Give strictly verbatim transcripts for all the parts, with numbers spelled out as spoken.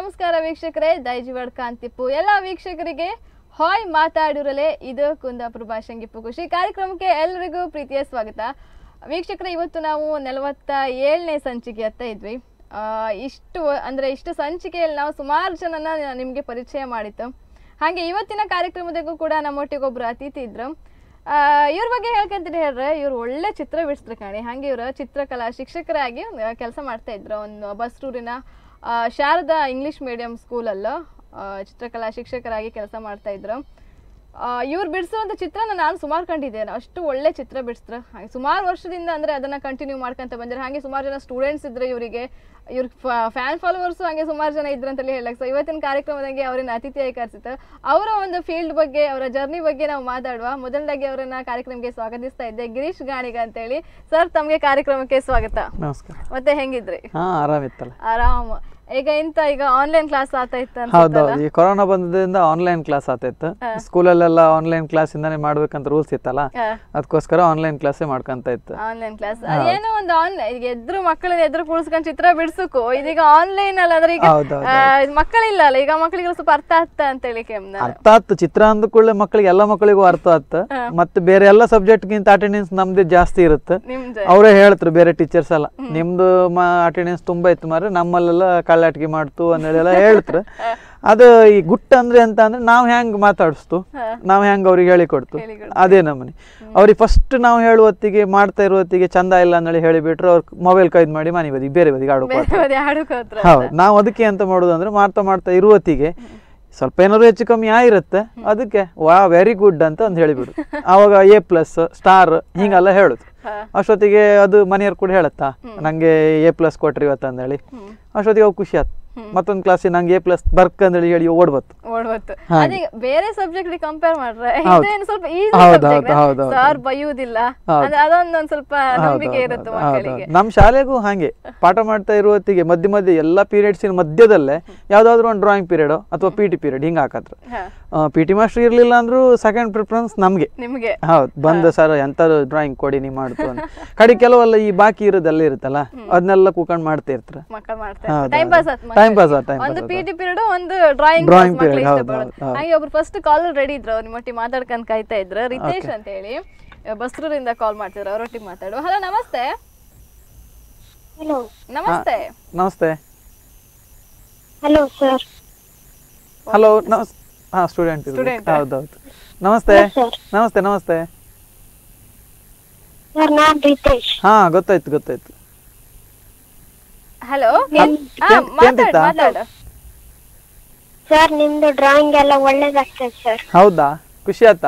ನಮಸ್ಕಾರ ವೀಕ್ಷಕರೇ, ದೈಜಿವಡ್ ಕಾಂತಿಪ್ಪು ಎಲ್ಲ ವೀಕ್ಷಕರಿಗೆ ಹಾಯ್ ಮಾತಾಡಿರಲೇ. ಇದು ಕುಂದಾಪುರ ಭಾಷಂಗಿಪ್ಪು ಖುಷಿ ಕಾರ್ಯಕ್ರಮಕ್ಕೆ ಎಲ್ಲರಿಗೂ ಪ್ರೀತಿಯ ಸ್ವಾಗತ. ವೀಕ್ಷಕರೇ, ಇವತ್ತು ನಾವು ನಲವತ್ತ ಏಳನೇ ಸಂಚಿಕೆ ಹತ್ತ ಇದ್ವಿ. ಇಷ್ಟು ಅಂದರೆ ಇಷ್ಟು ಸಂಚಿಕೆಯಲ್ಲಿ ನಾವು ಸುಮಾರು ಜನನ ನಿಮಗೆ ಪರಿಚಯ ಮಾಡಿತ್ತು. ಹಾಗೆ ಇವತ್ತಿನ ಕಾರ್ಯಕ್ರಮದಾಗೂ ಕೂಡ ನಮ್ಮೊಟ್ಟಿಗೆ ಒಬ್ಬರು ಅತಿಥಿ ಇದ್ರು. ಇವ್ರ ಬಗ್ಗೆ ಹೇಳ್ಕೊಂತೀನಿ ಹೇಳ್ರೆ, ಇವ್ರು ಒಳ್ಳೆ ಚಿತ್ರ ಬಿಡಿಸ್ತಾರೆ ಕಾಣಿ. ಹಾಗೆ ಇವರು ಚಿತ್ರಕಲಾ ಶಿಕ್ಷಕರಾಗಿ ಕೆಲಸ ಮಾಡ್ತಾ ಇದ್ರು. ಒಂದು ಬಸ್ರೂರಿನ ಶಾರದಾ ಇಂಗ್ಲೀಷ್ ಮೀಡಿಯಂ ಸ್ಕೂಲಲ್ಲೂ ಚಿತ್ರಕಲಾ ಶಿಕ್ಷಕರಾಗಿ ಕೆಲಸ ಮಾಡ್ತಾ ಇದ್ರು. ಇವ್ರು ಬಿಡಿಸಿರುವಂಥ ಚಿತ್ರನ ನಾನು ಸುಮಾರು ಕಂಡಿದ್ದೇನೆ. ಅಷ್ಟು ಒಳ್ಳೆ ಚಿತ್ರ ಬಿಡಿಸ್ತಾರೆ. ಹಾಗೆ ಸುಮಾರು ವರ್ಷದಿಂದ ಅಂದರೆ ಅದನ್ನು ಕಂಟಿನ್ಯೂ ಮಾಡ್ಕೊಂತ ಬಂದಿರೋ. ಹಾಗೆ ಸುಮಾರು ಜನ ಸ್ಟೂಡೆಂಟ್ಸ್ ಇದ್ರೆ ಇವರಿಗೆ, ಇವ್ರ ಫ್ಯಾನ್ ಫಾಲೋವರ್ಸು ಹಾಗೆ ಸುಮಾರು ಜನ ಇದ್ರಂತಲೇ ಹೇಳಕ್ಕೆ. ಸೊ ಇವತ್ತಿನ ಕಾರ್ಯಕ್ರಮದಂಗೆ ಅವ್ರನ್ನ ಅತಿಥಿಯಾಗಿ ಕರೆಸಿತ್ತು. ಅವರ ಒಂದು ಫೀಲ್ಡ್ ಬಗ್ಗೆ, ಅವರ ಜರ್ನಿ ಬಗ್ಗೆ ನಾವು ಮಾತಾಡುವ. ಮೊದಲದಾಗಿ ಅವರನ್ನ ಕಾರ್ಯಕ್ರಮಕ್ಕೆ ಸ್ವಾಗತಿಸ್ತಾ ಇದ್ದೆ, ಗಿರೀಶ್ ಗಾಣಿಗ ಅಂತೇಳಿ. ಸರ್, ತಮಗೆ ಕಾರ್ಯಕ್ರಮಕ್ಕೆ ಸ್ವಾಗತ. ನಮಸ್ಕಾರ. ಮತ್ತೆ ಹೆಂಗಿದ್ರಿ? ಆರಾಮಿತ್ತಲ್ಲ? ಆರಾಮ. ಈಗ ಎಂತ ಈಗ ಆನ್ಲೈನ್ ಕ್ಲಾಸ್ ಆತಾಯ್ತು? ಹೌದು, ಈ ಕೊರೋನಾ ಬಂದದಿಂದ ಆನ್ಲೈನ್ ಕ್ಲಾಸ್ ಆತಾಯ್ತು. ಸ್ಕೂಲಲ್ಲೆಲ್ಲ ಆನ್ಲೈನ್ ಕ್ಲಾಸ್ ಇಂದಾನೆ ಮಾಡ್ಬೇಕಂತ ರೂಲ್ಸ್ ಇತ್ತಲ್ಲ, ಅದಕ್ಕೋಸ್ಕರ ಆನ್ಲೈನ್ ಕ್ಲಾಸೇ ಮಾಡ್ಕೊಂತ ಇತ್ತು. ಆನ್ಲೈನ್ ಕ್ಲಾಸ್ ಏನೋ ಒಂದು ಆನ್ಲೈನ್. ಈಗ ಎದ್ರು ಮಕ್ಕಳನ್ನ ಎದ್ರು ಕೂಡಿಸ್ಕೊಂಡು ಚಿತ್ರ ಬಿಡ್ಸಕ್ಕೂ ಇದೀಗ ಆನ್ಲೈನ್ ಅಲ್ಲ ಅಂದ್ರೆ ಈಗ ಮಕ್ಕಳಿಲ್ಲ ಅಲ್ಲ, ಈಗ ಮಕ್ಕಳಿಗೆ ಸ್ವಲ್ಪ ಅರ್ಥ ಆಗ್ತ ಅಂತ ಹೇಳಿ ಅರ್ಥ ಆಯ್ತು. ಚಿತ್ರ ಅಂದ ಕೂಡಲೇ ಮಕ್ಕಳಿಗೆ ಎಲ್ಲ ಮಕ್ಕಳಿಗೂ ಅರ್ಥ ಆಯ್ತು. ಮತ್ತೆ ಬೇರೆ ಎಲ್ಲ ಸಬ್ಜೆಕ್ಟ್ ಗಿಂತ ಅಟೆಂಡೆನ್ಸ್ ನಮ್ದೇ ಜಾಸ್ತಿ ಇರುತ್ತೆ. ಅವರೇ ಹೇಳ್ತಾರೆ ಬೇರೆ ಟೀಚರ್ಸ್ ಎಲ್ಲ, ನಿಮ್ದು ಅಟೆಂಡೆನ್ಸ್ ತುಂಬಾ ಇತ್ತು ಮಾರ್ರೆ, ನಮ್ಮಲ್ಲೆಲ್ಲ ಕಳ್ಳಾಟಿಕೆ ಮಾಡ್ತು ಅಂದೇಳೆಲ್ಲ ಹೇಳ್ತಾರೆ. ಅದು ಈ ಗುಟ್ಟ ಅಂದ್ರೆ ಎಂತ ಅಂದ್ರೆ ನಾವು ಹೆಂಗ್ ಮಾತಾಡಿಸ್ತು, ನಾವು ಹೆಂಗ್ ಅವ್ರಿಗೆ ಹೇಳಿ ಕೊಡ್ತು, ಅದೇ ನಮ್ಮನೆ. ಅವ್ರಿಗೆ ಫಸ್ಟ್ ನಾವು ಹೇಳುವತ್ತಿಗೆ ಮಾಡ್ತಾ ಇರುವತ್ತಿಗೆ ಚಂದ ಇಲ್ಲ ಅಂದೇಳಿ ಹೇಳಿಬಿಟ್ರೆ ಅವ್ರ ಮೊಬೈಲ್ ಕೈದ್ ಮಾಡಿ ಮನೆ ಬದಿಗೆ ಬೇರೆ ಬದಿಗೆ ಆಡುಕೋತಾರೆ. ಹೌದು, ನಾವು ಅದಕ್ಕೆ ಎಂತ ಮಾಡೋದು ಅಂದ್ರೆ ಮಾಡ್ತಾ ಮಾಡ್ತಾ ಇರುವತ್ತಿಗೆ ಸ್ವಲ್ಪ ಏನಾದ್ರು ಹೆಚ್ಚು ಕಮ್ಮಿ ಆಗಿರುತ್ತೆ, ಅದಕ್ಕೆ ವಾ ವೆರಿ ಗುಡ್ ಅಂತ ಒಂದು ಹೇಳಿಬಿಡು. ಆವಾಗ ಎ ಪ್ಲಸ್ ಸ್ಟಾರ್ ಹಿಂಗೆಲ್ಲ ಹೇಳುದು. ಅಷ್ಟೊತ್ತಿಗೆ ಅದು ಮನೆಯವ್ರು ಕೂಡ ಹೇಳತ್ತಾ, ನಂಗೆ ಎ ಪ್ಲಸ್ ಕೊಟ್ರಿ ಇವತ್ತು ಅಂದೇಳಿ. ಅಷ್ಟೊತ್ತಿಗೆ ಅವ್ ಖುಷಿ ಆಯ್ತು. ಮತ್ತೊಂದು ಕ್ಲಾಸ್ ನಂಗೆ ಎ ಪ್ಲಸ್ ಬರ್ಕ್ ಅಂದೇಳಿ ಹೇಳಿ ಓಡ್ಬತ್ತು ಓಡ್ಬತ್ತು ಬೇರೆ ಸಬ್ಜೆಕ್ಟ್ ಕಂಪೇರ್ ಮಾಡ್ರೆ ಸ್ವಲ್ಪ ಈಸಿ, ಸರ್ ಬೈಯುವುದಿಲ್ಲ, ಅದೊಂದೊಂದ್ ಸ್ವಲ್ಪ ನಂಬಿಕೆ ಇರುತ್ತೆ ಮಕ್ಕಳಿಗೆ. ನಮ್ ಶಾಲೆಗೂ ಹಾಗೆ ಪಾಠ ಮಾಡ್ತಾ ಇರುವತ್ತಿಗೆ ಮಧ್ಯ ಮಧ್ಯೆ ಎಲ್ಲಾ ಪೀರಿಯಡ್ಸ್ ಮಧ್ಯದಲ್ಲೇ ಯಾವ್ದಾದ್ರು ಒಂದು ಡ್ರಾಯಿಂಗ್ ಪೀರಿಯಡ್ ಅಥವಾ ಪಿ ಟಿ ಪೀರಿಯಡ್ ಹಿಂಗ ಹಾಕತ್ರ. ಪಿ ಟಿ ಮಾಸ್ಟರ್ ಇರ್ಲಿಲ್ಲ ಅಂದ್ರೂ ಸೆಕೆಂಡ್ ಪ್ರಿಫರೆನ್ಸ್ ನಮ್ಗೆ. ನಿಮ್ಗೆ ಹೌದು, ಬಂದ ಸರ್ ಎಂತ ಡ್ರಾಯಿಂಗ್ ಕೊಡಿ ನೀವು ಮಾಡ್ತು ಅಂತ. ಕಡೆ ಕೆಲವೆಲ್ಲ ಈ ಬಾಕಿ ಇರೋದೆಲ್ಲ ಇರುತ್ತಲ್ಲ, ಅದನ್ನೆಲ್ಲ ಕೂತ್ಕೊಂಡ್ ಮಾಡ್ತಾ ಇರ್ತಾರೆ. ಟೈಮ್ ಪಾಸ್ ಟೈಮ್ ಪಾಸ್ ಒಂದು ಪಿಟಿ ಪೀರಿಯಡ್, ಒಂದು ಡ್ರಾಯಿಂಗ್ ಡ್ರಾಯಿಂಗ್ ಪೀರಿಯಡ್. ಹಾಗೆ ಒಬ್ರು ಫಸ್ಟ್ ಕಾಲ್ ರೆಡಿ ಇದ್ರು, ಅವ್ರ ನಿಮ್ಮೊಟ್ಟಿಗೆ ಮಾತಾಡ್ಕೊಂಡ್ ಕಾಯ್ತಾ ಇದ್ರು. ರಿತೇಶ್ ಅಂತ ಹೇಳಿ ಬಸ್ರೂರಿಂದ ಕಾಲ್ ಮಾಡ್ತಿದ್ರು, ಅವರೊಟ್ಟಿಗೆ ಮಾತಾಡುವ. ಹಲೋ, ನಮಸ್ತೆ. ಹಲೋ, ನಮಸ್ತೆ. ನಮಸ್ತೆ. Hello sir. ಹಲೋ, ನಮಸ್ತೆ. ಹಾ, ಸ್ಟೂಡೆಂಟ್. ಹೌದೌದು, ನಮಸ್ತೆ. ನಮಸ್ತೆ ನಮಸ್ತೆ ಸರ್, ನಾನ್ ರಿತೇಶ್. ಹಾ, ಗೊತ್ತಾಯ್ತು ಗೊತ್ತಾಯ್ತು. ಹಲೋ, ಸರ್, ನಿಮ್ದು ಡ್ರಾಯಿಂಗ್ ಎಲ್ಲ ಒಳ್ಳೇದಾಗ್ತದೆ ಸರ್. ಹೌದಾ, ಖುಷಿ ಆಯ್ತಾ?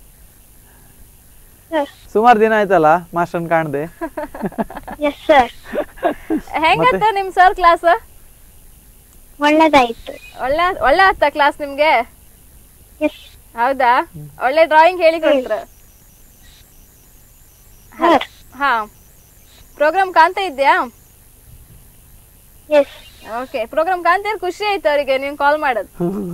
ಸುಮಾರು ದಿನ ಆಯ್ತಲ್ಲ ಮಾಸ್ಟರ್ ಕಾಣದೆ. Yes sir. ಹೆಂಗತ್ತ ನಿಮ್ ಸರ್ ಕ್ಲಾಸ್? ಒಳ್ಳೇದಾಯ್ತು. ಒಳ್ಳೆ ಒಳ್ಳೆ ಆಯ್ತಾ ಕ್ಲಾಸ್ ನಿಮ್ಗೆ? ಎಸ್. ಹೌದಾ, ಒಳ್ಳೆ ಡ್ರಾಯಿಂಗ್ ಹೇಳಿ ಕೊಡ್ತ್ರ? ಹಾ, ಪ್ರೋಗ್ರಾಮ್ ಕಾಣ್ತಾ ಇದ್ಯಾ? ಎಸ್. ಓಕೆ, ಪ್ರೋಗ್ರಾಮ್ ಕಾಣ್ತೀರ, ಖುಷಿ ಆಯ್ತು ಅವರಿಗೆ ನೀವು ಕಾಲ್ ಮಾಡೋದು.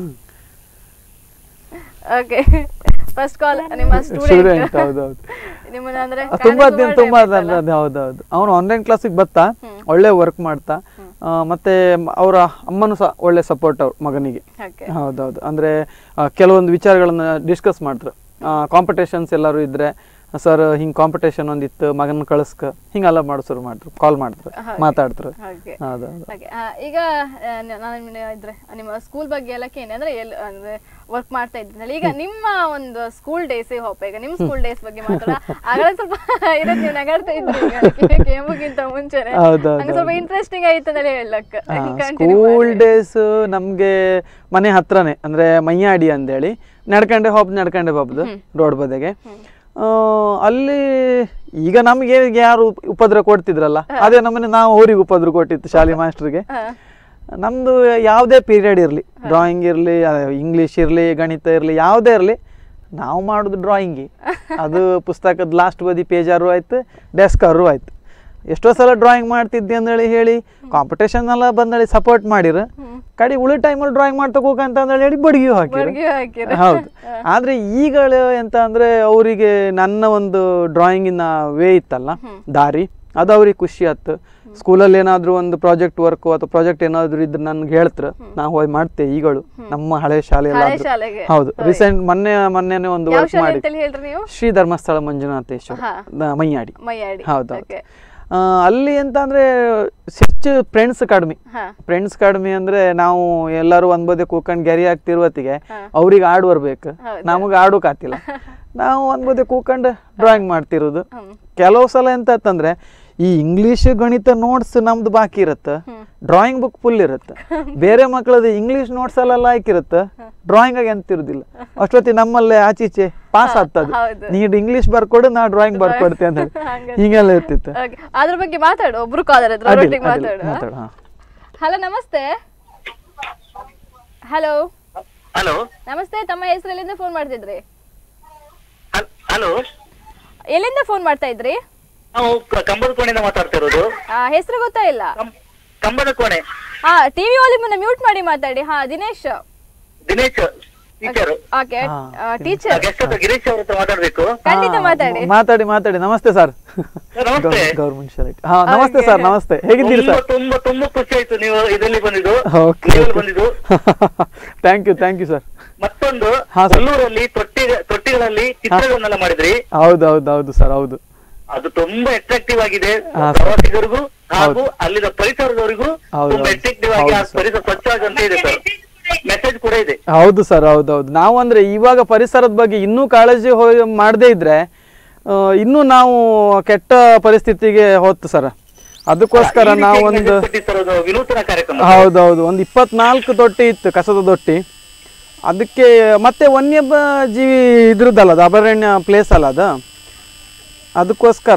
ಓಕೆ, ಫಸ್ಟ್ ಕಾಲ್ ನಿಮ್ಮ ಸ್ಟೂಡೆಂಟ್. ಹೌದೌದು, ನಿಮ್ಮನ್ನ ಅಂದ್ರೆ ತುಂಬಾ ದಿನ ತುಂಬಾ ಹೌದೌದು. ಅವನು ಆನ್ಲೈನ್ ಕ್ಲಾಸಿಗೆ ಬರ್ತಾ ಒಳ್ಳೆ ವರ್ಕ್ ಮಾಡ್ತಾ, ಮತ್ತೆ ಅವರ ಅಮ್ಮನು ಸಹ ಒಳ್ಳೆ ಸಪೋರ್ಟ್ ಅವ್ರ ಮಗನಿಗೆ. ಹೌದೌದು, ಅಂದ್ರೆ ಕೆಲವೊಂದು ವಿಚಾರಗಳನ್ನ ಡಿಸ್ಕಸ್ ಮಾಡ್ತಾರೆ. ಕಾಂಪಿಟೇಷನ್ಸ್ ಎಲ್ಲರೂ ಇದ್ರೆ, ಸರ್ ಹಿಂಗ್ ಕಾಂಪಿಟೇಷನ್ ಒಂದಿತ್ತು ಮಗನ ಕಳಿಸ್ಕ, ಹಿಂಗೆಲ್ಲ ಮಾಡೋ ಶುರು ಮಾಡ್ತಾರೆ, ಕಾಲ್ ಮಾಡ್ತಾರೆ, ಮಾತಾಡ್ತಾರೆ. ಈಗ ಇದ್ರೆ ನಿಮ್ಮ ಸ್ಕೂಲ್ ಬಗ್ಗೆ ಎಲ್ಲ ಕೇಳಿ ಅಂದ್ರೆ ಎಲ್ಲಿ ಅಂದ್ರೆ ವರ್ಕ್ ಮಾಡ್ತಾ ಇದ್ದಿದ್ದಲ್ಲ, ಈಗ ನಿಮ್ಮ ಒಂದು ಸ್ಕೂಲ್ ಡೇಸ್ ಹೋಪ, ಈಗ ನಿಮ್ ಸ್ಕೂಲ್ ಡೇಸ್ ಬಗ್ಗೆ ಮಾತಾಡ. ಆಗಲೇ ಸ್ವಲ್ಪ ಇರೋದು ನೀವು ನಗಾಡ್ತಾ ಇದ್ರಿ ಕೇಮಗಿಂತ ಮುಂಚೆನೆ, ಸ್ವಲ್ಪ ಇಂಟ್ರೆಸ್ಟಿಂಗ್ ಆಯ್ತು ಅಂತ ಹೇಳಕ್. ಸ್ಕೂಲ್ ಡೇಸ್ ನಮ್ಗೆ ಮನೆ ಹತ್ರನೇ, ಅಂದ್ರೆ ಮಯ್ಯಾಡಿ ಅಂದೇಳಿ ನಡ್ಕಂಡೆ ಹೋಗ್ದು ನಡ್ಕಂಡೆ ಹೋಗ್ದು ರೋಡ್ ಬದಿಗೆ. ಅಲ್ಲಿ ಈಗ ನಮ್ಗೆ ಯಾರು ಉಪದ್ರ ಕೊಡ್ತಿದ್ರಲ್ಲ, ಅದೇ ನಮ್ಮನೆ ನಾವು ಅವ್ರಿಗೆ ಉಪದ್ರ ಕೊಟ್ಟಿತ್ತು ಶಾಲೆ ಮಾಸ್ಟರ್ಗೆ. ನಮ್ದು ಯಾವುದೇ ಪೀರಿಯಡ್ ಇರಲಿ, ಡ್ರಾಯಿಂಗ್ ಇರಲಿ, ಇಂಗ್ಲೀಷ್ ಇರಲಿ, ಗಣಿತ ಇರಲಿ, ಯಾವುದೇ ಇರಲಿ, ನಾವು ಮಾಡೋದು ಡ್ರಾಯಿಂಗಿ. ಅದು ಪುಸ್ತಕದ ಲಾಸ್ಟ್ ಬದಿ ಪೇಜಾರು ಆಯ್ತು, ಡೆಸ್ಕಾರು ಆಯ್ತು. ಎಷ್ಟೋ ಸಲ ಡ್ರಾಯಿಂಗ್ ಮಾಡ್ತಿದ್ದೆ ಅಂದೇಳಿ ಹೇಳಿ ಕಾಂಪಿಟೇಷನ್ ಎಲ್ಲ ಬಂದೇಳಿ ಸಪೋರ್ಟ್ ಮಾಡಿರ, ಕಡೆ ಉಳಿ ಟೈಮಲ್ಲಿ ಡ್ರಾಯಿಂಗ್ ಮಾಡ್ತಕ್ ಹೋಗಂತ ಹೇಳಿ ಬಡ್ಗಿಯೂ ಹಾಕಿರ. ಹೌದು, ಆದ್ರೆ ಈಗಳು ಎಂತ ಅಂದ್ರೆ ಅವರಿಗೆ ನನ್ನ ಒಂದು ಡ್ರಾಯಿಂಗಿನ ವೇ ಇತ್ತಲ್ಲ, ದಾರಿ ಅದು ಅವ್ರಿಗೆ ಖುಷಿ ಆಯ್ತು. ಸ್ಕೂಲಲ್ಲಿ ಏನಾದ್ರು ಒಂದು ಪ್ರಾಜೆಕ್ಟ್ ವರ್ಕ್ ಅಥವಾ ಪ್ರಾಜೆಕ್ಟ್ ಏನಾದ್ರು ಇದ್ರೆ ನನ್ಗೆ ಹೇಳ್ತಾರೆ, ನಾವು ಹೋಗಿ ಮಾಡ್ತೇವೆ. ಈಗಳು ನಮ್ಮ ಹಳೆ ಶಾಲೆಯಲ್ಲಿ ಹೌದು ರೀಸೆಂಟ್ ಮೊನ್ನೆ ಮೊನ್ನೆ ಒಂದು ವರ್ಕ್ ಮಾಡಿ ಶ್ರೀ ಧರ್ಮಸ್ಥಳ ಮಂಜುನಾಥೇಶ್ವರ ಮೈಯಾಡಿ ಹೌದು. ಅಲ್ಲಿ ಎಂತ ಅಂದ್ರೆ ಹೆಚ್ಚು ಫ್ರೆಂಡ್ಸ್ ಕಡಿಮೆ ಫ್ರೆಂಡ್ಸ್ ಕಡಿಮೆ ಅಂದ್ರೆ ನಾವು ಎಲ್ಲರೂ ಒಂದ್ ಬದಿ ಕೂಕೊಂಡ್ ಗೆರಿ ಆಗ್ತಿರುವತ್ತಿಗೆ ಅವ್ರಿಗೆ ಆಡ್ ಬರ್ಬೇಕು, ನಮಗ್ ಆಡೋಕ್ ಆತಿಲ್ಲ. ನಾವು ಒಂದ್ ಬದಿ ಕೂಕೊಂಡ್ ಡ್ರಾಯಿಂಗ್ ಮಾಡ್ತಿರೋದು. ಕೆಲವು ಸಲ ಎಂತ ಅಂತಂದ್ರೆ ಈ ಇಂಗ್ಲಿಷ್ ಗಣಿತ ನೋಟ್ಸ್ ನಮ್ದು ಬಾಕಿ ಇರುತ್ತೆ, ಡ್ರಾಯಿಂಗ್ ಬುಕ್ ಫುಲ್ ಇರುತ್ತೆ. ಬೇರೆ ಮಕ್ಕಳದ್ದು ಇಂಗ್ಲಿಷ್ ನೋಟ್ಸ್ ಎಲ್ಲ ಲೈಕ್ ಇರುತ್ತೆ, ಡ್ರಾಯಿಂಗ್ ಆಗಿ ಎಂತಿರುದಿಲ್ಲ. ಅಷ್ಟೊತ್ತಿ ನಮ್ಮಲ್ಲೇ ಆಚೀಚೆ ಪಾಸ್ ಆಗ್ತದೆ, ನೀಡ್ ಇಂಗ್ಲಿಷ್ ಬರ್ಕೊಡು ನಾ ಡ್ರಾಯಿಂಗ್ ಬರ್ಕೊಡ್ತೆ ಅಂತ ಹೇಳಿ ಹಿಂಗೆಲ್ಲ ಇರ್ತಿತ್ತು. ಅದ್ರ ಬಗ್ಗೆ ಮಾತಾಡು, ಒಬ್ರು ಕಾಲರ್ ಮಾತಾಡು. ಹಲೋ ನಮಸ್ತೆ. ಹಲೋ ಹಲೋ ನಮಸ್ತೆ, ತಮ್ಮ ಹೆಸರು ಎಲ್ಲಿಂದ ಫೋನ್ ಮಾಡ್ತಿದ್ರಿ? ಹಲೋ ಎಲ್ಲಿಂದ ಫೋನ್ ಮಾಡ್ತಾ ಇದ್ರಿ? ನಾವು ಕಂಬದ ಕೋಣೆಯಿಂದ ಮಾತಾಡ್ತಾ ಇರೋದು. ಹೆಸರು ಗೊತ್ತಾ ಇಲ್ಲ? ಕಂಬದ ಕೋಣೆ. ಹಾ, ಟಿವಿ ವಾಲ್ಯೂಮ್ ಮ್ಯೂಟ್ ಮಾಡಿ ಮಾತಾಡಿ. ಹಾ, Dinesh Dinesh teacher. Okay, teacher Girish ಅವ್ರ ಹತ್ರ ಮಾತಾಡ್ಬೇಕು. ಖಂಡಿತ ಮಾತಾಡಿ ಮಾತಾಡಿ ಮಾತಾಡಿ. ನಮಸ್ತೆ ಸರ್. ನಮಸ್ತೆ. ಗವರ್ಮೆಂಟ್ ಶಾಲೆಟ್. ಹಾ ನಮಸ್ತೆ ಸರ್, ನಮಸ್ತೆ. ಹೇಗಿದ್ದೀರಿ ಸರ್? ತುಂಬಾ ತುಂಬಾ ಖುಷಿ ಆಯ್ತು ನೀವು ಇದರಲ್ಲಿ ಬಂದಿದ್ದು. ಓಕೆ, ಬಂದಿದ್ದು thank you thank you sir. ಮತ್ತೊಂದು ಕೊಲ್ಲೂರಲ್ಲಿ ತೊಟ್ಟಿ ತೊಟ್ಟಿಗಳಲ್ಲಿ ಚಿತ್ರಗಳನ್ನೆಲ್ಲ ಮಾಡಿದ್ರಿ. ಹೌದು ಹೌದು ಹೌದು ಸರ್, ಹೌದು. ಅದು ತುಂಬಾ ಅಟ್ರಾಕ್ಟಿವ್ ಆಗಿದೆ ಪ್ರವಾಸಿಗರಿಗೂ ಹಾಗೂ ಅಲ್ಲಿನ ಪರಿಸರದವರಿಗೂ ತುಂಬಾ ಅಟ್ರಾಕ್ಟಿವ್ ಆಗಿ ಆ ಪರಿಸರ ಸ್ವಚ್ಛವಾಗಿ ಅಂತ ಇದೆ ಸರ್. ಮೆಸೇಜ್ ಕೂಡ ಇದೆ. ಹೌದು ಸರ್, ಹೌದೌದು. ನಾವು ಅಂದ್ರೆ ಇವಾಗ ಪರಿಸರದ ಬಗ್ಗೆ ಇನ್ನೂ ಕಾಳಜಿ ಮಾಡದೇ ಇದ್ರೆ ಇನ್ನೂ ನಾವು ಕೆಟ್ಟ ಪರಿಸ್ಥಿತಿಗೆ ಹೋಗ್ತು ಸರ್. ಅದಕ್ಕೋಸ್ಕರ ನಾವು ಒಂದು ವಿನೂತನ ಕಾರ್ಯಕ್ರಮ. ಹೌದೌದು, ಒಂದು ಇಪ್ಪತ್ನಾಲ್ಕು ತೊಟ್ಟಿ ಇತ್ತು, ಕಸದ ತೊಟ್ಟಿ. ಅದಕ್ಕೆ ಮತ್ತೆ ವನ್ಯ ಜೀವಿ ಇದ್ರದ್ದಲ್ಲ, ಅದು ಅಭಯಾರಣ್ಯ ಪ್ಲೇಸ್ ಅಲ್ಲ ಅದು. ಅದಕ್ಕೋಸ್ಕರ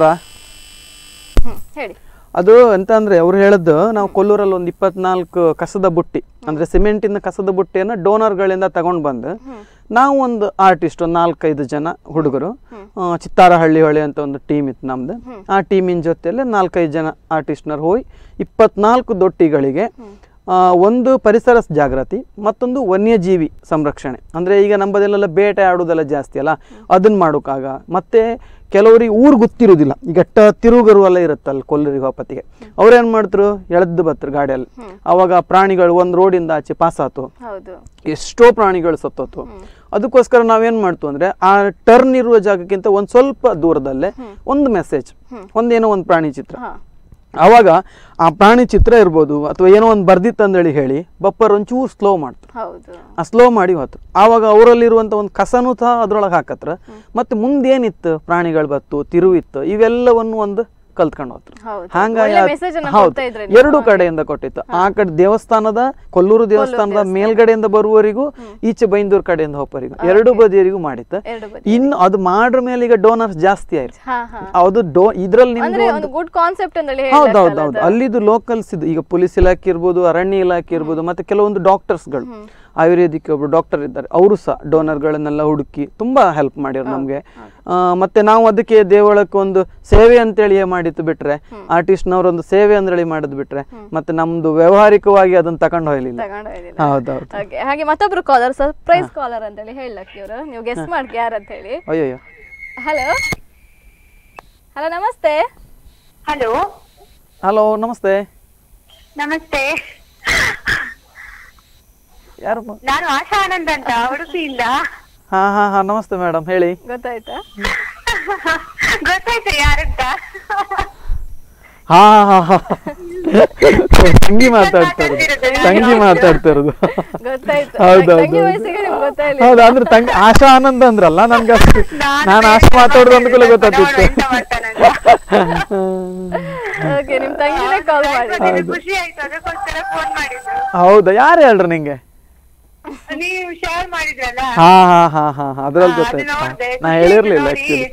ಅದು ಎಂತ ಅಂದ್ರೆ ಅವ್ರು ಹೇಳಿದ್ದು, ನಾವು ಕೊಲ್ಲೂರಲ್ಲಿ ಒಂದು ಇಪ್ಪತ್ನಾಲ್ಕು ಕಸದ ಬುಟ್ಟಿ ಅಂದ್ರೆ ಸಿಮೆಂಟಿನ ಕಸದ ಬುಟ್ಟಿಯನ್ನ ಡೋನರ್ಗಳಿಂದ ತಗೊಂಡ್ ಬಂದು ನಾವು ಒಂದು ಆರ್ಟಿಸ್ಟ್ ಒಂದು ನಾಲ್ಕೈದು ಜನ ಹುಡುಗರು, ಚಿತ್ತಾರಹಳ್ಳಿ ಹೊಳೆ ಅಂತ ಒಂದು ಟೀಮ್ ಇತ್ತು ನಮ್ದು. ಆ ಟೀಮಿನ ಜೊತೆಯಲ್ಲಿ ನಾಲ್ಕೈದು ಜನ ಆರ್ಟಿಸ್ಟ್ನರು ಹೋಗಿ ಇಪ್ಪತ್ನಾಲ್ಕು ದೊಟ್ಟಿಗಳಿಗೆ ಒಂದು ಪರಿಸರ ಜಾಗೃತಿ, ಮತ್ತೊಂದು ವನ್ಯಜೀವಿ ಸಂರಕ್ಷಣೆ. ಅಂದ್ರೆ ಈಗ ನಮ್ಮದೆಲ್ಲ ಬೇಟೆ ಆಡೋದೆಲ್ಲ ಜಾಸ್ತಿ ಅಲ್ಲ, ಅದನ್ನ ಮಾಡೋಕ್ಕಾಗ. ಮತ್ತೆ ಕೆಲವರಿಗೆ ಊರು ಗೊತ್ತಿರೋದಿಲ್ಲ, ಈಗ ತಿರುಗರು ಎಲ್ಲ ಇರುತ್ತಲ್ಲ ಕೊಲ್ಲೂರಿಗೆ ಹೋಪತ್ತಿಗೆ, ಅವ್ರೇನ್ ಮಾಡ್ತರು, ಎಳೆದು ಬರ್ತರು ಗಾಡಿಯಲ್ಲಿ. ಅವಾಗ ಪ್ರಾಣಿಗಳು ಒಂದ್ ರೋಡಿಂದ ಆಚೆ ಪಾಸ್ ಆತು, ಎಷ್ಟೋ ಪ್ರಾಣಿಗಳು ಸತ್ತೋತು. ಅದಕ್ಕೋಸ್ಕರ ನಾವೇನ್ ಮಾಡ್ತು ಅಂದ್ರೆ ಆ ಟರ್ನ್ ಇರುವ ಜಾಗಕ್ಕಿಂತ ಒಂದ್ ಸ್ವಲ್ಪ ದೂರದಲ್ಲೇ ಒಂದು ಮೆಸೇಜ್, ಒಂದೇನೋ ಒಂದು ಪ್ರಾಣಿ ಚಿತ್ರ. ಅವಾಗ ಆ ಪ್ರಾಣಿ ಚಿತ್ರ ಇರ್ಬೋದು ಅಥವಾ ಏನೋ ಒಂದು ಬರ್ದಿತ್ತಂದೇಳಿ ಹೇಳಿ ಬಪ್ಪರ್ ಒಂಚೂರು ಸ್ಲೋ ಮಾಡ್ತಾರೆ. ಆ ಸ್ಲೋ ಮಾಡಿ ಹೋದ್ರು. ಆವಾಗ ಅವರಲ್ಲಿರುವಂತ ಒಂದು ಕಸನೂ ಸಹ ಅದ್ರೊಳಗೆ ಹಾಕತ್ರ. ಮತ್ತೆ ಮುಂದೇನಿತ್ತು, ಪ್ರಾಣಿಗಳು ಬತ್ತು, ತಿರುವಿತ್ತು, ಇವೆಲ್ಲವನ್ನು ಒಂದು ಕಲ್ತ್ಕೊಂಡು ಹೋದ್ರು. ಹಾಗಾಗಿ ಹೌದು, ಎರಡು ಕಡೆಯಿಂದ ಕೊಟ್ಟಿತ್ತು. ಆ ಕಡೆ ದೇವಸ್ಥಾನದ ಕೊಲ್ಲೂರು ದೇವಸ್ಥಾನದ ಮೇಲ್ಗಡೆಯಿಂದ ಬರುವವರಿಗೂ, ಈಚೆ ಬೈಂದೂರ್ ಕಡೆಯಿಂದ ಹೋಗೋರಿಗೂ, ಎರಡು ಬದಿಯರಿಗೂ ಮಾಡಿತ್ತು. ಇನ್ನು ಅದು ಮಾಡ್ರ ಮೇಲೆ ಈಗ ಡೋನರ್ಸ್ ಜಾಸ್ತಿ ಆಯ್ತು. ಅದು ಡೋ ಇದ್ರಲ್ಲಿ ಹೌದೌದೌದು, ಅಲ್ಲಿದು ಲೋಕಲ್ಸ್ ಇದು, ಈಗ ಪೊಲೀಸ್ ಇಲಾಖೆ ಇರ್ಬೋದು, ಅರಣ್ಯ ಇಲಾಖೆ ಇರ್ಬೋದು, ಮತ್ತೆ ಕೆಲವೊಂದು ಡಾಕ್ಟರ್ಸ್ಗಳು, ಆಯುರ್ವೇದಿಕ್ ಒಬ್ರು ಡಾಕ್ಟರ್ ಇದ್ದಾರೆ, ಅವರು ಸಹ ಡೋನರ್ಗಳನ್ನೆಲ್ಲ ಹುಡುಕಿ ತುಂಬಾ ಹೆಲ್ಪ್ ಮಾಡ್ಯಾರ ನಮ್ಗೆ. ಮತ್ತೆ ನಾವು ಅದಕ್ಕೆ ದೇವಳಕ್ಕೆ ಒಂದು ಸೇವೆ ಅಂತೇಳಿ ಮಾಡಿತ್ತು ಬಿಟ್ರೆ, ಆರ್ಟಿಸ್ಟ್ನವ್ರ ಒಂದು ಸೇವೆ ಅಂತೇಳಿ ಮಾಡಿದ್ ಬಿಟ್ರೆ, ಮತ್ತೆ ನಮ್ದು ವ್ಯವಹಾರಿಕವಾಗಿ ಅದನ್ನ ತಗೊಂಡು ಹೋಗ್ಲಿಲ್ಲ. ಹೌದೌದು. ಹಾಗೆ ಮತ್ತೊಬ್ರು ಕಾಲರ್, ಸರ್ಪ್ರೈಸ್ ಕಾಲರ್ ಅಂತ ಹೇಳಿ ಹೇಳಕ್ಕೆ ಇವರು, ನೀವು ಗೆಸ್ ಮಾಡ್ಕೆ ಯಾರು ಅಂತ ಹೇಳಿ. ಅಯ್ಯೋ, ಹಲೋ ಹಲೋ ನಮಸ್ತೆ. ಹಲೋ ಹಲೋ ನಮಸ್ತೆ. ನಮಸ್ತೆ, ಯಾರು? ನಾನು ಆಶಾ ಆನಂದ್ ಅಂತ, ಉಡುಪಿಯಿಂದ. ಹಾ ಹಾ ಹಾ ನಮಸ್ತೆ ಮೇಡಮ್, ಹೇಳಿ. ಗೊತ್ತಾಯ್ತಾ? ಗೊತ್ತಾಯ್ತು ಯಾರಂತ? ಹಾ ಹಾ ಹಾ ತಂಗಿ ಮಾತಾಡ್ತಾ ಇರೋದು, ತಂಗಿ ಮಾತಾಡ್ತಾ ಇರೋದು. ಹೌದೌದು ಹೌದು, ಅಂದ್ರೆ ತಂಗಿ ಆಶಾ ಆನಂದ್ ಅಂದ್ರಲ್ಲ, ನನ್ಗೆ ನಾನು ಆಶಾ ಮಾತಾಡೋದು ಅಂದ್ಕೂಲೆ ಗೊತ್ತಾಗ್ತಿತ್ತು. ಹೌದಾ, ಯಾರು ಹೇಳ್ರಿ ನಿಂಗೆ? ನೀವು ಶೇರ್ ಮಾಡಿದ್ರಲ್ಲ, ಹಾ ಹಾ ಹಾ ಹಾ ಅದ್ರಲ್ಲಿ ಗೊತ್ತಾಯ್ತು. ನಾ ಹೇಳಿರ್ಲಿಲ್ಲ ಆಕ್ಚುಲಿ.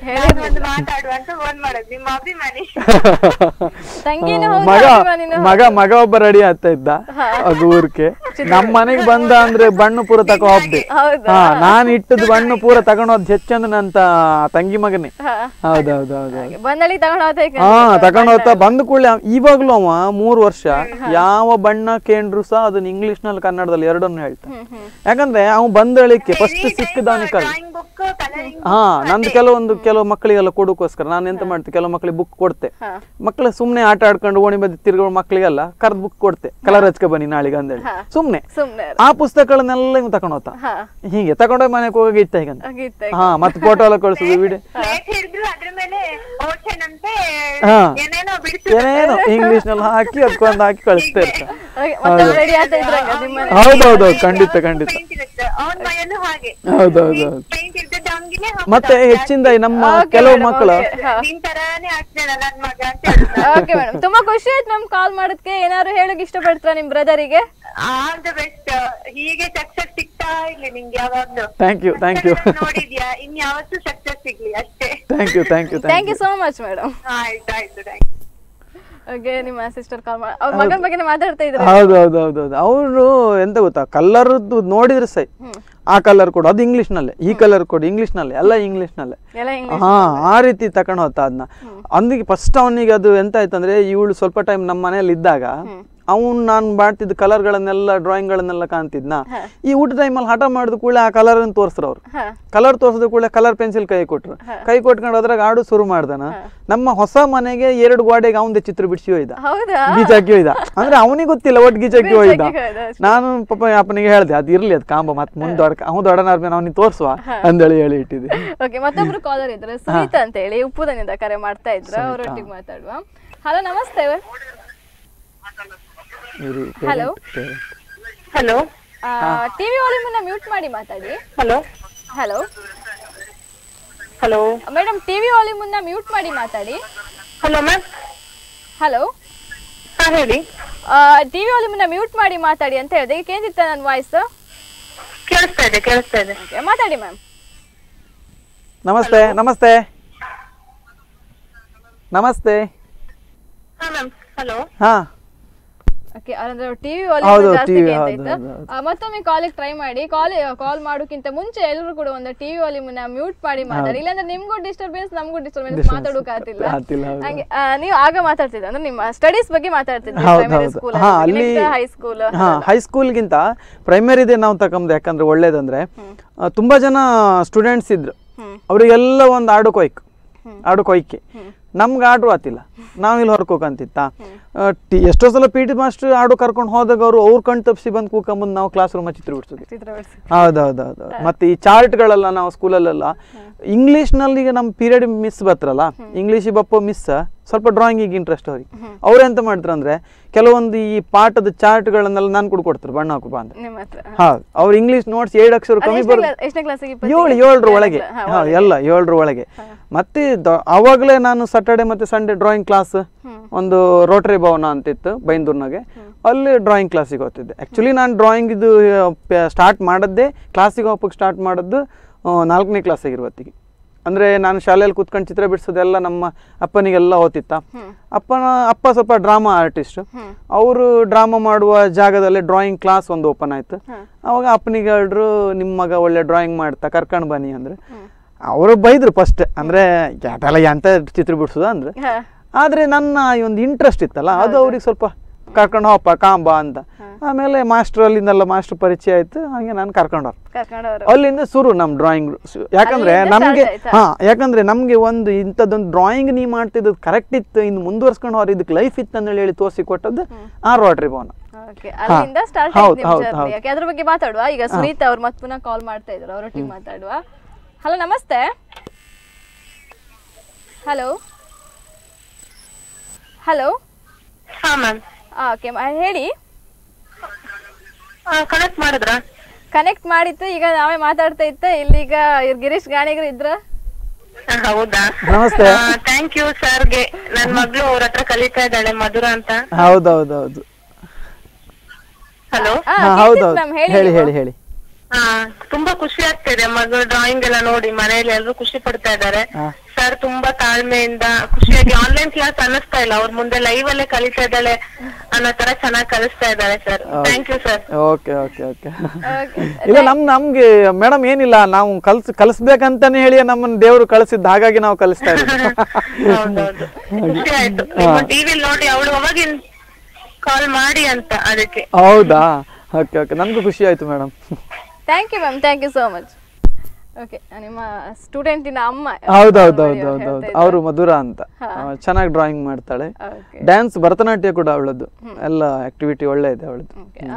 ಮಗ ಮಗ ಮಗ ಒಬ್ಬ ರೆಡಿ ಆಗ್ತಾ ಇದ್ದ ಊರ್ಕೆ. ನಮ್ ಮನೆಗ್ ಬಂದ ಅಂದ್ರೆ ಬಣ್ಣು ಪೂರ ತಗೋ ಹೋಗ್ದೆ. ಹಾ, ನಾನ್ ಇಟ್ಟದ್ ಬಣ್ಣು ಪೂರ ತಗೊಂಡೋದ್ ಹೆಚ್ಚಂದ್ರೆ ನಂತ ತಂಗಿ ಮಗನೇ. ಹೌದೌದೌದು, ಹಾ ತಗೊಂಡ್ ಹೋಗ್ತಾ ಬಂದ ಕೂಡಲೇ ಇವಾಗ್ಲೂ ಅವ ಮೂರ್ ವರ್ಷ ಯಾವ ಬಣ್ಣ ಕೇಂದ್ರು ಸಹ ಅದನ್ನ ಇಂಗ್ಲಿಷ್ ನಲ್ಲಿ ಕನ್ನಡದಲ್ಲಿ ಎರಡನ್ನು ಹೇಳ್ತಾ. ಯಾಕಂದ್ರೆ ಅವ್ ಬಂದಳಿಕೆ ಫಸ್ಟ್ ಸಿಕ್ಕದವನಿಗೆ ಹಾ ನಂದು ಕೆಲವೊಂದು ಕೆಲವು ಮಕ್ಕಳಿಗೆಲ್ಲ ಕೊಡೋಕೋಸ್ಕರ ನಾನು ಎಂತ ಮಾಡ್ತೆ ಕೆಲವು ಮಕ್ಕಳಿಗೆ ಬುಕ್ ಕೊಡ್ತೆ ಮಕ್ಕಳು ಸುಮ್ನೆ ಆಟ ಆಡ್ಕೊಂಡು ಓಣಿ ಬದಿ ತಿರ್ಗೋ ಮಕ್ಕಳಿಗೆಲ್ಲ ಕರ್ದ್ ಬುಕ್ ಕೊಡ್ತೆ ಕಲರ್ ಹಚ್ಕ ಬನ್ನಿ ನಾಳೆಗೆ ಅಂದೇಳಿ ಸುಮ್ನೆ ಆ ಪುಸ್ತಕಗಳನ್ನೆಲ್ಲ ಇವ್ ತಕೊಂಡ್ ಹೋಗ್ತಾ ಹೀಗೆ ತಕೊಂಡೋಗಿ ಮನೆಗೆ ಹೋಗಿ ಇತ್ತ ಈಗ ಹಾ ಮತ್ತೆ ಫೋಟೋ ಎಲ್ಲ ಕಳ್ಸುದು ವಿಡಿಯೋ ಹಾ ಏನೇನು ಇಂಗ್ಲಿಷ್ ನಲ್ಲಿ ಹಾಕಿ ಅದಕ್ಕೊಂದು ಹಾಕಿ ಕಳಿಸ್ತಾ ಇರ್ತಾರೆ ಹೌದೌದೌದು ಖಂಡಿತ ಖಂಡಿತ ಹೌದೌದೌದು ಮತ್ತೆ ಹೆಚ್ಚಿಂದ ನಮ್ಮ ಕೆಲವು ಮಕ್ಕಳು ಓಕೆ ಮೇಡಮ್ ತುಂಬಾ ಖುಷಿ ಆಯ್ತು ಮ್ಯಾಮ್ ಕಾಲ್ ಮಾಡೋದಕ್ಕೆ ಏನಾದ್ರು ಹೇಳಕ್ ಇಷ್ಟಪಡ್ತೀರಾ ನಿಮ್ ಬ್ರದರಿಗೆ ಆಲ್ ದ ಬೆಸ್ಟ್ ಹೀಗೆ ಸಕ್ಸಸ್ ಸಿಗ್ತಾ ಇರ್ಲಿ ನಿಂಗೆ ಯಾವಾಗ್ಲೂ ಥ್ಯಾಂಕ್ ಯು ಥ್ಯಾಂಕ್ ಯು ನೋಡಿದ್ಯಾ ಇನ್ ಯಾವತ್ತೂ ಸಕ್ಸಸ್ ಸಿಗ್ಲಿ ಅಷ್ಟೇ thank you thank you thank you so much madam ಆಯ್ತು ಆಯ್ತು ಥ್ಯಾಂಕ್ ಯು ಓಕೆ ನಿಮ್ಮ ಸಿಸ್ಟರ್ ಕಾಲ್ ಮಾಡಿ ಅವ್ರ ಮಗನ ಬಗ್ಗೆ ಮಾತಾಡ್ತಾ ಇದ್ರು ಹೌದು ಹೌದು ಹೌದು ಹೌದು ಅವರು ಎಂತ ಗೊತ್ತಾ ಕಲರ್ದು ನೋಡಿದ್ರೆ ಸೈ ಆ ಕಲರ್ ಕೊಡು ಅದು ಇಂಗ್ಲಿಷ್ ನಲ್ಲೇ ಈ ಕಲರ್ ಕೊಡು ಇಂಗ್ಲಿಷ್ ನಲ್ಲೇ ಎಲ್ಲ ಇಂಗ್ಲಿಷ್ ನಲ್ಲೇ ಹಾ ಆ ರೀತಿ ತಕೊಂಡ್ ಹೋಗ್ತಾ ಅದನ್ನ ಅಂದಿಗೆ ಫಸ್ಟ್ ಅವನಿಗೆ ಅದು ಎಂತ ಆಯ್ತಂದ್ರೆ ಇವಳು ಸ್ವಲ್ಪ ಟೈಮ್ ನಮ್ಮ ಮನೇಲಿ ಇದ್ದಾಗ ಅವ್ನು ನಾನು ಮಾಡ್ತಿದ್ದ ಕಲರ್ ಗಳನ್ನೆಲ್ಲ ಡ್ರಾಯಿಂಗ್ ಗಳನ್ನೆಲ್ಲ ಕಾಣ್ತಿದ್ನ ಈ ಊಟ ಟೈಮಲ್ಲಿ ಹಠ ಮಾಡಿದ ಕೂಡಲೇ ಆ ಕಲರ್ ಅನ್ನು ತೋರಿಸ್ರು ಅವ್ರು ಕಲರ್ ತೋರಿಸಿದ ಕೂಡಲೇ ಕಲರ್ ಪೆನ್ಸಿಲ್ ಕೈ ಕೊಟ್ರು ಕೈ ಕೊಟ್ಕೊಂಡು ಅದ್ರಾಗ ಆಡು ಶುರು ಮಾಡ್ದಾನ ನಮ್ಮ ಹೊಸ ಮನೆಗೆ ಎರಡು ಗೋಡೆಗೆ ಅವನದೇ ಚಿತ್ರ ಬಿಡಿಸಿ ಹೋಯ್ದ ಗೀಚಾಕಿ ಹೋಯ್ದ ಅಂದ್ರೆ ಅವನಿಗೆ ಗೊತ್ತಿಲ್ಲ ಒಟ್ಟು ಗೀಚಾಕಿ ಹೋಯ್ದ ನಾನು ಪಾಪ ಅಪ್ಪನಿಗೆ ಹೇಳ್ದೆ ಅದ್ ಇರ್ಲಿ ಅದ್ ಕಾಂಬ ಮತ್ ಮುಂದೆ ದೊಡ್ಡ ಅವ್ನು ದೊಡ್ಡನಾರ ಮೇಲೆ ಅವನಿಗೆ ತೋರ್ಸುವ ಅಂದೇಳಿ ಹೇಳಿ ಇಟ್ಟಿದ್ದೆ. ಓಕೆ ಮತ್ತೊಬ್ರು ಕಾಲರ್ ಇದ್ರು ಸುನೀತಾ ಅಂತ ಹೇಳಿ ಉಪ್ಪುದನಿಂದ ಕರೆ ಮಾಡ್ತಾ ಇದ್ರು ಅವರೊಟ್ಟಿಗೆ ಮಾತಾಡುವ. ಹಲೋ ನಮಸ್ತೆ. ಹಲೋ ಹಲೋ ಟಿವಿ ವಾಲ್ಯೂಮ್ ಅನ್ನ ಮ್ಯೂಟ್ ಮಾಡಿ ಮಾತಾಡಿ. Hello hello hello madam TV volume ಅನ್ನ ಮ್ಯೂಟ್ ಮಾಡಿ ಮಾತಾಡಿ. ಹಲೋ ಮ್ಯಾಮ್ ಹಲೋ ಹಾ ಹೇಳಿ. ಟಿವಿ ವಾಲ್ಯೂಮ್ ಅನ್ನ ಮ್ಯೂಟ್ ಮಾಡಿ ಮಾತಾಡಿ ಅಂತ ಹೇಳಿದೆ. ಈಗ ಕೇಳಿತ್ತ ನನ್ನ ವಾಯ್ಸ್? ಕೇಳಿಸ್ತಾ ಇದೆ ಕೇಳಿಸ್ತಾ ಇದೆ. ಮಾತಾಡಿ ಮ್ಯಾಮ್. ನಮಸ್ತೆ ನಮಸ್ತೆ ನಮಸ್ತೆ. ಹಾ ಮ್ಯಾಮ್ ಹಲೋ. ಹಾ ಓಕೆ ಅಂದ್ರೆ ಟಿವಿ ವಾಲ್ಯೂಮ್ ಜಾಸ್ತಿ ಕೇಳ್ತಾ ಇತ್ತು. ಮತ್ತೊಮ್ಮೆ ಕಾಲಿಗೆ ಟ್ರೈ ಮಾಡಿ. ಕಾಲ್ ಕಾಲ್ ಮಾಡೋಕ್ಕಿಂತ ಮುಂಚೆ ಎಲ್ಲರೂ ಕೂಡ ಒಂದು ಟಿವಿ ವಾಲ್ಯೂಮ್ ನ ಮ್ಯೂಟ್ ಮಾಡಿ ಮಾತಾಡಿ. ಇಲ್ಲಾಂದ್ರೆ ನಿಮ್ಗೂ ಡಿಸ್ಟರ್ಬೆನ್ಸ್ ನಮಗೂ ಡಿಸ್ಟರ್ಬೆನ್ಸ್ ಮಾತಾಡೋಕಾಗ್ತಿಲ್ಲ. ಹಂಗೆ ನೀವು ಆಗ ಮಾತಾಡ್ತಿದ್ದೆ ಅಂದ್ರೆ ನಿಮ್ಮ ಸ್ಟಡೀಸ್ ಬಗ್ಗೆ ಮಾತಾಡ್ತಿದ್ದೆ ಪ್ರೈಮರಿ ಸ್ಕೂಲ್ ಅಲ್ಲಿ ಹೈ ಸ್ಕೂಲ್. ಹಾ ಹೈಸ್ಕೂಲ್ಗಿಂತ ಪ್ರೈಮರಿದೇ ನಾವು ತಕೊಂಬುದು. ಯಾಕಂದ್ರೆ ಒಳ್ಳೇದಂದ್ರೆ ತುಂಬಾ ಜನ ಸ್ಟೂಡೆಂಟ್ಸ್ ಇದ್ರು, ಅವರಿಗೆಲ್ಲ ಒಂದು ಆಡು ಕೊಯ್ಕ್ ಆಡು ಕೊಯ್ಕೆ ನಮ್ಗೆ ಆಡ್ರು ಆತಿಲ್ಲ. ನಾವಿಲ್ಲಿ ಹೊರ್ಕೋಕಂತಿತ್ತ ಎಷ್ಟೋ ಸಲ ಪಿ ಟಿ ಮಾಸ್ಟರ್ ಆಡು ಕರ್ಕೊಂಡು ಹೋದಾಗ ಅವರು ಅವ್ರ ಕಣ್ ತಪ್ಪಿಸಿ ಬಂದು ಕೂಕೊಂಬಂದು ನಾವು ಕ್ಲಾಸ್ ರೂಮ್ ಚಿತ್ರ ಬಿಡ್ಸೋದು. ಹೌದೌದೌದು. ಮತ್ತೆ ಈ ಚಾರ್ಟ್ಗಳೆಲ್ಲ ನಾವು ಸ್ಕೂಲಲ್ಲೆಲ್ಲ ಇಂಗ್ಲಿಷ್ ನಲ್ಲಿ ಈಗ ನಮ್ಮ ಪೀರಿಯಡ್ ಮಿಸ್ ಬರ್ತಾರಲ್ಲ, ಇಂಗ್ಲಿಷ್ ಬಪ್ಪ ಮಿಸ್ ಸ್ವಲ್ಪ ಡ್ರಾಯಿಂಗಿಗೆ ಇಂಟ್ರೆಸ್ಟ್ ಅವ್ರಿಗೆ. ಅವ್ರು ಎಂತ ಮಾಡ್ತಾರೆ ಅಂದ್ರೆ ಕೆಲವೊಂದು ಈ ಪಾಠದ ಚಾರ್ಟ್ ಗಳನ್ನೆಲ್ಲ ನಾನು ಕೂಡ ಕೊಡ್ತಾರೆ ಬಣ್ಣ ಹಾಕು ಬಾ ಅಂತ. ಹೌದು ಅವ್ರು ಇಂಗ್ಲಿಷ್ ನೋಟ್ಸ್ ಏಳು ಅಕ್ಷರ ಕಮ್ಮಿ ಬರುತ್ತೆ, ಏಳು ಏಳರ ಒಳಗೆ ಎಲ್ಲ ಏಳರ ಒಳಗೆ. ಮತ್ತೆ ಅವಾಗಲೇ ನಾನು ಸಾಟರ್ಡೆ ಮತ್ತೆ ಸಂಡೇ ಡ್ರಾಯಿಂಗ್ ಕ್ಲಾಸ್ ಒಂದು ರೋಟರಿ ಭವನ ಅಂತಿತ್ತು ಬೈಂದೂರ್ನಾಗೆ, ಅಲ್ಲಿ ಡ್ರಾಯಿಂಗ್ ಕ್ಲಾಸಿಗೆ ಹೋಗ್ತಿದ್ದೆ. ಆಕ್ಚುಲಿ ನಾನು ಡ್ರಾಯಿಂಗ್ ಇದು ಸ್ಟಾರ್ಟ್ ಮಾಡದ್ದೇ ಕ್ಲಾಸಿಗೆ ಹೋಗಕ್ಕೆ ಸ್ಟಾರ್ಟ್ ಮಾಡದ್ದು ನಾಲ್ಕನೇ ಕ್ಲಾಸ್ ಆಗಿರುವತ್ತಿಗೆ. ಅಂದ್ರೆ ನಾನು ಶಾಲೆಯಲ್ಲಿ ಕೂತ್ಕೊಂಡು ಚಿತ್ರ ಬಿಡಿಸೋದೆಲ್ಲ ನಮ್ಮ ಅಪ್ಪನಿಗೆಲ್ಲ ಓದ್ತಿತ್ತ. ಅಪ್ಪನ ಅಪ್ಪ ಸ್ವಲ್ಪ ಡ್ರಾಮಾ ಆರ್ಟಿಸ್ಟ್, ಅವರು ಡ್ರಾಮಾ ಮಾಡುವ ಜಾಗದಲ್ಲಿ ಡ್ರಾಯಿಂಗ್ ಕ್ಲಾಸ್ ಒಂದು ಓಪನ್ ಆಯ್ತು. ಅವಾಗ ಅಪ್ಪನಿಗೆ ಹೇಳ್ರು ನಿಮ್ಮ ಮಗ ಒಳ್ಳೆ ಡ್ರಾಯಿಂಗ್ ಮಾಡ್ತಾ ಕರ್ಕೊಂಡು ಬನ್ನಿ ಅಂದ್ರೆ. ಅವರು ಬೈದ್ರು ಫಸ್ಟ್, ಅಂದ್ರೆ ಅದೆಲ್ಲ ಎಂತ ಚಿತ್ರ ಬಿಡಿಸೋದು ಅಂದ್ರೆ. ಆದ್ರೆ ನನ್ನ ಒಂದು ಇಂಟ್ರೆಸ್ಟ್ ಇತ್ತಲ್ಲ ಅದು ಅವ್ರಿಗೆ ಸ್ವಲ್ಪ ಕರ್ಕೊಂಡು ಹೋಗಪ್ಪ ಕಾಂಬ ಅಂತ. ಆಮೇಲೆ ಮಾಸ್ಟರ್ ಅಲ್ಲಿಂದೆಲ್ಲ ಮಾಸ್ಟರ್ ಪರಿಚಯ ಆಯ್ತು, ಹಾಗೆ ನಾನು ಕರ್ಕೊಂಡು ಹೋಗ್ತಾರೆ. ಅಲ್ಲಿಂದ ಶುರು ನಮ್ ಡ್ರಾಯಿಂಗ್. ಯಾಕಂದ್ರೆ ನಮ್ಗೆ ಹಾ ಯಾಕಂದ್ರೆ ನಮ್ಗೆ ಒಂದು ಇಂಥದ್ದೊಂದು ಡ್ರಾಯಿಂಗ್ ನೀ ಮಾಡ್ತಿದ್ದು ಕರೆಕ್ಟ್ ಇತ್ತು, ಇನ್ನು ಮುಂದುವರ್ಸ್ಕೊಂಡು ಹೋದ್ರೆ ಇದಕ್ಕೆ ಲೈಫ್ ಇತ್ತು ಅಂತ ಹೇಳಿ ತೋರಿಸಿ ಕೊಟ್ಟದ್ದು ಆ ರೋಟರಿ ಭವನ. ಅದ್ರ ಬಗ್ಗೆ ಮಾತಾಡುವ. ಈಗ ಸುನೀತಾ ಅವ್ರು ಮತ್ತೆ ಪುನಃ ಕಾಲ್ ಮಾಡ್ತಾ ಇದ್ರು, ಅವರೊಟ್ಟಿಗೆ ಮಾತಾಡುವ. ಹಲೋ ನಮಸ್ತೆ. ಹಲೋ ಹಲೋ ಹಾ ಮ್ಯಾಮ್. ಓಕೆ ಹೇಳಿ. ಕನೆಕ್ಟ್ ಮಾಡಿದ್ರಾ? ಕನೆಕ್ಟ್ ಮಾಡಿತ್ತು, ಈಗ ನಾವೇ ಮಾತಾಡ್ತಾ ಇತ್ತ. ಇಲ್ಲೀಗ ಗಿರೀಶ್ ಗಾಣಿಗರು ಇದ್ರ. ಹೌದಾ? ನಮಸ್ತೆ. ಥ್ಯಾಂಕ್ ಯು ಸರ್ಗೆ. ನನ್ ಮಗಳು ಅವ್ರ ಹತ್ರ ಕಲಿತಾ ಇದ್ದಾಳೆ ಮಧುರ ಅಂತ. ಹೌದೌದೌದು. ಹಲೋ ಹೌದೌದು ಹೇಳಿ ಹೇಳಿ ಹೇಳಿ. ಹಾ ತುಂಬಾ ಖುಷಿ ಆಗ್ತಿದೆ ಮಗಳು ಡ್ರಾಯಿಂಗ್ ಎಲ್ಲ ನೋಡಿ, ಮನೆಯಲ್ಲಿ ಎಲ್ರು ಖುಷಿ ಪಡ್ತಾ ಇದ್ದಾರೆ. ಸರ್ ತುಂಬಾ ತಾಳ್ಮೆಯಿಂದ ಖುಷಿಯಾಗಿ ಆನ್ಲೈನ್ ಕ್ಲಾಸ್ ಅನ್ನಿಸ್ತಾ ಇಲ್ಲ, ಅವ್ರ ಮುಂದೆ ಲೈವ್ ಅಲ್ಲೇ ಕಲಿತಾ ಇದ್ದಾಳೆ ಅನ್ನೋ ತರ ಚೆನ್ನಾಗಿ ಕಲಿಸ್ತಾ ಇದ್ದಾರೆ sir. Thank you sir. Okay okay okay. ಇಲ್ಲ ನಮ್ ನಮ್ಗೆ ಮೇಡಮ್ ಏನಿಲ್ಲ, ನಾವು ಕಲ್ಸ್ ಕಲಿಸ್ಬೇಕಂತಾನೆ ಹೇಳಿ ನಮ್ಮನ್ನ ದೇವ್ರು ಕಳಿಸಿದ್ದು, ಹಾಗಾಗಿ ನಾವು ಕಲಿಸ್ತಾ ಇದ್ದೀವಿ. ಹೌದೌದು ಖುಷಿ ಆಯ್ತು ಟಿವಿ ನೋಡಿ ಅವಳು ಅವಾಗಿನ್ ಕಾಲ್ ಮಾಡಿ ಅಂತ, ಅದಕ್ಕೆ. ಹೌದಾ? ಓಕೆ ಓಕೆ ನನ್ಗೂ ಖುಷಿ ಆಯ್ತು madam. Thank you ma'am, thank you so much. Okay, ನಿಮ್ಮ ಸ್ಟೂಡೆಂಟಿನ ಅಮ್ಮ. ಹೌದೌದೌದೌದು, ಅವರು ಮಧುರಾ ಅಂತ, ಚೆನ್ನಾಗಿ ಡ್ರಾಯಿಂಗ್ ಮಾಡ್ತಾಳೆ. ಡ್ಯಾನ್ಸ್, ಭರತನಾಟ್ಯ ಕೂಡ ಅವಳದ್ದು, ಎಲ್ಲ ಆಕ್ಟಿವಿಟಿ ಒಳ್ಳೆ ಇದೆ ಅವಳದ್ದು.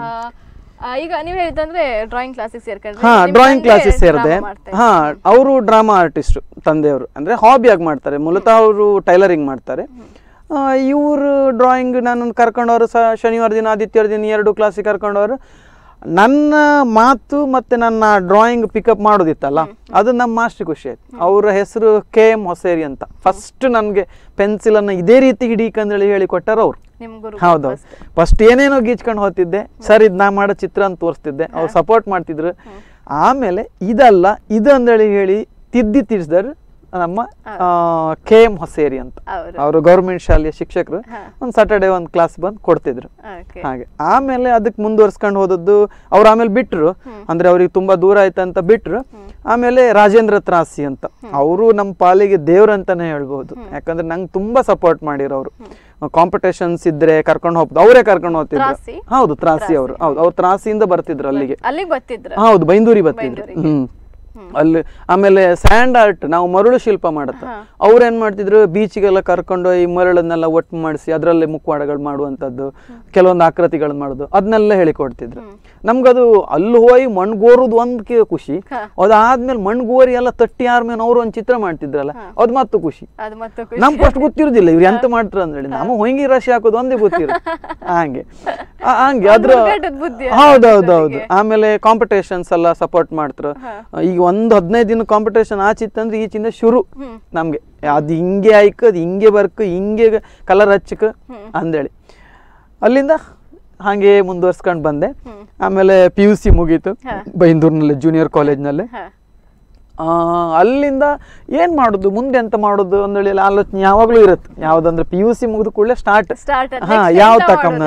ಈಗ ನೀವು ಹೇಳಿದಂದ್ರೆ ಡ್ರಾಯಿಂಗ್ ಕ್ಲಾಸಿಗೆ ಸೇರ್ಕೊಂಡ್ರೆ? ಹಾ, ಡ್ರಾಯಿಂಗ್ ಕ್ಲಾಸಿಗೆ ಸೇರಿದೆ. ಹಾ, ಅವರು ಡ್ರಾಮಾ ಆರ್ಟಿಸ್ಟ್ ತಂದೆಯವರು, ಅಂದ್ರೆ ಹಾಬಿಯಾಗಿ ಮಾಡ್ತಾರೆ. ಮೂಲತಃ ಅವರು ಟೈಲರಿಂಗ್ ಮಾಡ್ತಾರೆ. ಇವರು ಡ್ರಾಯಿಂಗ್ ನಾನು ಕರ್ಕೊಂಡವರು ಸಹ ಶನಿವಾರ ದಿನ ಆದಿತ್ಯವಾರ ದಿನ ಎರಡು ಕ್ಲಾಸಿಗೆ ಕರ್ಕೊಂಡವರು. ನನ್ನ ಮಾತು ಮತ್ತು ನನ್ನ ಡ್ರಾಯಿಂಗ್ ಪಿಕಪ್ ಮಾಡೋದಿತ್ತಲ್ಲ, ಅದು ನಮ್ಮ ಮಾಸ್ಟರ್ ಖುಷಿ ಆಯ್ತು. ಅವರ ಹೆಸರು ಕೆ ಎಂ ಹೊಸೇರಿ ಅಂತ. ಫಸ್ಟ್ ನನಗೆ ಪೆನ್ಸಿಲನ್ನು ಇದೇ ರೀತಿ ಹಿಡೀಕಂದೇಳಿ ಹೇಳಿ ಕೊಟ್ಟಾರ ಅವರು. ಹೌದೌದು. ಫಸ್ಟ್ ಏನೇನೋ ಗೀಚ್ಕೊಂಡು ಹೋಗ್ತಿದ್ದೆ, ಸರ್ ಇದು ನಾ ಮಾಡೋ ಚಿತ್ರ ಅಂತ ತೋರಿಸ್ತಿದ್ದೆ, ಅವ್ರು ಸಪೋರ್ಟ್ ಮಾಡ್ತಿದ್ರು. ಆಮೇಲೆ ಇದಲ್ಲ ಇದು ಅಂದೇಳಿ ಹೇಳಿ ತಿದ್ದಿ ತಿರ್ಸಿದ್ರು ನಮ್ಮ ಕೆ ಎಂ ಹೊಸೇರಿ ಅಂತ. ಅವರು ಗೌರ್ಮೆಂಟ್ ಶಾಲೆಯ ಶಿಕ್ಷಕರು. ಒಂದು ಸಾಟರ್ಡೆ ಒಂದು ಕ್ಲಾಸ್ ಬಂದು ಕೊಡ್ತಿದ್ರು ಹಾಗೆ. ಆಮೇಲೆ ಅದಕ್ಕೆ ಮುಂದುವರ್ಸ್ಕೊಂಡು ಹೋದದ್ದು ಅವ್ರು. ಆಮೇಲೆ ಬಿಟ್ರು, ಅಂದ್ರೆ ಅವ್ರಿಗೆ ತುಂಬಾ ದೂರ ಆಯ್ತಂತ ಬಿಟ್ರು. ಆಮೇಲೆ ರಾಜೇಂದ್ರ ತ್ರಾಸಿ ಅಂತ, ಅವರು ನಮ್ಮ ಪಾಲಿಗೆ ದೇವ್ರಂತಾನೆ ಹೇಳ್ಬಹುದು. ಯಾಕಂದ್ರೆ ನಂಗೆ ತುಂಬಾ ಸಪೋರ್ಟ್ ಮಾಡಿರೋರು. ಕಾಂಪಿಟೇಷನ್ಸ್ ಇದ್ರೆ ಕರ್ಕೊಂಡು ಹೋಗ್ಬೋದು, ಅವರೇ ಕರ್ಕೊಂಡು ಹೋಗ್ತಿದ್ರು. ಹೌದು, ತ್ರಾಸಿ ಅವರು. ಹೌದು, ಅವ್ರು ತ್ರಾಸಿಯಿಂದ ಬರ್ತಿದ್ರು ಅಲ್ಲಿಗೆ. ಹೌದು, ಬೈಂದೂರಿ ಬರ್ತಿದ್ರು. ಹ್ಮ್ ಅಲ್ಲಿ. ಆಮೇಲೆ ಸ್ಯಾಂಡ್ ಆರ್ಟ್, ನಾವು ಮರಳು ಶಿಲ್ಪ ಮಾಡುತ್ತೆ, ಅವ್ರು ಏನ್ ಮಾಡ್ತಿದ್ರು, ಬೀಚಿಗೆಲ್ಲ ಕರ್ಕೊಂಡು ಈ ಮರಳನ್ನೆಲ್ಲ ಒಟ್ಟು ಮಾಡಿಸಿ ಅದರಲ್ಲೇ ಮುಖವಾಡಗಳು ಮಾಡುವಂಥದ್ದು, ಕೆಲವೊಂದು ಆಕೃತಿಗಳನ್ನ ಮಾಡೋದು, ಅದನ್ನೆಲ್ಲ ಹೇಳಿಕೊಡ್ತಿದ್ರು ನಮ್ಗದು. ಅಲ್ಲಿ ಹೋಗಿ ಮಣ್ಗೋರುದು ಒಂದ್ ಖುಷಿ, ಅದಾದ್ಮೇಲೆ ಮಣ್ಗೋರಿ ಎಲ್ಲ ತಟ್ಟಿ ಆರ್ ಮೇಲೆ ಅವ್ರು ಒಂದ್ ಚಿತ್ರ ಮಾಡ್ತಿದ್ರಲ್ಲ, ಅದ್ ಮತ್ತು ಖುಷಿ. ನಮ್ ಫಸ್ಟ್ ಗೊತ್ತಿರುದಿಲ್ಲ ಇವ್ರು ಎಂತ ಮಾಡ್ತಾರ ಅಂದೇಳಿ, ನಮ್ಮ ಹೊಂಗಿ ರಾಶಿ ಹಾಕೋದು ಒಂದೇ ಗೊತ್ತಿರ ಹಂಗೆ ಹಂಗೆ ಅದ್ರ. ಹೌದೌದೌದು. ಆಮೇಲೆ ಕಾಂಪಿಟೇಷನ್ಸ್ ಎಲ್ಲ ಸಪೋರ್ಟ್ ಮಾಡ್ತಾರ. ಈಗ ಒಂದ್ ಹದಿನೈದು ದಿನ ಕಾಂಪಿಟೇಷನ್ ಆಚಿತ್ತಂದ್ರೆ ಈಚಿಂದ ಶುರು ನಮ್ಗೆ. ಅದು ಹಿಂಗೆ ಆಯ್ಕ, ಅದು ಹಿಂಗೆ ಬರ್ಕ, ಹಿಂಗೆ ಕಲರ್ ಹಚ್ಚಕ ಅಂದೇಳಿ ಅಲ್ಲಿಂದ ಹಾಗೆ ಮುಂದುವರ್ಸ್ಕೊಂಡ್ ಬಂದೆ. ಆಮೇಲೆ ಪಿ ಯು ಸಿ ಮುಗೀತು ಬೈಂದೂರಿನಲ್ಲಿ ಜೂನಿಯರ್ ಕಾಲೇಜ್ನಲ್ಲಿ. ಆ ಅಲ್ಲಿಂದ ಏನ್ ಮಾಡುದು ಮುಂದೆ ಎಂತ ಮಾಡುದು ಅಂದೇಳಿ ಆಲೋಚನೆ ಯಾವಾಗ್ಲೂ ಇರುತ್ತೆ. ಯಾವ್ದಂದ್ರೆ ಪಿ ಯು ಸಿ ಮುಗಿದ ಕೂಡಲೇ ಸ್ಟಾರ್ಟ್. ಹಾ, ಯಾವ ತಕಂಬ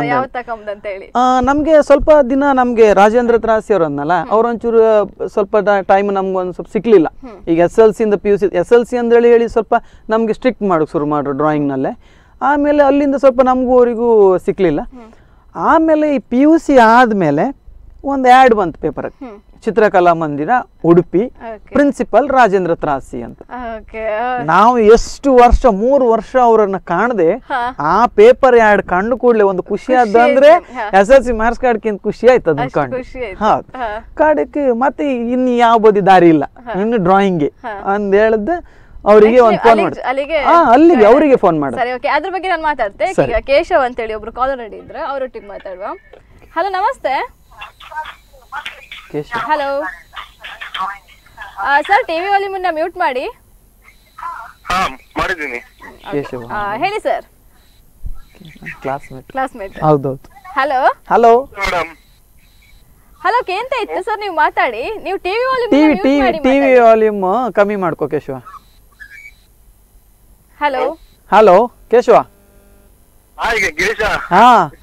ನಮ್ಗೆ ಸ್ವಲ್ಪ ದಿನ ನಮ್ಗೆ ರಾಜೇಂದ್ರ ತ್ರಾಸಿ ಅವ್ರು ಅನ್ನಲ್ಲ, ಅವ್ರೊಂಚೂರು ಸ್ವಲ್ಪ ಟೈಮ್ ನಮ್ಗೆ ಒಂದ್ ಸ್ವಲ್ಪ ಸಿಕ್ಲಿಲ್ಲ. ಈಗ ಎಸ್ ಎಲ್ ಸಿ ಇಂದ P U C, S L C ಅಂದೇಳಿ ಹೇಳಿ ಸ್ವಲ್ಪ ನಮ್ಗೆ ಸ್ಟ್ರಿಕ್ಟ್ ಮಾಡೋಕೆ ಶುರು ಮಾಡ್ರು ಡ್ರಾಯಿಂಗ್ ನಲ್ಲೇ. ಆಮೇಲೆ ಅಲ್ಲಿಂದ ಸ್ವಲ್ಪ ನಮಗೂ ಅವರಿಗೂ ಸಿಕ್ಲಿಲ್ಲ. ಆಮೇಲೆ ಈ ಪಿ ಯು ಸಿ ಆದ್ಮೇಲೆ ಒಂದು ಆ್ಯಡ್ ಬಂತು ಪೇಪರ್, ಚಿತ್ರಕಲಾ ಮಂದಿರ ಉಡುಪಿ, ಪ್ರಿನ್ಸಿಪಲ್ ರಾಜೇಂದ್ರ ತ್ರಾಸಿ ಅಂತ. ನಾವು ಎಷ್ಟು ವರ್ಷ, ಮೂರು ವರ್ಷ ಅವರನ್ನ ಕಾಣದೆ ಆ ಪೇಪರ್ ಆ್ಯಡ್ ಕಂಡು ಕೂಡಲೇ ಒಂದು ಖುಷಿ ಆದ ಅಂದ್ರೆ ಎಸ್ ಎಲ್ ಸಿ ಮಾರ್ಕ್ಸ್ ಕಾರ್ಡ್ಕಿಂತ ಖುಷಿ ಆಯ್ತು ಅದನ್ನ ಕಂಡು. ಹೌದು, ಕಾಡಕ್ಕೆ ಮತ್ತೆ ಇನ್ನು ಯಾವ ಬದಿ ದಾರಿ ಇಲ್ಲ, ಇನ್ನು ಡ್ರಾಯಿಂಗ್ಗೆ ಅಂದ್ ಹೇಳ್ದೆ ಅವರಿಗೆ ಒಂದು ಫೋನ್ ಮಾಡಿ ಅಲ್ಲಿಗೆ ಅವರಿಗೆ ಫೋನ್ ಮಾಡಿ. ಸರಿ, ಓಕೆ, ಅದ್ರ ಬಗ್ಗೆ ನಾನು ಮಾತಾಡ್ತೆ. ಈಗ ಕೇಶವ್ ಅಂತ ಹೇಳಿ ಒಬ್ರು ಕಾಲರ್ ರೆಡಿ ಇದ್ರೆ ಅವರೊಟ್ಟಿಗೆ ಮಾತಾಡುವ. ಹಲೋ, ನಮಸ್ತೆ. ಹಲೋ ಸರ್, ಟಿವಿ ವಾಲ್ಯೂಮ್ ಅನ್ನ ಮ್ಯೂಟ್ ಮಾಡಿ. ಹೇಳಿ ಸರ್. ಕ್ಲಾಸ್ಮೇಟ್. ಕ್ಲಾಸ್ಮೇಟ್. ಹೌದೌದು. ಹಲೋ ಹಲೋ ಹಲೋ ಕೇಂತ ಇತ್ತು ಸರ್, ನೀವು ಮಾತಾಡಿ. ನೀವು TV volume TV TV TV volume ಕಮ್ಮಿ ಮಾಡ್ಕೋ ಕೇಶವ. Hello hello Keshava. ಹಾ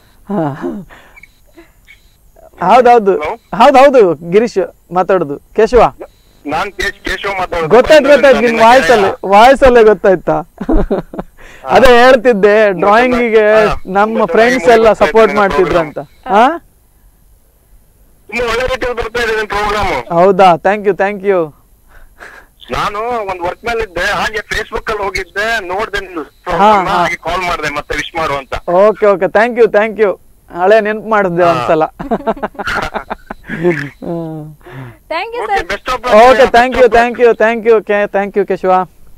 ಹೌದೌದು ಹೌದೌದು ಗಿರೀಶ್ ಮಾತಾಡುದು. ಕೇಶವ ಗೊತ್ತಾಯ್ತು ಗೊತ್ತಾಯ್ತು, ನಿನ್ ವಾಯ್ಸ್ ಅಲ್ಲಿ ವಾಯ್ಸ್ ಅಲ್ಲೇ ಗೊತ್ತಾಯ್ತಾ. ಅದೇ ಹೇಳ್ತಿದ್ದೆ, ಡ್ರಾಯಿಂಗಿಗೆ ನಮ್ಮ ಫ್ರೆಂಡ್ಸ್ ಎಲ್ಲ ಸಪೋರ್ಟ್ ಮಾಡ್ತಿದ್ರು ಅಂತ. ಹಾ, ಹೌದಾ, ಥ್ಯಾಂಕ್ ಯು ಥ್ಯಾಂಕ್ ಯು. ನಾನು ಒಂದ್ ವರ್ಕ್ ಮೇಲೆ ಇದ್ದೆ, ಹಾಗೆ ಫೇಸ್ಬುಕ್ ಅಲ್ಲಿ ಹೋಗಿದ್ದೆ, ನೋಡ್ದೆ, ಕಾಲ್ ಮಾಡಿದೆ ಮತ್ತೆ ವಿಶ್ ಮಾಡು ಅಂತ. Okay okay, thank you thank you. ಹಳೆ ನೆನ್ಪು ಮಾಡಿದ್ದೆ ಒಂದ್ಸಲ. Okay, thank you thank you thank you thank you Keshava.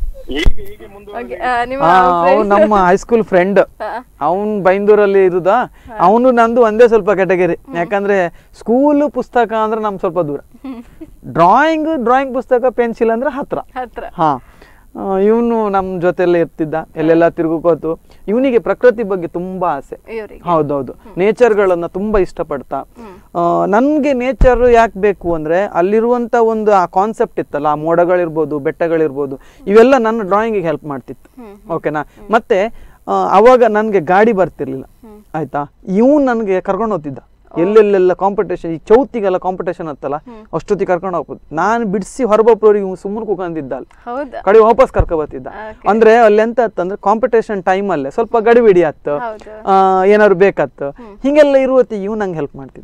ಅವ್ನು ನಮ್ಮ ಹೈಸ್ಕೂಲ್ ಫ್ರೆಂಡ್, ಅವನ್ ಬೈಂದೂರಲ್ಲಿ ಇರುದ. ಅವನು ನಂದು ಒಂದೇ ಸ್ವಲ್ಪ ಕೆಟಗರಿ, ಯಾಕಂದ್ರೆ ಸ್ಕೂಲ್ ಪುಸ್ತಕ ಅಂದ್ರೆ ನಮ್ ಸ್ವಲ್ಪ ದೂರ, ಡ್ರಾಯಿಂಗ್ ಡ್ರಾಯಿಂಗ್ ಪುಸ್ತಕ ಪೆನ್ಸಿಲ್ ಅಂದ್ರೆ ಹತ್ರ. ಹಾ, ಇವನು ನಮ್ ಜೊತೆಲ್ಲ ಇರ್ತಿದ್ದ, ಎಲ್ಲೆಲ್ಲ ತಿರುಗೋತು. ಇವನಿಗೆ ಪ್ರಕೃತಿ ಬಗ್ಗೆ ತುಂಬಾ ಆಸೆ. ಹೌದೌದು, ನೇಚರ್ಗಳನ್ನ ತುಂಬಾ ಇಷ್ಟಪಡ್ತಾ. ನನ್ಗೆ ನೇಚರ್ ಯಾಕೆ ಬೇಕು ಅಂದ್ರೆ ಅಲ್ಲಿರುವಂತ ಒಂದು ಆ ಕಾನ್ಸೆಪ್ಟ್ ಇತ್ತಲ್ಲ, ಆ ಮೋಡಗಳಿರ್ಬೋದು, ಬೆಟ್ಟಗಳಿರ್ಬೋದು, ಇವೆಲ್ಲ ನನ್ನ ಡ್ರಾಯಿಂಗಿಗೆ ಹೆಲ್ಪ್ ಮಾಡ್ತಿತ್ತು. ಓಕೆನಾ. ಮತ್ತೆ ಅವಾಗ ನನ್ಗೆ ಗಾಡಿ ಬರ್ತಿರ್ಲಿಲ್ಲ, ಆಯ್ತಾ. ಇವ್ ನನ್ಗೆ ಕರ್ಕೊಂಡು ಹೋಗ್ತಿದ್ದ ಎಲ್ಲೆಲ್ಲೆಲ್ಲ ಕಾಂಪಿಟೇಷನ್, ಈ ಚೌತಿಗೆಲ್ಲ ಕಾಂಪಿಟೇಷನ್ ಹತ್ತಲ್ಲ, ಅಷ್ಟೊತ್ತಿಗೆ ಕರ್ಕೊಂಡು ಹೋಗ್ಬೋದು. ನಾನು ಬಿಡಿಸಿ ಹೊರಬೊಬ್ರವ್ರಿಗೆ ಸುಮ್ಮನೆ ಕುಕೊಂಡಿದ್ದ, ಅಲ್ಲಿ ಕಡೆ ವಾಪಸ್ ಕರ್ಕೊ ಬರ್ತಿದ್ದ. ಅಂದ್ರೆ ಅಲ್ಲಿ ಎಂತ ಅಂದ್ರೆ ಕಾಂಪಿಟೇಷನ್ ಟೈಮ್ ಅಲ್ಲೇ ಸ್ವಲ್ಪ ಗಡಿಬಿಡಿ ಆತ್ತು, ಏನಾದ್ರು ಬೇಕಾತ್ತು, ಹಿಂಗೆಲ್ಲ ಇರುವತ್ತಿ ಇವ್ ನಂಗೆ ಹೆಲ್ಪ್ ಮಾಡ್ತಿದ್ದ.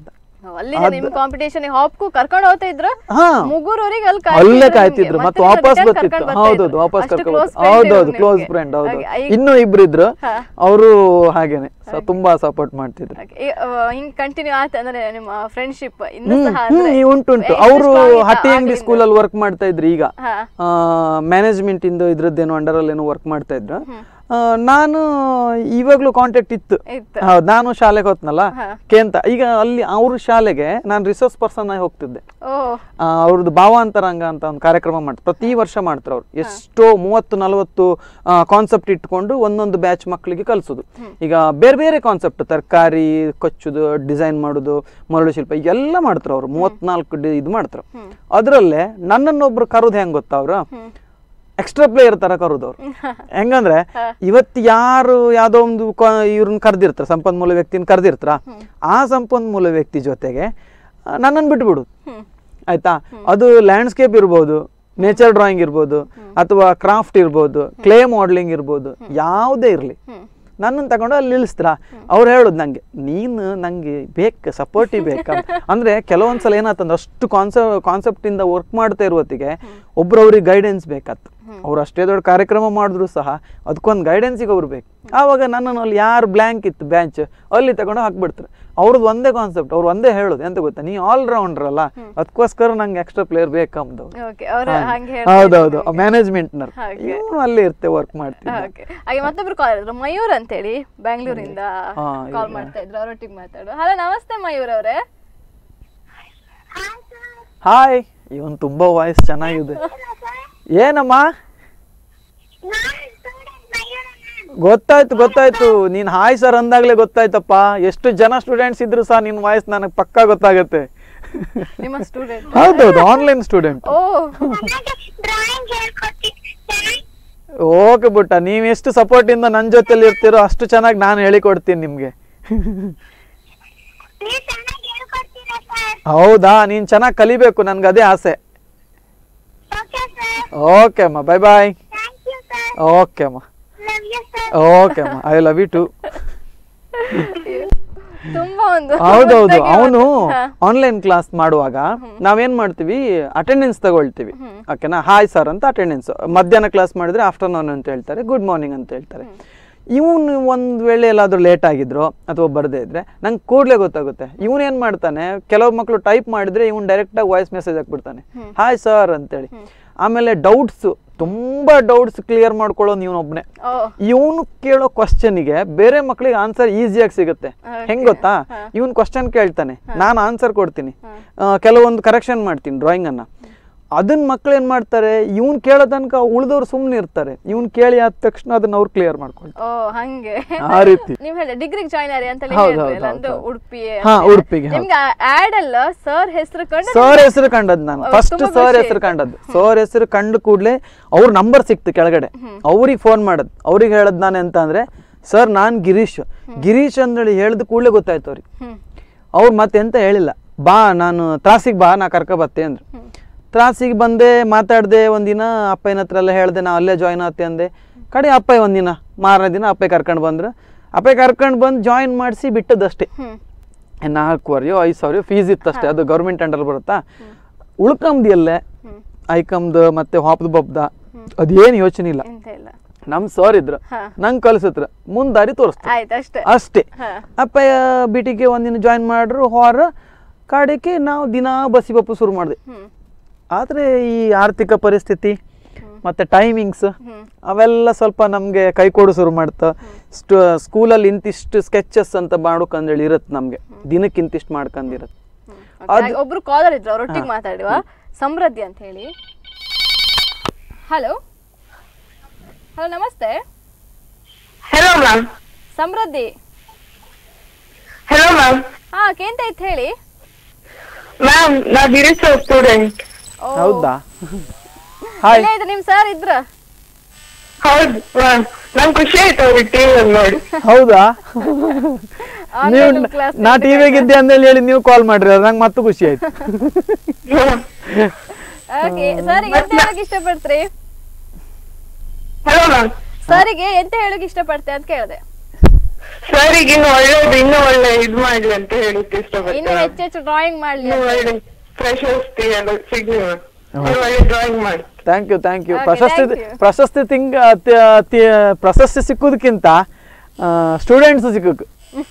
ಅಲ್ಲಿ ನಿಮ್ ಕಾಂಪಿಟೇಷನ್ ಹಾಪ್ಗೂ ಕರ್ಕೊಂಡು ಹೋಗ್ತಾ ಇದ್ರು ಹಾ ಮುಗುರೂರಿಗೆ ಅಲ್ಲಿ ಅಲ್ಲೇ ಕಾಯ್ತಿದ್ರು ಮತ್ತೆ ವಾಪಸ್ ಬರ್ತಿತ್ತು. ಹೌದೌದು ವಾಪಸ್ ಕರ್ಕೊಂಡು ಹೌದೌದು ಕ್ಲೋಸ್ ಫ್ರೆಂಡ್. ಹೌದು ಇನ್ನೂ ಇಬ್ರು ಇದ್ರು ಅವರು ಹಾಗೇನೆ ತುಂಬಾ ಸಪೋರ್ಟ್ ಮಾಡ್ತಿದ್ರು. ಹಿಂಗ್ ಕಂಟಿನ್ಯೂ ಆತ ಅಂದ್ರೆ ನಿಮ್ಮ ಫ್ರೆಂಡ್ಶಿಪ್ ಇನ್ನೂ ಸಹ ಉಂಟುಂಟು. ಅವರು ಹಟ್ಟಿ ಅಂಗಡಿ ಸ್ಕೂಲ್ ಅಲ್ಲಿ ವರ್ಕ್ ಮಾಡ್ತಾ ಇದ್ರು. ಈಗ ಮ್ಯಾನೇಜ್ಮೆಂಟ್ ಇಂದ ಇದ್ರದ್ದೇನೋ ಅಂಡರ್ ಅಲ್ಲಿ ಏನೋ ವರ್ಕ್ ಮಾಡ್ತಾ ಇದ್ರು. ನಾನು ಇವಾಗ್ಲೂ ಕಾಂಟ್ಯಾಕ್ಟ್ ಇತ್ತು. ಹೌದು ನಾನು ಶಾಲೆಗೆ ಹೋತ್ನಲ್ಲ ಕೇಂತ. ಈಗ ಅಲ್ಲಿ ಅವ್ರ ಶಾಲೆಗೆ ನಾನು ರಿಸೋರ್ಸ್ ಪರ್ಸನ್ ಆಗಿ ಹೋಗ್ತಿದ್ದೆ. ಅವ್ರದ್ದು ಭಾವಾಂತರಂಗ ಅಂತ ಒಂದು ಕಾರ್ಯಕ್ರಮ ಮಾಡ್ತಾರೆ, ಪ್ರತಿ ವರ್ಷ ಮಾಡ್ತಾರೆ ಅವ್ರು. ಎಷ್ಟೋ ಮೂವತ್ತು ನಲವತ್ತು ಕಾನ್ಸೆಪ್ಟ್ ಇಟ್ಕೊಂಡು ಒಂದೊಂದು ಬ್ಯಾಚ್ ಮಕ್ಕಳಿಗೆ ಕಲಿಸೋದು. ಈಗ ಬೇರೆ ಬೇರೆ ಕಾನ್ಸೆಪ್ಟ್, ತರಕಾರಿ ಕೊಚ್ಚುದು, ಡಿಸೈನ್ ಮಾಡೋದು, ಮರಳು ಶಿಲ್ಪ ಎಲ್ಲ ಮಾಡ್ತಾರೆ ಅವ್ರು. ಮೂವತ್ನಾಲ್ಕು ಇದು ಮಾಡ್ತಾರೆ. ಅದ್ರಲ್ಲೇ ನನ್ನನ್ನೊಬ್ರು ಕರೋದು ಹೆಂಗ್ ಗೊತ್ತಾ ಅವ್ರು ಎಕ್ಸ್ಟ್ರಾ ಪ್ಲೇಯರ್ ತರ ಕರೋದವ್ರು. ಹೆಂಗಂದ್ರೆ ಇವತ್ತು ಯಾರು ಯಾವ್ದೋ ಒಂದು ಇವ್ರನ್ನ ಕರ್ದಿರ್ತಾರ, ಸಂಪನ್ಮೂಲ ವ್ಯಕ್ತಿನ ಕರ್ದಿರ್ತಾರ, ಆ ಸಂಪನ್ಮೂಲ ವ್ಯಕ್ತಿ ಜೊತೆಗೆ ನನ್ನನ್ನು ಬಿಟ್ಬಿಡುದು. ಆಯ್ತಾ, ಅದು ಲ್ಯಾಂಡ್ಸ್ಕೇಪ್ ಇರ್ಬೋದು, ನೇಚರ್ ಡ್ರಾಯಿಂಗ್ ಇರ್ಬೋದು, ಅಥವಾ ಕ್ರಾಫ್ಟ್ ಇರ್ಬೋದು, ಕ್ಲೇ ಮಾಡಲಿಂಗ್ ಇರ್ಬೋದು, ಯಾವುದೇ ಇರ್ಲಿ ನನ್ನನ್ನು ತಗೊಂಡು ಅಲ್ಲಿ ನಿಲ್ಲಿಸ್ತಾರ. ಅವ್ರು ಹೇಳುದು ನಂಗೆ, ನೀನು ನಂಗೆ ಬೇಕು ಸಪೋರ್ಟಿ ಬೇಕು ಅಂದ್ರೆ. ಕೆಲವೊಂದ್ಸಲ ಏನಾತಂದ್ರೆ ಅಷ್ಟು ಕಾನ್ಸೆಪ್ ಕಾನ್ಸೆಪ್ಟ್ ಇಂದ ವರ್ಕ್ ಮಾಡ್ತಾ ಇರುವತ್ತಿಗೆ ಒಬ್ರವ್ರಿಗೆ ಗೈಡೆನ್ಸ್ ಬೇಕಾತು. ಅವ್ರು ಅಷ್ಟೇ ದೊಡ್ಡ ಕಾರ್ಯಕ್ರಮ ಮಾಡಿದ್ರು ಸಹ ಅದಕ್ಕೊಂದು ಗೈಡೆನ್ಸಿಗೆ ಅವ್ರು ಬೇಕು. ಆವಾಗ ನನ್ನನ್ನು ಅಲ್ಲಿ ಯಾರು ಬ್ಲ್ಯಾಂಕ್ ಇತ್ತು ಬ್ಯಾಂಚ್ ಅಲ್ಲಿ ತಗೊಂಡು ಹಾಕ್ಬಿಡ್ತಾರೆ. ಅವ್ರದ್ದು ಒಂದೇ ಕಾನ್ಸೆಪ್ಟ್, ಅವ್ರು ಒಂದೇ ಹೇಳೋದು ಎಂತ ಗೊತ್ತಾ, ನೀ ಆಲ್ ರೌಂಡರ್ ಅಲ್ಲ, ಅದಕ್ಕೋಸ್ಕರ ನಂಗೆ ಎಕ್ಸ್ಟ್ರಾ ಪ್ಲೇಯರ್ ಬೇಕಂದು. ಹೌದೌದು ಮ್ಯಾನೇಜ್ಮೆಂಟ್ ನರ್ ಇವನು ಅಲ್ಲೇ ಇರ್ತೆ ವರ್ಕ್ ಮಾಡ್ತೀನಿ. ಹಾಗೆ ಮತ್ತೊಬ್ರು ಕಾಲ್ ಇದ್ರು, ಮಯೂರ್ ಅಂತೇಳಿ ಬ್ಯಾಂಗ್ಳೂರಿಂದ ಕಾಲ್ ಮಾಡ್ತಾ ಇದ್ರು. ಅವರೊಟ್ಟಿಗೆ ಮಾತಾಡು. ಹಲೋ ನಮಸ್ತೆ ಮಯೂರ್ ಅವರೇ. ಹಾಯ್, ಇವನ್ ತುಂಬಾ ವಾಯ್ಸ್ ಚೆನ್ನಾಗಿದೆ. ಏನಮ್ಮ ಗೊತ್ತಾಯ್ತು ಗೊತ್ತಾಯ್ತು, ನೀನ್ ಹಾಯ್ ಸರ್ ಅಂದಾಗ್ಲೇ ಗೊತ್ತಾಯ್ತಪ್ಪ. ಎಷ್ಟು ಜನ ಸ್ಟೂಡೆಂಟ್ಸ್ ಇದ್ರು ಸಹ ನಿನ್ ವಾಯ್ಸ್ ನನಗೆ ಪಕ್ಕಾ ಗೊತ್ತಾಗತ್ತೆ. ಹೌದೌದು ಆನ್ಲೈನ್ ಸ್ಟೂಡೆಂಟ್. ಓಕೆ ಬುಟ್ಟ, ನೀವ್ ಎಷ್ಟು ಸಪೋರ್ಟ್ ಇಂದ ನನ್ ಜೊತೆಲಿ ಇರ್ತೀರೋ ಅಷ್ಟು ಚೆನ್ನಾಗಿ ನಾನು ಹೇಳಿಕೊಡ್ತೀನಿ ನಿಮ್ಗೆ. ಹೌದಾ, ನೀನ್ ಚೆನ್ನಾಗಿ ಕಲಿಬೇಕು, ನನ್ಗೆ ಅದೇ ಆಸೆ. ಓಕೆ ಅಮ್ಮ, ಬೈ ಬಾಯ್. ಓಕೆ ಅಮ್ಮ, ಓಕೆ ಅಮ್ಮ, ಐ ಲವ್ ಯು ಟು. ಹೌದೌದು, ಅವನು ಆನ್ಲೈನ್ ಕ್ಲಾಸ್ ಮಾಡುವಾಗ ನಾವೇನ್ ಮಾಡ್ತೀವಿ, ಅಟೆಂಡೆನ್ಸ್ ತಗೊಳ್ತೀವಿ. ಓಕೆನಾ, ಹಾಯ್ ಸರ್ ಅಂತ ಅಟೆಂಡೆನ್ಸ್. ಮಧ್ಯಾಹ್ನ ಕ್ಲಾಸ್ ಮಾಡಿದ್ರೆ ಆಫ್ಟರ್ನೂನ್ ಅಂತ ಹೇಳ್ತಾರೆ, ಗುಡ್ ಮಾರ್ನಿಂಗ್ ಅಂತ ಹೇಳ್ತಾರೆ. ಇವನು ಒಂದ್ ವೇಳೆ ಎಲ್ಲಾದ್ರೂ ಲೇಟ್ ಆಗಿದ್ರು ಅಥವಾ ಬರ್ದೇ ಇದ್ರೆ ನಂಗೆ ಕೂಡ್ಲೇ ಗೊತ್ತಾಗುತ್ತೆ. ಇವನ್ ಏನ್ ಮಾಡ್ತಾನೆ, ಕೆಲವು ಮಕ್ಳು ಟೈಪ್ ಮಾಡಿದ್ರೆ ಇವನ್ ಡೈರೆಕ್ಟ್ ಆಗಿ ವಾಯ್ಸ್ ಮೆಸೇಜ್ ಹಾಕ್ಬಿಡ್ತಾನೆ, ಹಾಯ್ ಸರ್ ಅಂತೇಳಿ. ಆಮೇಲೆ ಡೌಟ್ಸ್, ತುಂಬಾ ಡೌಟ್ಸ್ ಕ್ಲಿಯರ್ ಮಾಡ್ಕೊಳ್ಳೋ ನೀವನೊಬ್ನೇ. ಇವನು ಕೇಳೋ ಕ್ವಶನ್ಗೆ ಬೇರೆ ಮಕ್ಳಿಗೆ ಆನ್ಸರ್ ಈಸಿಯಾಗಿ ಸಿಗುತ್ತೆ. ಹೆಂಗ್ ಗೊತ್ತಾ, ಇವನ್ ಕ್ವಶನ್ ಕೇಳ್ತಾನೆ, ನಾನು ಆನ್ಸರ್ ಕೊಡ್ತೀನಿ, ಕೆಲವೊಂದು ಕರೆಕ್ಷನ್ ಮಾಡ್ತೀನಿ ಡ್ರಾಯಿಂಗ್ ಅನ್ನ. ಅದನ್ನ ಮಕ್ಳು ಏನ್ ಮಾಡ್ತಾರೆ, ಇವ್ನ್ ಕೇಳೋ ತನಕ ಉಳಿದವ್ರು ಸುಮ್ನೆ ಇರ್ತಾರೆ, ಇವ್ನ್ ಕೇಳಿ ಆದ ತಕ್ಷಣ ಅದನ್ನ ಅವ್ರು ಕ್ಲಿಯರ್ ಮಾಡ್ಕೊಳ್ತಾರೆ. ಆ ರೀತಿ ಡಿಗ್ರಿಗೆ ಜಾಯ್ನ್ ಆರಿ ಅಂತ ಉಡುಪಿ ಉಡುಪಿಗೆ ಆಡ್ ಅಲ್ಲ ಸರ್ ಹೆಸರು ಕಂಡು ಸರ್ ಹೆಸರು ಕಂಡದ್ ನಾನು ಫಸ್ಟ್ ಸರ್ ಹೆಸರು ಕಂಡದ್ದು. ಸರ್ ಹೆಸರು ಕಂಡು ಕೂಡ್ಲೆ ಅವ್ರ ನಂಬರ್ ಸಿಕ್ತು ಕೆಳಗಡೆ. ಅವ್ರಿಗೆ ಫೋನ್ ಮಾಡದ್, ಅವ್ರಿಗೆ ಹೇಳದ್ ನಾನು ಎಂತ ಅಂದ್ರೆ, ಸರ್ ನಾನ್ ಗಿರೀಶ್ ಗಿರೀಶ್ ಅಂದೇಳಿ ಹೇಳ್ದ ಕೂಡ್ಲೆ ಗೊತ್ತಾಯ್ತು ಅವ್ರಿಗೆ. ಅವ್ರು ಮತ್ತೆ ಎಂತ ಹೇಳಿಲ್ಲ, ಬಾ ನಾನು ತ್ರಾಸಿಗೆ ಬಾ ನಾ ಕರ್ಕ ಬತ್ತೆ ಅಂದ್ರು. ತ್ರಾಸಿಗೆ ಬಂದೆ, ಮಾತಾಡ್ದೆ ಒಂದಿನ, ಅಪ್ಪಯ್ಯನ ಹತ್ರ ಎಲ್ಲ ಹೇಳ್ದೆ ನಾ ಅಲ್ಲೇ ಜಾಯ್ನ್ ಆತೆ ಅಂದೆ. ಕಡೆ ಅಪ್ಪಯ್ಯ ಒಂದಿನ ಮಾರನೇ ದಿನ ಅಪ್ಪಯ್ಯ ಕರ್ಕೊಂಡು ಬಂದ್ರು. ಅಪ್ಪಯ್ಯ ಕರ್ಕೊಂಡು ಬಂದು ಜಾಯಿನ್ ಮಾಡಿಸಿ ಬಿಟ್ಟದಷ್ಟೇ. ನಾಲ್ಕುವರೆಯೋ ಐದು ಸಾವಿರ ಫೀಸ್ ಇತ್ತಷ್ಟೇ, ಅದು ಗೌರ್ಮೆಂಟ್ ಅಂಡರ್ ಬರುತ್ತಾ. ಉಳ್ಕಂಬ್ದು ಎಲ್ಲೇ ಐಕಮ್ದು ಮತ್ತೆ ಹಾಪ್ದು ಬಬ್ದ ಅದೇನು ಯೋಚನೆ ಇಲ್ಲ. ನಮ್ ಸರ್ ಇದ್ರು, ನಂಗೆ ಕಲ್ಸತ್ರ, ಮುಂದ್ ದಾರಿ ತೋರಿಸ್ತಾರೆ ಅಷ್ಟೇ. ಅಪ್ಪಯ್ಯ ಬಿಟಿಗೆ ಒಂದಿನ ಜಾಯಿನ್ ಮಾಡ್ರು. ಹೊರ ಕಾಡಿಕೆ ನಾವು ದಿನ ಬಸ್ಸಿ ಬಪ್ಪು ಶುರು ಮಾಡಿದೆ. ಆದ್ರೆ ಈ ಆರ್ಥಿಕ ಪರಿಸ್ಥಿತಿ ಮತ್ತೆ ಟೈಮಿಂಗ್ಸ್ ಅವೆಲ್ಲ ಸ್ವಲ್ಪ ನಮ್ಗೆ ಕೈ ಕೊಡು ಶುರು ಮಾಡ್ತ. ಸ್ಕೂಲಲ್ಲಿ ಇಂತಿಷ್ಟು ಸ್ಕೆಚಸ್ ಅಂತ ಮಾಡೋಕಂದೇಳಿ ಇರತ್ ನಮ್ಗೆ, ದಿನಕ್ಕೆ ಇಂತಿಷ್ಟು ಮಾಡ್ಕೊಂಡಿರತ್. ಒಬ್ರು ಕಾಲರ್ ಇದ್ರು, ಅವರೊಟ್ಟಿಗೆ ಮಾತಾಡುವ. ಸಮೃದ್ಧಿ ಅಂತ ಹೇಳಿ. ಹಲೋ ಹಲೋ ನಮಸ್ತೆ. Hello ma'am. Samriddhi. Hello ma'am. ಹಾ ಕೇಂತ ಇತ್ತು ಹೇಳಿ. ಮ್ಯಾಮ್ ನಾ ಗಿರೀಶ್ ಸ್ಟೂಡೆಂಟ್. ಹೌದಾ, ಇದು ನಿಮ್ ಸರ್ ಇದ್ರ? ಹೌದು ಮ್ಯಾಮ್, ನಂಗೆ ಖುಷಿ ಆಯ್ತು ಅವ್ರಿಗೆ ಟಿವಿ ನೋಡಿ. ಹೌದಾ, ನೀವು ನಾ ಟಿವಿಗೆ ಇದ್ದೆ ಅಂದೇಳಿ ಹೇಳಿ ನೀವು ಕಾಲ್ ಮಾಡ್ರಿ, ನಂಗೆ ಮತ್ತೂ ಖುಷಿ ಆಯ್ತು. ಸರಿಗೆ ಎಂತ ಹೇಳಕ್ ಇಷ್ಟಪಡ್ತೀರಿ? Hello ma'am. ಸರಿಗೆ ಎಂತ ಹೇಳಕ್ ಇಷ್ಟಪಡ್ತೆ ಅಂತ ಕೇಳಿದೆ. ಸರಿಗೆ ಇನ್ನು ಒಳ್ಳೇದು ಇನ್ನೂ ಒಳ್ಳೆ ಇದ್ ಮಾಡ್ಲಿ ಅಂತ ಹೇಳಿಕ್ಕೆ ಇನ್ನು ಇಷ್ಟಪಡ್ತಾರೆ. ಹೆಚ್ಚೆಚ್ಚು ಡ್ರಾಯಿಂಗ್ ಮಾಡ್ಲಿ ಇನ್ನೂ ಒಳ್ಳೆ ಪ್ರಶಸ್ತಿ ಎಲ್ಲ ಸಿಗ್ಲಿ ಒಳ್ಳೆ ಡ್ರಾಯಿಂಗ್ ಮಾಡಿ. Thank you thank you Okay, Prashasti thank you. ಪ್ರಶಸ್ತಿ ತಿಂಗ್ ಪ್ರಶಸ್ತಿ ಸಿಕ್ಕುದಕ್ಕಿಂತ ಸ್ಟೂಡೆಂಟ್ಸ್ ಸಿಕ್ಕಬೇಕು.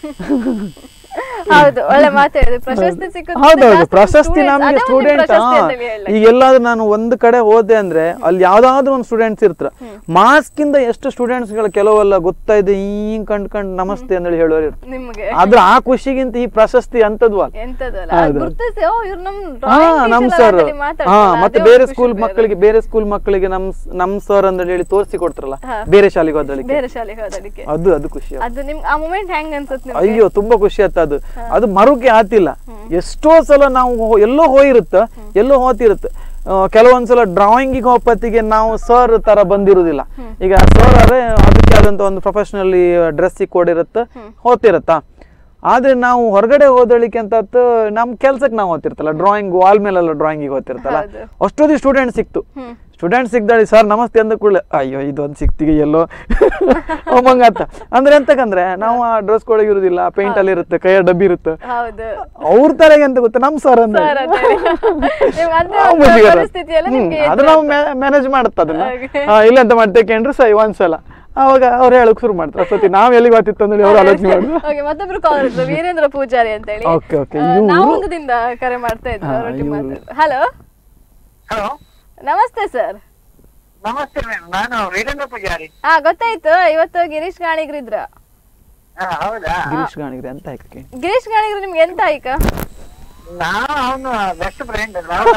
ಹೌದು ಒಳ್ಳೆ ಮಾತಾಡಿದ್ರೆ ಪ್ರಶಸ್ತಿ ಸಿಕ್ಕುತ್ತೆ ಹೌದೌದು ಪ್ರಶಸ್ತಿ students, ನಮ್ಗೆ ಅದೇ ಒಂದು ಸ್ಟೂಡೆಂಟ್ ಪ್ರಶಸ್ತಿ ಅಂತ ಹೇಳಿ. ಈಗ ಎಲ್ಲಾದ್ರೂ ನಾನು ಒಂದ್ ಕಡೆ ಹೋದೆ ಅಂದ್ರೆ ಅಲ್ಲಿ ಯಾವ್ದಾದ್ರು ಒಂದು ಸ್ಟೂಡೆಂಟ್ಸ್ ಇರ್ತಾರ ಮಾಸ್ಕ್ ಇಂದ ಎಷ್ಟು ಸ್ಟೂಡೆಂಟ್ಸ್ ಗಳು ಕೆಲವೆಲ್ಲ ಗೊತ್ತಾಯ್ತು ಹಿಂಗ್ ಕಂಡ್ ಕಂಡ್ ನಮಸ್ತೆ ಅಂತ ಹೇಳೋರು ಇರ್ತಾರೆ. ನಿಮ್ಗೆ ಆದ್ರ ಆ ಖುಷಿಗಿಂತ ಈ ಪ್ರಶಸ್ತಿ ಅಂತದ್ವ ಎಂತದಲ್ಲ ಹೌದು. ಗುರ್ತಿಸಿ ಓ ಇವ್ರು ನಮ್ ಹಾ drawing ನಮ್ teacher ಸರ್ ಅಲ್ಲ ಅಂತ ಹಾ ಮಾತಾಡ್ತಾರಲ್ಲ, ಮತ್ತೆ ಅದೇ ಬೇರೆ ಒಂದು ಸ್ಕೂಲ್ ಖುಷಿ ಮಕ್ಕಳಿಗೆ ಬೇರೆ ಸ್ಕೂಲ್ ಮಕ್ಕಳಿಗೆ ನಮ್ ನಮ್ ಸರ್ ಅಂತ ಹೇಳಿ ತೋರಿಸಿ ಕೊಡ್ತಾರಲ್ಲ ಹಾ. ಬೇರೆ ಶಾಲೆಗೆ ಹೋದಳಿಕೆ ಬೇರೆ ಶಾಲೆಗೆ ಹೋದಕ್ಕೆ ಅದು ಅದು ಖುಷಿ. ಅದು ನಿಮ್ ಆ ಮೂಮೆಂಟ್ ಹೆಂಗ್ ಅನ್ಸುತ್ತೆ ನಿಮ್ಗೆ? ಅಯ್ಯೋ ತುಂಬಾ ಖುಷಿ ಆಯ್ತು ಅದು ಅದು ಮರುಕೆ ಆತಿಲ್ಲ. ಎಷ್ಟೋ ಸಲ ನಾವು ಹೋ- ಎಲ್ಲೋ ಹೋಗಿರುತ್ತ ಎಲ್ಲೋ ಹೋತಿರುತ್ತೆ ಕೆಲವೊಂದ್ಸಲ ಡ್ರಾಯಿಂಗಿಗೆ ಹೋಪತ್ತಿಗೆ ನಾವು ಸರ್ ತರ ಬಂದಿರುದಿಲ್ಲ. ಈಗ ಸರ್ ಅದೇ ಅದಕ್ಕೆ ಆದಂತ ಒಂದು ಪ್ರೊಫೆಷನಲಿ ಡ್ರೆಸ್ಸಿಗೆ ಕೊಡಿರುತ್ತೆ ಹೋತಿರತ್ತಾ. ಆದ್ರೆ ನಾವು ಹೊರಗಡೆ ಹೋದಳಿಕೆ ಅಂತ ನಮ್ ಕೆಲ್ಸಕ್ಕೆ ನಾವು ಹೋತಿರ್ತಲ್ಲ ಡ್ರಾಯಿಂಗ್ ವಾಲ್ ಮೇಲೆಲ್ಲ ಡ್ರಾಯಿಂಗಿಗೆ ಹೋತಿರ್ತಲ್ಲ ಹೌದು. ಅಷ್ಟೊಂದು ಸ್ಟೂಡೆಂಟ್ ಸಿಕ್ತು. ಹ್ಮ್. ಸ್ಟೂಡೆಂಟ್ ಸಿಗ್ದಾಳಿ ಸರ್ ನಮಸ್ತೆ ಅಂದ ಕೂಡಲೇ ಅಯ್ಯೋ ಇದೊಂದು ಸಿಕ್ತಿಗೆ ಎಲ್ಲೋ ಹೋಮಂಗತ್ತ ಅಂದ್ರೆ ಎಂತಕಂದ್ರೆ ನಾವು ಆ ಡ್ರೆಸ್ ಕೊಡಗಿರುದಿಲ್ಲ ಪೇಂಟ್ ಅಲ್ಲಿ ಇರುತ್ತೆ ಕೈಯ ಡಬ್ಬಿ ಇರುತ್ತೆ ಹೌದು ಅವ್ರ ತರಗೆ ಅಂತ ಗೊತ್ತ ನಮ್ ಸರ್ ಅಂದ್ರೆ ಸರ್ ಅಂತ ಹೇಳಿ. ನಿಮ್ಗೆ ಅಂತ ನಾವು ಒಂದು ಮುಜುಗರ. ಪರಿಸ್ಥಿತಿ ಎಲ್ಲ ಹ್ಮ್, ನಿಮ್ಗೆ ಅದು ನಾವು ಮ್ಯಾನೇಜ್ ಮಾಡುತ್ತ ಅದನ್ನ ಹಾಗೆ. ಆ, ಇಲ್ಲ ಅಂತ ಮಾಡ್ತೇಕೇನ್ರಿ ಸೈ ಒಂದ್ಸಲ ಅವಾಗ ಅವ್ರು ಹೇಳಕ್ ಶುರು ಮಾಡ್ತಾರೆ ಸತಿ ನಾವ್ ಎಲ್ಲಿಗೆ ಹೋಗ್ತಿತ್ತು ಅಂದ್ರೆ ಅವ್ರು ಆಲೋಚನೆ ಮಾಡಿದ್ರು. ಓಕೆ ಮತ್ತೊಬ್ರು ಕಾಲ್ ಇದ್ರು ವೀರೇಂದ್ರ ಪೂಜಾರಿ ಅಂತ ಹೇಳಿ. Okay, okay. ಆ, ಇವ್ರು- ನಾವು ಒಂದು ದಿನ ಕರೆ ಮಾಡ್ತಾ ಇದ್ರು ಹಾ, ಅವರೊಟ್ಟಿಗೆ ಇವ್ರು- ಮಾತಾಡ್ತಾ. ಹಲೋ ಹಲೋ ನಮಸ್ತೆ ಸರ್. ನಮಸ್ತೆ ಮೇಡಮ್, ನಾನು ವೀರೇಂದ್ರ ಪೂಜಾರಿ. ಹಾ ಗೊತ್ತಾಯ್ತು ಇವತ್ತು ಗಿರೀಶ್ ಗಾಣಿಗ್ರು ಇದ್ರ. ಹಾ, ಹೌದಾ? ಗಿರೀಶ್ ಗಾಣಿಗ್ರೆ ಅಂತ ಹಾಕಿ ಗಿರೀಶ್ ಗಾಣಿಗ್ರು ನಿಮ್ಗೆ ಎಂತ ಆಯ್ಕ ನಾನು ಅವನು ಬೆಸ್ಟ್ ಫ್ರೆಂಡ್.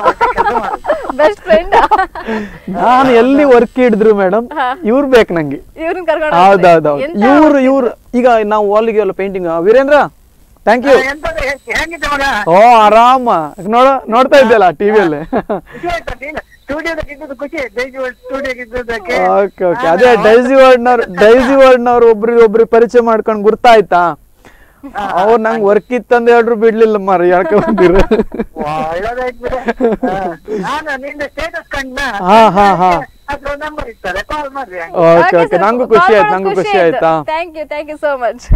ಬೆಸ್ಟ್ ಫ್ರೆಂಡ್ ನಾನು ಎಲ್ಲಿ ವರ್ಕ್ ಹಿಡಿದ್ರು ಮೇಡಮ್ ಹಾ. ಇವ್ರು ಬೇಕು ನಂಗೆ. ಇವ್ರನ್ನ ಕರ್ಕೊಂಡು ಹೌದೌದು ಹೋಗ್ತಾರೆ. ಎಂತ ಇವ್ರು ಇವ್ರು ಈಗ ನಾವು ವಾಲಿಗೆ ಎಲ್ಲ ಪೇಂಟಿಂಗ್ ವೀರೇಂದ್ರ ಥ್ಯಾಂಕ್ ಯು. ಹೇಗಿದ್ದೆ ಮಗ? ಓ ಆರಾಮ ನೋಡ ನೋಡ್ತಾ ಇದ್ದಲ್ಲ ಟಿವಿಯಲ್ಲಿ. ಖುಷಿ ಆಯ್ತಾ? ಸ್ಟುಡಿಯೋದಾಗ ಇದ್ದದ್ದು ಖುಷಿ ಆಯ್ತು. ಸ್ಟುಡಿಯೋಗೆ ಇದ್ದದಕ್ಕೆ ಓಕೆ ಓಕೆ ಅದೇ ಡೈಸಿ ವರ್ಡ್ನವ್ರು ಡೈಸಿ ವರ್ಡ್ನವ್ರು ಒಬ್ರಿಗೆ ಒಬ್ರಿಗೆ ಪರಿಚಯ ಮಾಡ್ಕೊಂಡು ಗುರ್ತಾಯ್ತಾ ಅವ್ರು ನಂಗೆ ವರ್ಕ್ ಇತ್ತಂದ ಹೇಳ್ರು ಬಿಡ್ಲಿಲ್ಲ ಮಾರ ಯಾಕೆ ಬಂದಿರು. ಒಳ್ಳೇದಾಯ್ತು ಬಿಡು. ಹಾ. ನಾನು ನಿನ್ನ ಸ್ಟೇಟಸ್ ಕಂಡ ಹಾ ಹಾ ಹಾ ಅದ್ರ ನಂಬರ್ ಇರ್ತದೆ, ಕಾಲ್ ಮಾಡ್ರಿ. ಓಕೆ ಓಕೆ ನಂಗೂ ಖುಷಿ ಆಯ್ತು ನಂಗೂ ಖುಷಿ ಆಯ್ತಾ. Thank you thank you so much.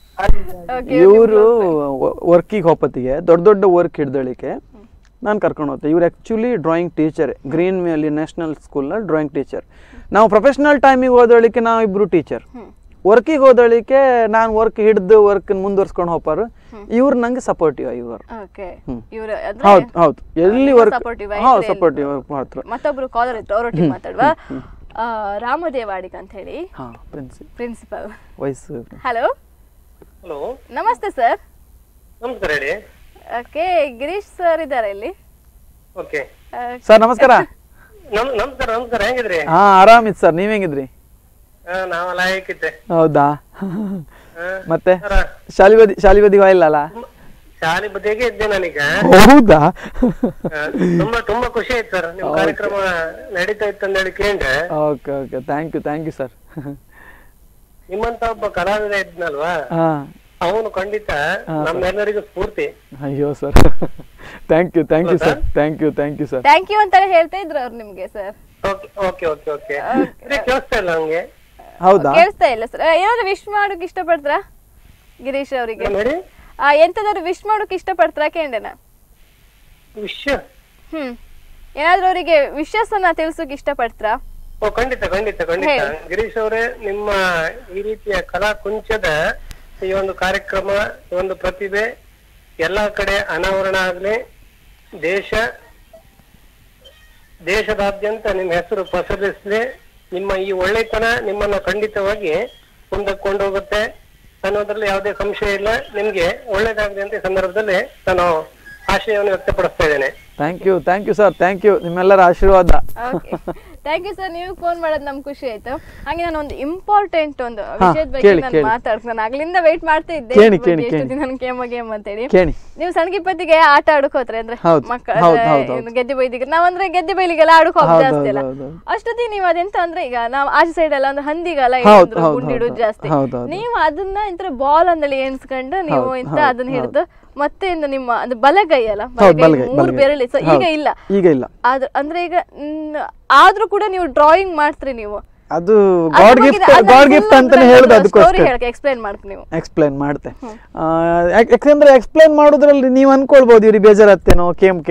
ಇವರು ವರ್ಕಿಗೆ ಹೋಪತ್ತಿಗೆ ದೊಡ್ಡ ದೊಡ್ಡ ವರ್ಕ್ ಹಿಡ್ದಳಿಕೆ ನಾನು ಕರ್ಕೊಂಡು ಹೋಗ್ತೆ. ಇವ್ರು actually drawing teacher green valley national ಸ್ಕೂಲ್ನಲ್ಲಿ ಡ್ರಾಯಿಂಗ್ ಟೀಚರ್. ನಾವು ಪ್ರೊಫೆಷ್ನಲ್ ಟೈಮಿಗೆ ಹೋದಳಿಕೆ ನಾವು ಇಬ್ರು ಟೀಚರ್. ವರ್ಕಿಗೆ ಹೋದಳಿಕೆ ನಾನು ವರ್ಕ್ ಹಿಡ್ದು ವರ್ಕ್ ಮುಂದುವರ್ಸ್ಕೊಂಡು ಹೋಗ್ಪಾರು. ಇವ್ರು ನಂಗೆ ಸಪೋರ್ಟಿವ್ ಇವರು. ಓಕೆ ಇವರು ಹೌದು ಹೌದು ಎಲ್ಲಿ ವರ್ಕ್ supportive ಹೌದು ಸಪೋರ್ಟಿವ್ ವರ್ಕ್ ಮಾಡ್ತಾರೆ. ಮತ್ತೊಬ್ರು ಕಾಲರ್ ಇದ್ರು ಅವರೊಟ್ಟಿಗೆ ಮಾತಾಡುವ. ಆ, ರಾಮದೇವಾಡಿಗ ಅಂತ ಹೇಳಿ ಹಾಂ ಪ್ರಿನ್ಸಿ ಪ್ರಿನ್ಸಿಪಲ್. ವಯಸ್ಸು. ಹಲೋ ಹಲೋ, ನಮಸ್ತೆ ಸರ್. ನಮಸ್ಕಾರ ಹೇಳಿ. ಓಕೆ ಗಿರೀಶ್ ಸರ್ ಇದ್ದಾರೆ ಇಲ್ಲಿ. ಓಕೆ ಆ, ಸರ್ ನಮಸ್ಕಾರ. ನಮ್ ನಮಸ್ಕಾರ ನಮಸ್ಕಾರ ಹೇಗಿದ್ರಿ? ಹಾಂ ಆರಾಮಿತ್ತು ಸರ್, ನೀವ್ ಹೆಂಗಿದ್ರಿ? ಹಾ, ನಾವೆಲ್ಲ ಹೇಗಿದ್ದೆ. ಹೌದಾ ಹಾ. ಮತ್ತೆ ಸರ, ಶಾಲಿ ಬದಿ ಶಾಲಿ ಬದಿ ಇಲ್ಲಲ್ಲ? ಶಾಲೆ ಬದಿಗೆ ಇದ್ದೆ ನಾನೀಗ. ಹೌದಾ ಹಾ, ತುಂಬಾ ತುಂಬಾ ಖುಷಿ ಆಯ್ತು ಸರ್, ನಿಮ್ ಕಾರ್ಯಕ್ರಮ ನಡೀತಾ ಇತ್ತು ಅಂತ ಹೇಳಿ ಕೇಳಿದ್ರೆ. Okay okay thank you thank you sir. ನಿಮ್ಮಂತ ಒಬ್ಬ ಕಲಾವಿದ ಇದ್ನಲ್ವಾ, ಹಾ ಅವನು ಖಂಡಿತ ನಮ್ಮೆಲ್ಲರಿಗೂ ಸ್ಫೂರ್ತಿ. ಅಯ್ಯೋ sir thank you thank you sir thank you thank you sir. Thank you ಅಂತಾನೆ ಹೇಳ್ತಾ ಇದ್ರು ಅವ್ರು ನಿಮ್ಗೆ sir. Okay okay okay okay ಕೇಳಿಸ್ತಾ ಇಲ್ಲ ನಮ್ಗೆ. ಹೌದಾ ಕೇಳಿಸ್ತಾ ಇಲ್ಲ ಸರ್. ಏನಾದ್ರು ವಿಶ್ ಮಾಡೋಕೆ ಇಷ್ಟಪಡ್ತಾರಾ ಗಿರೀಶ್ ಅವರಿಗೆ? ನೋಡಿ ಎಂತದಾದ್ರು ವಿಶ್ ಮಾಡೋಕೆ ಇಷ್ಟಪಡ್ತಾರಾ ಕೇಂದ್ರನ? ವಿಷಯ ಹ್ಮ್ ಏನಾದ್ರೂ ಅವರಿಗೆ ವಿಶಸ್ ಅನ್ನ ತಿಳಿಸೋಕೆ ಇಷ್ಟಪಡ್ತಾರಾ? ಓ ಖಂಡಿತ ಖಂಡಿತ ಖಂಡಿತ. ಹೇಳಿ. ಗಿರೀಶ್ ಅವರೇ, ನಿಮ್ಮ ಈ ರೀತಿಯ ಕಲಾ ಕುಂಚದ ಈ ಒಂದು ಕಾರ್ಯಕ್ರಮ, ಈ ಒಂದು ಪ್ರತಿಭೆ ಎಲ್ಲಾ ಕಡೆ ಅನಾವರಣ ಆಗ್ಲಿ, ದೇಶ ದೇಶದಾದ್ಯಂತ ನಿಮ್ಮ ಹೆಸರು ಪಸರಿಸಲಿ. ನಿಮ್ಮ ಈ ಒಳ್ಳೆತನ ನಿಮ್ಮನ್ನ ಖಂಡಿತವಾಗಿ ಮುಂದಕ್ಕೆ ಕೊಂಡೋಗುತ್ತೆ ಅನ್ನೋದ್ರಲ್ಲಿ ಯಾವುದೇ ಸಂಶಯ ಇಲ್ಲ. ನಿಮ್ಗೆ ಒಳ್ಳೇದಾಗಲಿ ಅಂತ ಈ ಸಂದರ್ಭದಲ್ಲಿ ನಾನು ಆಶಯವನ್ನು ವ್ಯಕ್ತಪಡಿಸ್ತಾ ಇದ್ದೇನೆ. Thank you thank you sir thank you ನಿಮ್ಮೆಲ್ಲರ ಆಶೀರ್ವಾದ. Thank you sir. ನೀವು ಫೋನ್ ಮಾಡೋದು ನಮ್ಗೆ ಖುಷಿ ಆಯ್ತು. ಹಾಗೆ ನಾನು ಒಂದು ಇಂಪಾರ್ಟೆಂಟ್ ಒಂದು ಹಾ, ವಿಷಯದ ಬಗ್ಗೆ ಕೇಳಿ, ನಾನು ಕೇಳಿ. ಮಾತಾಡ್ತೀನಿ. ನಾನು ಆಗ್ಲಿಂದ ವೇಟ್ ಮಾಡ್ತಾ ಇದ್ದೆ ಕೇಳಿ, ಇದ್ರ ಬಗ್ಗೆ ಕೇಳಿ, ಎಷ್ಟು ಕೇಳಿ. ದಿನ ನಾನು ಗೇಮ್ ಗೇಮ್ ಅಂತೇಳಿ. ಕೇಳಿ. ನೀವು ಸಣ್ಣಗಿಪ್ಪತ್ತಿಗೆ ಆಟ ಆಡಕ್ ಹೋದ್ರೆ ಅಂದ್ರೆ ಹೌದು, ಮಕ್ಕಳ ಹೌದು, ಹೌದು, ಹೌದು. ಗೆದ್ದೆ ಬೈದಿಗೆ ನಾವಂದ್ರೆ ಗೆದ್ದೆ ಬೈಲಿಗೆಲ್ಲ ಆಡಕ್ ಹೋಗ್ ಹೌದು, ಜಾಸ್ತಿ ಅಲ್ಲ. ಹೌದು, ಹೌದು. ಅಷ್ಟೊತ್ತಿಗೆ ನೀವು ಅದೆಂತ ಅಂದ್ರೆ ಈಗ ನಾವು ಆಚೆ ಸೈಡ್ ಎಲ್ಲ ಒಂದು ಹಂದಿಗೆಲ್ಲ ಹೌದು, ಏನಾದ್ರು ಹೌದು, ಗುಂಡಿಡುದು ಹೌದು. ಜಾಸ್ತಿ. ಹೌದು, ಹೌದು. ನೀವು ಅದನ್ನ ಇಂತ ಬಾಲ್ ಅಂದಲ್ಲಿ ಎಣಿಸ್ಕೊಂಡು ನೀವು ಹೌದು, ಇಂತ ಹೌದು, ಅದನ್ನ ಹೌದು. ಹಿಡಿದು ಮತ್ತೆ ಇನ್ನು ನಿಮ್ಮ ಅದು ಬಲಗೈ ಅಲ್ಲ ಹೌದು, ಬಲಗೈ ಬಲಗೈ, ಮೂರು ಬಲಗೈ. ಬೆರಳು ಸೊ ಈಗ ಹೌದು, ಇಲ್ಲ ಈಗ ಇಲ್ಲ. ಆದ್ರ ಅಂದ್ರೆ ಈಗ ನ್- ಆದ್ರೂ ಕೂಡ ನೀವು ಡ್ರಾಯಿಂಗ್ ಮಾಡ್ತೀರಿ ನೀವು ಅದು ಗಾಡ್ ಗಿಫ್ಟ್ ಗಾಡ್ ಗಿಫ್ಟ್ ಅಂತಾನೆ ಹೇಳುದು ಅದಕ್ಕೋಸ್ಕರ ಎಕ್ಸ್ಪ್ಲೈನ್ ಮಾಡ್ತೀನಿ ನೀವು ಎಕ್ಸ್ಪ್ಲೈನ್ ಮಾಡ್ತೆ ಯಾಕಂದ್ರೆ ಎಕ್ಸ್ಪ್ಲೈನ್ ಮಾಡೋದ್ರಲ್ಲಿ ನೀವು ಅನ್ಕೊಳ್ಬಹುದು ಇವ್ರಿಗೆ ಬೇಜಾರತ್ತೇನೋ ಕೇಮ್ಕೆ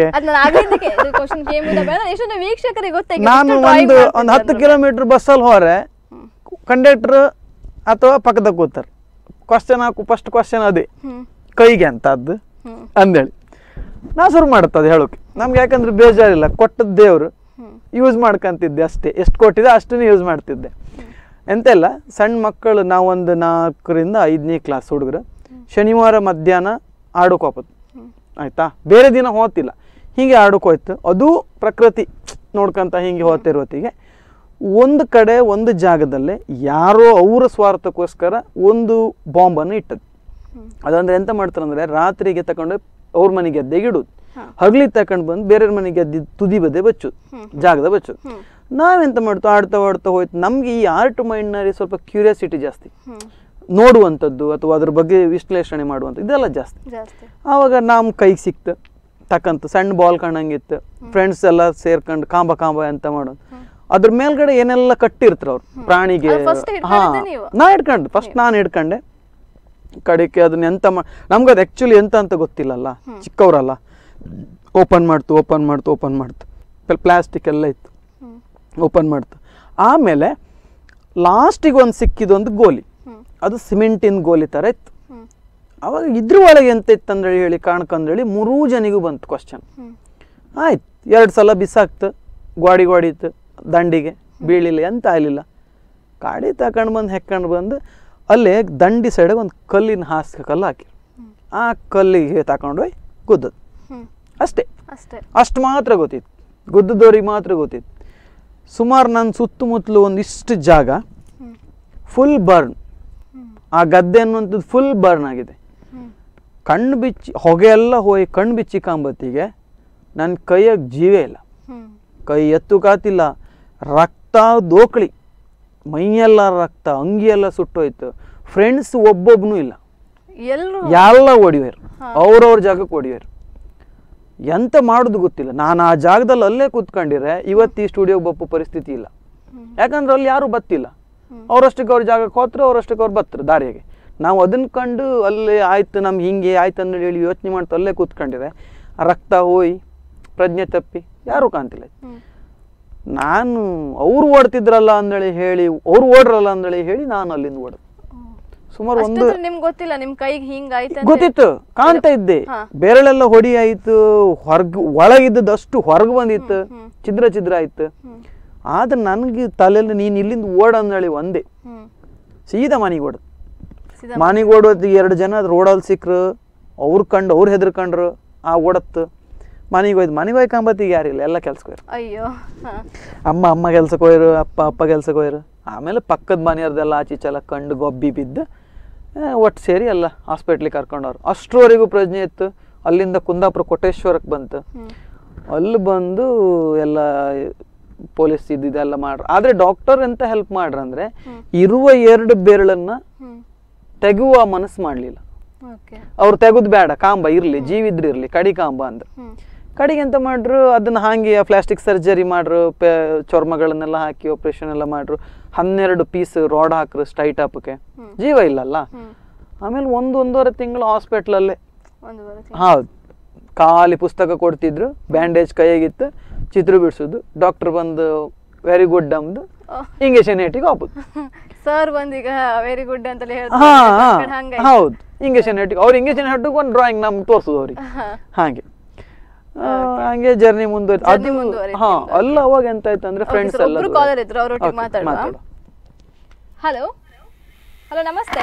ನಾನು ಒಂದು ಒಂದು ಹತ್ತು ಕಿಲೋಮೀಟರ್ ಬಸ್ಸಲ್ಲಿ ಹೋರೆ ಕಂಡಕ್ಟರ್ ಅಥವಾ ಪಕ್ಕದಾಗ ಕೂತಾರೆ ಕ್ವಶನ್ ಹಾಕು ಫಸ್ಟ್ ಕ್ವಶನ್ ಅದೇ ಕೈಗೆ ಅಂತದ್ದು ಅಂದೇಳಿ ನಾ ಶುರು ಮಾಡುತ್ತದೆ ಹೇಳೋಕೆ ನಮ್ಗೆ ಯಾಕಂದ್ರೆ ಬೇಜಾರಿಲ್ಲ ಕೊಟ್ಟದ್ದು ದೇವ್ರು ಯೂಸ್ ಮಾಡ್ಕೊಂತಿದ್ದೆ ಅಷ್ಟೇ ಎಷ್ಟು ಕೊಟ್ಟಿದೆ ಅಷ್ಟನ್ನು ಯೂಸ್ ಮಾಡ್ತಿದ್ದೆ ಎಂತೆಲ್ಲ ಸಣ್ಣ ಮಕ್ಕಳು ನಾವೊಂದು ನಾಲ್ಕರಿಂದ ಐದನೇ ಕ್ಲಾಸ್ ಹುಡುಗರು ಶನಿವಾರ ಮಧ್ಯಾಹ್ನ ಆಡೋಕೆ ಹೋಗ್ಬೋದು ಆಯ್ತಾ ಬೇರೆ ದಿನ ಹೋಗ್ತಿಲ್ಲ ಹೀಗೆ ಆಡೋಕೆ ಹೋಯ್ತು ಅದು ಪ್ರಕೃತಿ ನೋಡ್ಕೊಂತ ಹಿಂಗೆ ಹೋಗ್ತಿರೋ ಹೊತ್ತಿಗೆ ಒಂದು ಕಡೆ ಒಂದು ಜಾಗದಲ್ಲೇ ಯಾರೋ ಅವರ ಸ್ವಾರ್ಥಕ್ಕೋಸ್ಕರ ಒಂದು ಬಾಂಬನ್ನು ಇಟ್ಟದ್ದು ಅದಂದ್ರೆ ಎಂತ ಮಾಡ್ತಾರೆ ಅಂದರೆ ರಾತ್ರಿಗೆ ತಗೊಂಡು ಅವ್ರ ಮನೆ ಗೆದ್ದೆಗೆ ಇಡೋದು ಹಗಲಿ ತಕೊಂಡ್ ಬಂದು ಬೇರೆಯವ್ರ ಮನೆ ಗೆದ್ದಿ ತುದಿ ಬದೆ ಬಚ್ಚೋದು ಜಾಗದ ಬಚ್ಚೋದು ನಾವೆಂತ ಮಾಡ್ತು ಆಡ್ತಾ ಆಡ್ತಾ ಹೋಯ್ತು ನಮ್ಗೆ ಈ ಆರ್ಟ್ ಮೈಂಡ್ನಲ್ಲಿ ಸ್ವಲ್ಪ ಕ್ಯೂರಿಯಾಸಿಟಿ ಜಾಸ್ತಿ ನೋಡುವಂಥದ್ದು ಅಥವಾ ಅದ್ರ ಬಗ್ಗೆ ವಿಶ್ಲೇಷಣೆ ಮಾಡುವಂಥದ್ದು ಇದೆಲ್ಲ ಜಾಸ್ತಿ ಆವಾಗ ನಮ್ಮ ಕೈಗೆ ಸಿಕ್ತು ತಕ್ಕಂತ ಸಣ್ಣ ಬಾಲ್ ಕಾಣಂಗಿತ್ತು ಫ್ರೆಂಡ್ಸ್ ಎಲ್ಲ ಸೇರ್ಕೊಂಡು ಕಾಂಬ ಕಾಂಬ ಅಂತ ಮಾಡೋದು ಅದ್ರ ಮೇಲ್ಗಡೆ ಏನೆಲ್ಲ ಕಟ್ಟಿರ್ತಾರೆ ಅವ್ರು ಪ್ರಾಣಿಗೆ ಹಾ ನಾ ಹಿಡ್ಕೊಂಡೆ ಫಸ್ಟ್ ನಾನು ಹಿಡ್ಕೊಂಡೆ ಕಡೆಗೆ ಅದನ್ನ ಎಂತ ಮಾ ನಮ್ಗೆ ಅದು ಆ್ಯಕ್ಚುಲಿ ಎಂತ ಅಂತ ಗೊತ್ತಿಲ್ಲಲ್ಲ ಚಿಕ್ಕವರಲ್ಲ ಓಪನ್ ಮಾಡ್ತು ಓಪನ್ ಮಾಡ್ತು ಓಪನ್ ಮಾಡ್ತು ಪ್ಲಾಸ್ಟಿಕ್ ಎಲ್ಲ ಇತ್ತು ಓಪನ್ ಮಾಡ್ತು ಆಮೇಲೆ ಲಾಸ್ಟಿಗೆ ಒಂದು ಸಿಕ್ಕಿದೊಂದು ಗೋಲಿ ಅದು ಸಿಮೆಂಟಿನ ಗೋಲಿ ಥರ ಇತ್ತು ಅವಾಗ ಇದ್ರ ಒಳಗೆ ಎಂತ ಇತ್ತಂದೇಳಿ ಹೇಳಿ ಕಾಣ್ಕಂದೇಳಿ ಮೂರೂ ಜನಿಗೂ ಬಂತು ಕ್ವಶನ್ ಆಯ್ತು ಎರಡು ಸಲ ಬಿಸಾಕ್ತು ಗೋಡಿ ಗೋಡಿ ಇತ್ತು ದಂಡಿಗೆ ಬೀಳಿಲ್ಲ ಎಂತ ಆಗಲಿಲ್ಲ ಗಾಡಿ ತಗೊಂಡು ಬಂದು ಹೆಕ್ಕೊಂಡು ಬಂದು ಅಲ್ಲೇ ದಂಡಿ ಸೈಡಿಗೆ ಒಂದು ಕಲ್ಲಿನ ಹಾಸಿಗೆ ಕಲ್ಲು ಹಾಕಿ ಆ ಕಲ್ಲಿಗೆ ತಗೊಂಡು ಹೋಗಿ ಗುದ್ದದು ಅಷ್ಟೇ ಅಷ್ಟು ಮಾತ್ರ ಗೊತ್ತಿತ್ತು ಗುದ್ದದವ್ರಿಗೆ ಮಾತ್ರ ಗೊತ್ತಿತ್ತು ಸುಮಾರು ನನ್ನ ಸುತ್ತಮುತ್ತಲು ಒಂದಿಷ್ಟು ಜಾಗ ಫುಲ್ ಬರ್ನ್ ಆ ಗದ್ದೆ ಅನ್ನುವಂಥದ್ದು ಫುಲ್ ಬರ್ನ್ ಆಗಿದೆ ಕಣ್ಣು ಬಿಚ್ಚಿ ಹೊಗೆ ಎಲ್ಲ ಹೋಗಿ ಕಣ್ಣು ಬಿಚ್ಚಿ ಕಾಂಬತ್ತಿಗೆ ನನ್ನ ಕೈಯಾಗ ಜೀವೇ ಇಲ್ಲ ಕೈ ಎತ್ತು ಕಾತಿಲ್ಲ ರಕ್ತ ದೋಕಳಿ ಮೈಯೆಲ್ಲ ರಕ್ತ ಅಂಗಿಯೆಲ್ಲ ಸುಟ್ಟೋಯ್ತು ಫ್ರೆಂಡ್ಸ್ ಒಬ್ಬೊಬ್ಬನೂ ಇಲ್ಲ ಎಲ್ಲ ಹೊಡಿಯೋರು ಅವ್ರವ್ರ ಜಾಗಕ್ಕೆ ಹೊಡಿಯೋರು ಎಂತ ಮಾಡೋದು ಗೊತ್ತಿಲ್ಲ ನಾನು ಆ ಜಾಗದಲ್ಲಿ ಅಲ್ಲೇ ಕೂತ್ಕೊಂಡಿರೆ ಇವತ್ತು ಈ ಸ್ಟುಡಿಯೋಗೆ ಬಪ್ಪು ಪರಿಸ್ಥಿತಿ ಇಲ್ಲ ಯಾಕಂದ್ರೆ ಅಲ್ಲಿ ಯಾರು ಬತ್ತಿಲ್ಲ ಅವ್ರಷ್ಟಕ್ಕೆ ಅವ್ರ ಜಾಗಕ್ಕೆ ಹೋತ್ರ ಅವ್ರಷ್ಟಕ್ಕೆ ಅವ್ರು ಬತ್ತರು ದಾರಿಯಾಗೆ ನಾವು ಅದನ್ನ ಕಂಡು ಅಲ್ಲೇ ಆಯ್ತು ನಮ್ಗೆ ಹಿಂಗೆ ಆಯ್ತು ಅಂದ್ರೆ ಹೇಳಿ ಯೋಚನೆ ಮಾಡ್ತಾ ಅಲ್ಲೇ ಕೂತ್ಕೊಂಡಿರೆ ರಕ್ತ ಹೋಯ್ ಪ್ರಜ್ಞೆ ತಪ್ಪಿ ಯಾರೂ ಕಾಣ್ತಿಲ್ಲ ನಾನು ಅವ್ರು ಓಡ್ತಿದ್ರಲ್ಲ ಅಂದೇಳಿ ಹೇಳಿ ಅವ್ರು ಓಡ್ರಲ್ಲ ಅಂದೇಳಿ ಹೇಳಿ ನಾನು ಅಲ್ಲಿಂದ ಓಡ ಸುಮಾರು ಒಂದು ನಿಮ್ಗೆ ಗೊತ್ತಿಲ್ಲ ನಿಮ್ ಕೈಗೆ ಹಿಂಗಾಯ್ತು ಗೊತ್ತಿತ್ತು ಕಾಣ್ತಾ ಇದ್ದೆ ಬೆರಳೆಲ್ಲ ಹೊಡಿ ಆಯ್ತು ಹೊರಗ್ ಒಳಗಿದ್ದದ್ದು ಅಷ್ಟು ಹೊರಗೆ ಬಂದಿತ್ತು ಚಿದ್ರ ಚಿದ್ರ ಆಯ್ತು ಆದ್ರೆ ನನ್ಗೆ ತಲೆಯಲ್ಲಿ ನೀನ್ ಇಲ್ಲಿಂದ ಓಡ ಅಂದೇಳಿ ಒಂದೇ ಸೀದಾ ಮನೆಗೆ ಓಡ ಮನೆಗೆ ಓಡೋದು ಎರಡು ಜನ ರೋಡಲ್ಲಿ ಸಿಕ್ರು ಅವ್ರು ಕಂಡು ಅವ್ರು ಹೆದರ್ಕೊಂಡ್ರು ಆ ಓಡತ್ತು ಮನೆಗೆ ಹೋಯ್ತು ಮನೆಗೆ ಹೋಗಿ ಕಾಂಬತ್ತಿಗೆ ಯಾರಿಲ್ಲ ಎಲ್ಲ ಕೆಲ್ಸಕ್ಕೆ ಹೋಯ್ರು ಅಯ್ಯೋ ಅಮ್ಮ ಅಮ್ಮ ಕೆಲ್ಸಕ್ಕೆ ಹೋಯ್ರು ಅಪ್ಪ ಅಪ್ಪ ಕೆಲ್ಸಕ್ಕೆ ಹೋಯ್ರು ಆಮೇಲೆ ಪಕ್ಕದ ಮನೆಯವ್ರದ್ದೆಲ್ಲ ಆಚೀಚೆಲ್ಲ ಕಂಡು ಗೊಬ್ಬಿ ಬಿದ್ದು ಒಟ್ಟು ಸೇರಿ ಎಲ್ಲ ಹಾಸ್ಪಿಟ್ಲಿಗೆ ಕರ್ಕೊಂಡವ್ರು ಅಷ್ಟರವರೆಗೂ ಪ್ರಜ್ಞೆ ಇತ್ತು ಅಲ್ಲಿಂದ ಕುಂದಾಪುರ ಕೊಟ್ಟೇಶ್ವರಕ್ಕೆ ಬಂತು ಅಲ್ಲಿ ಬಂದು ಎಲ್ಲ ಪೊಲೀಸ್ ಇದ್ದಿದ್ದೆಲ್ಲ ಮಾಡ್ರು ಆದ್ರೆ ಡಾಕ್ಟರ್ ಎಂತ ಹೆಲ್ಪ್ ಮಾಡ್ರಂದ್ರೆ ಇರುವ ಎರಡು ಬೆರಳನ್ನ ತೆಗುವ ಮನಸ್ಸು ಮಾಡ್ಲಿಲ್ಲ ಅವ್ರು ತೆಗುದ್ ಬೇಡ ಕಾಂಬ ಇರ್ಲಿ ಜೀವಿದ್ರ ಇರ್ಲಿ ಕಡಿ ಕಾಂಬ ಅಂದ್ರು ಕಡಿಗೆ ಎಂತ ಮಾಡ್ರು ಅದನ್ನ ಹಾಗೆ ಪ್ಲಾಸ್ಟಿಕ್ ಸರ್ಜರಿ ಮಾಡ್ರು ಚರ್ಮಗಳನ್ನೆಲ್ಲ ಹಾಕಿ ಆಪರೇಷನ್ ಎಲ್ಲ ಮಾಡ್ರು ಹನ್ನೆರಡು ಪೀಸ್ ರೋಡ್ ಹಾಕ್ರು ಸ್ಟೈಟ್ ಅಪ್ಗೆ ಜೀವ ಇಲ್ಲಲ್ಲ ಆಮೇಲೆ ಒಂದ್ ಒಂದೂವರೆ ತಿಂಗಳು ಹಾಸ್ಪಿಟ್ಲಲ್ಲೇ ಹೌದು ಖಾಲಿ ಪುಸ್ತಕ ಕೊಡ್ತಿದ್ರು ಬ್ಯಾಂಡೇಜ್ ಕೈಯಾಗಿತ್ತು ಚಿತ್ರ ಬಿಡ್ಸೋದು ಡಾಕ್ಟರ್ ಬಂದು ವೆರಿ ಗುಡ್ ಅಂದು ಇಂಜೆಕ್ಷನ್ ಇಟ್ಟಿಗೆ ಹೋಗ್ಬೋದು ಸರ್ ಬಂದೀಗ ವೆರಿ ಗುಡ್ ಅಂತ ಹೌದು ಇಂಜೆಕ್ಷನ್ ಇಟ್ಟಿಗೆ ಅವ್ರು ಇಂಜೆಕ್ಷನ್ ಇಟ್ಟಿಗೆ ಒಂದು ಡ್ರಾಯಿಂಗ್ ನಮ್ಗೆ ತೋರ್ಸೋದು ಅವ್ರಿಗೆ ಹಾಗೆ ಹಂಗೆ ಜರ್ನಿ ಮುಂದುವರಿ ಅದು ಹಾ ಅಲ್ಲ ಅವಾಗ ಎಂತ ಆಯ್ತು ಅಂದ್ರೆ ಫ್ರೆಂಡ್ಸ್ ಎಲ್ಲ ಹಲೋ ಹಲೋ ನಮಸ್ತೆ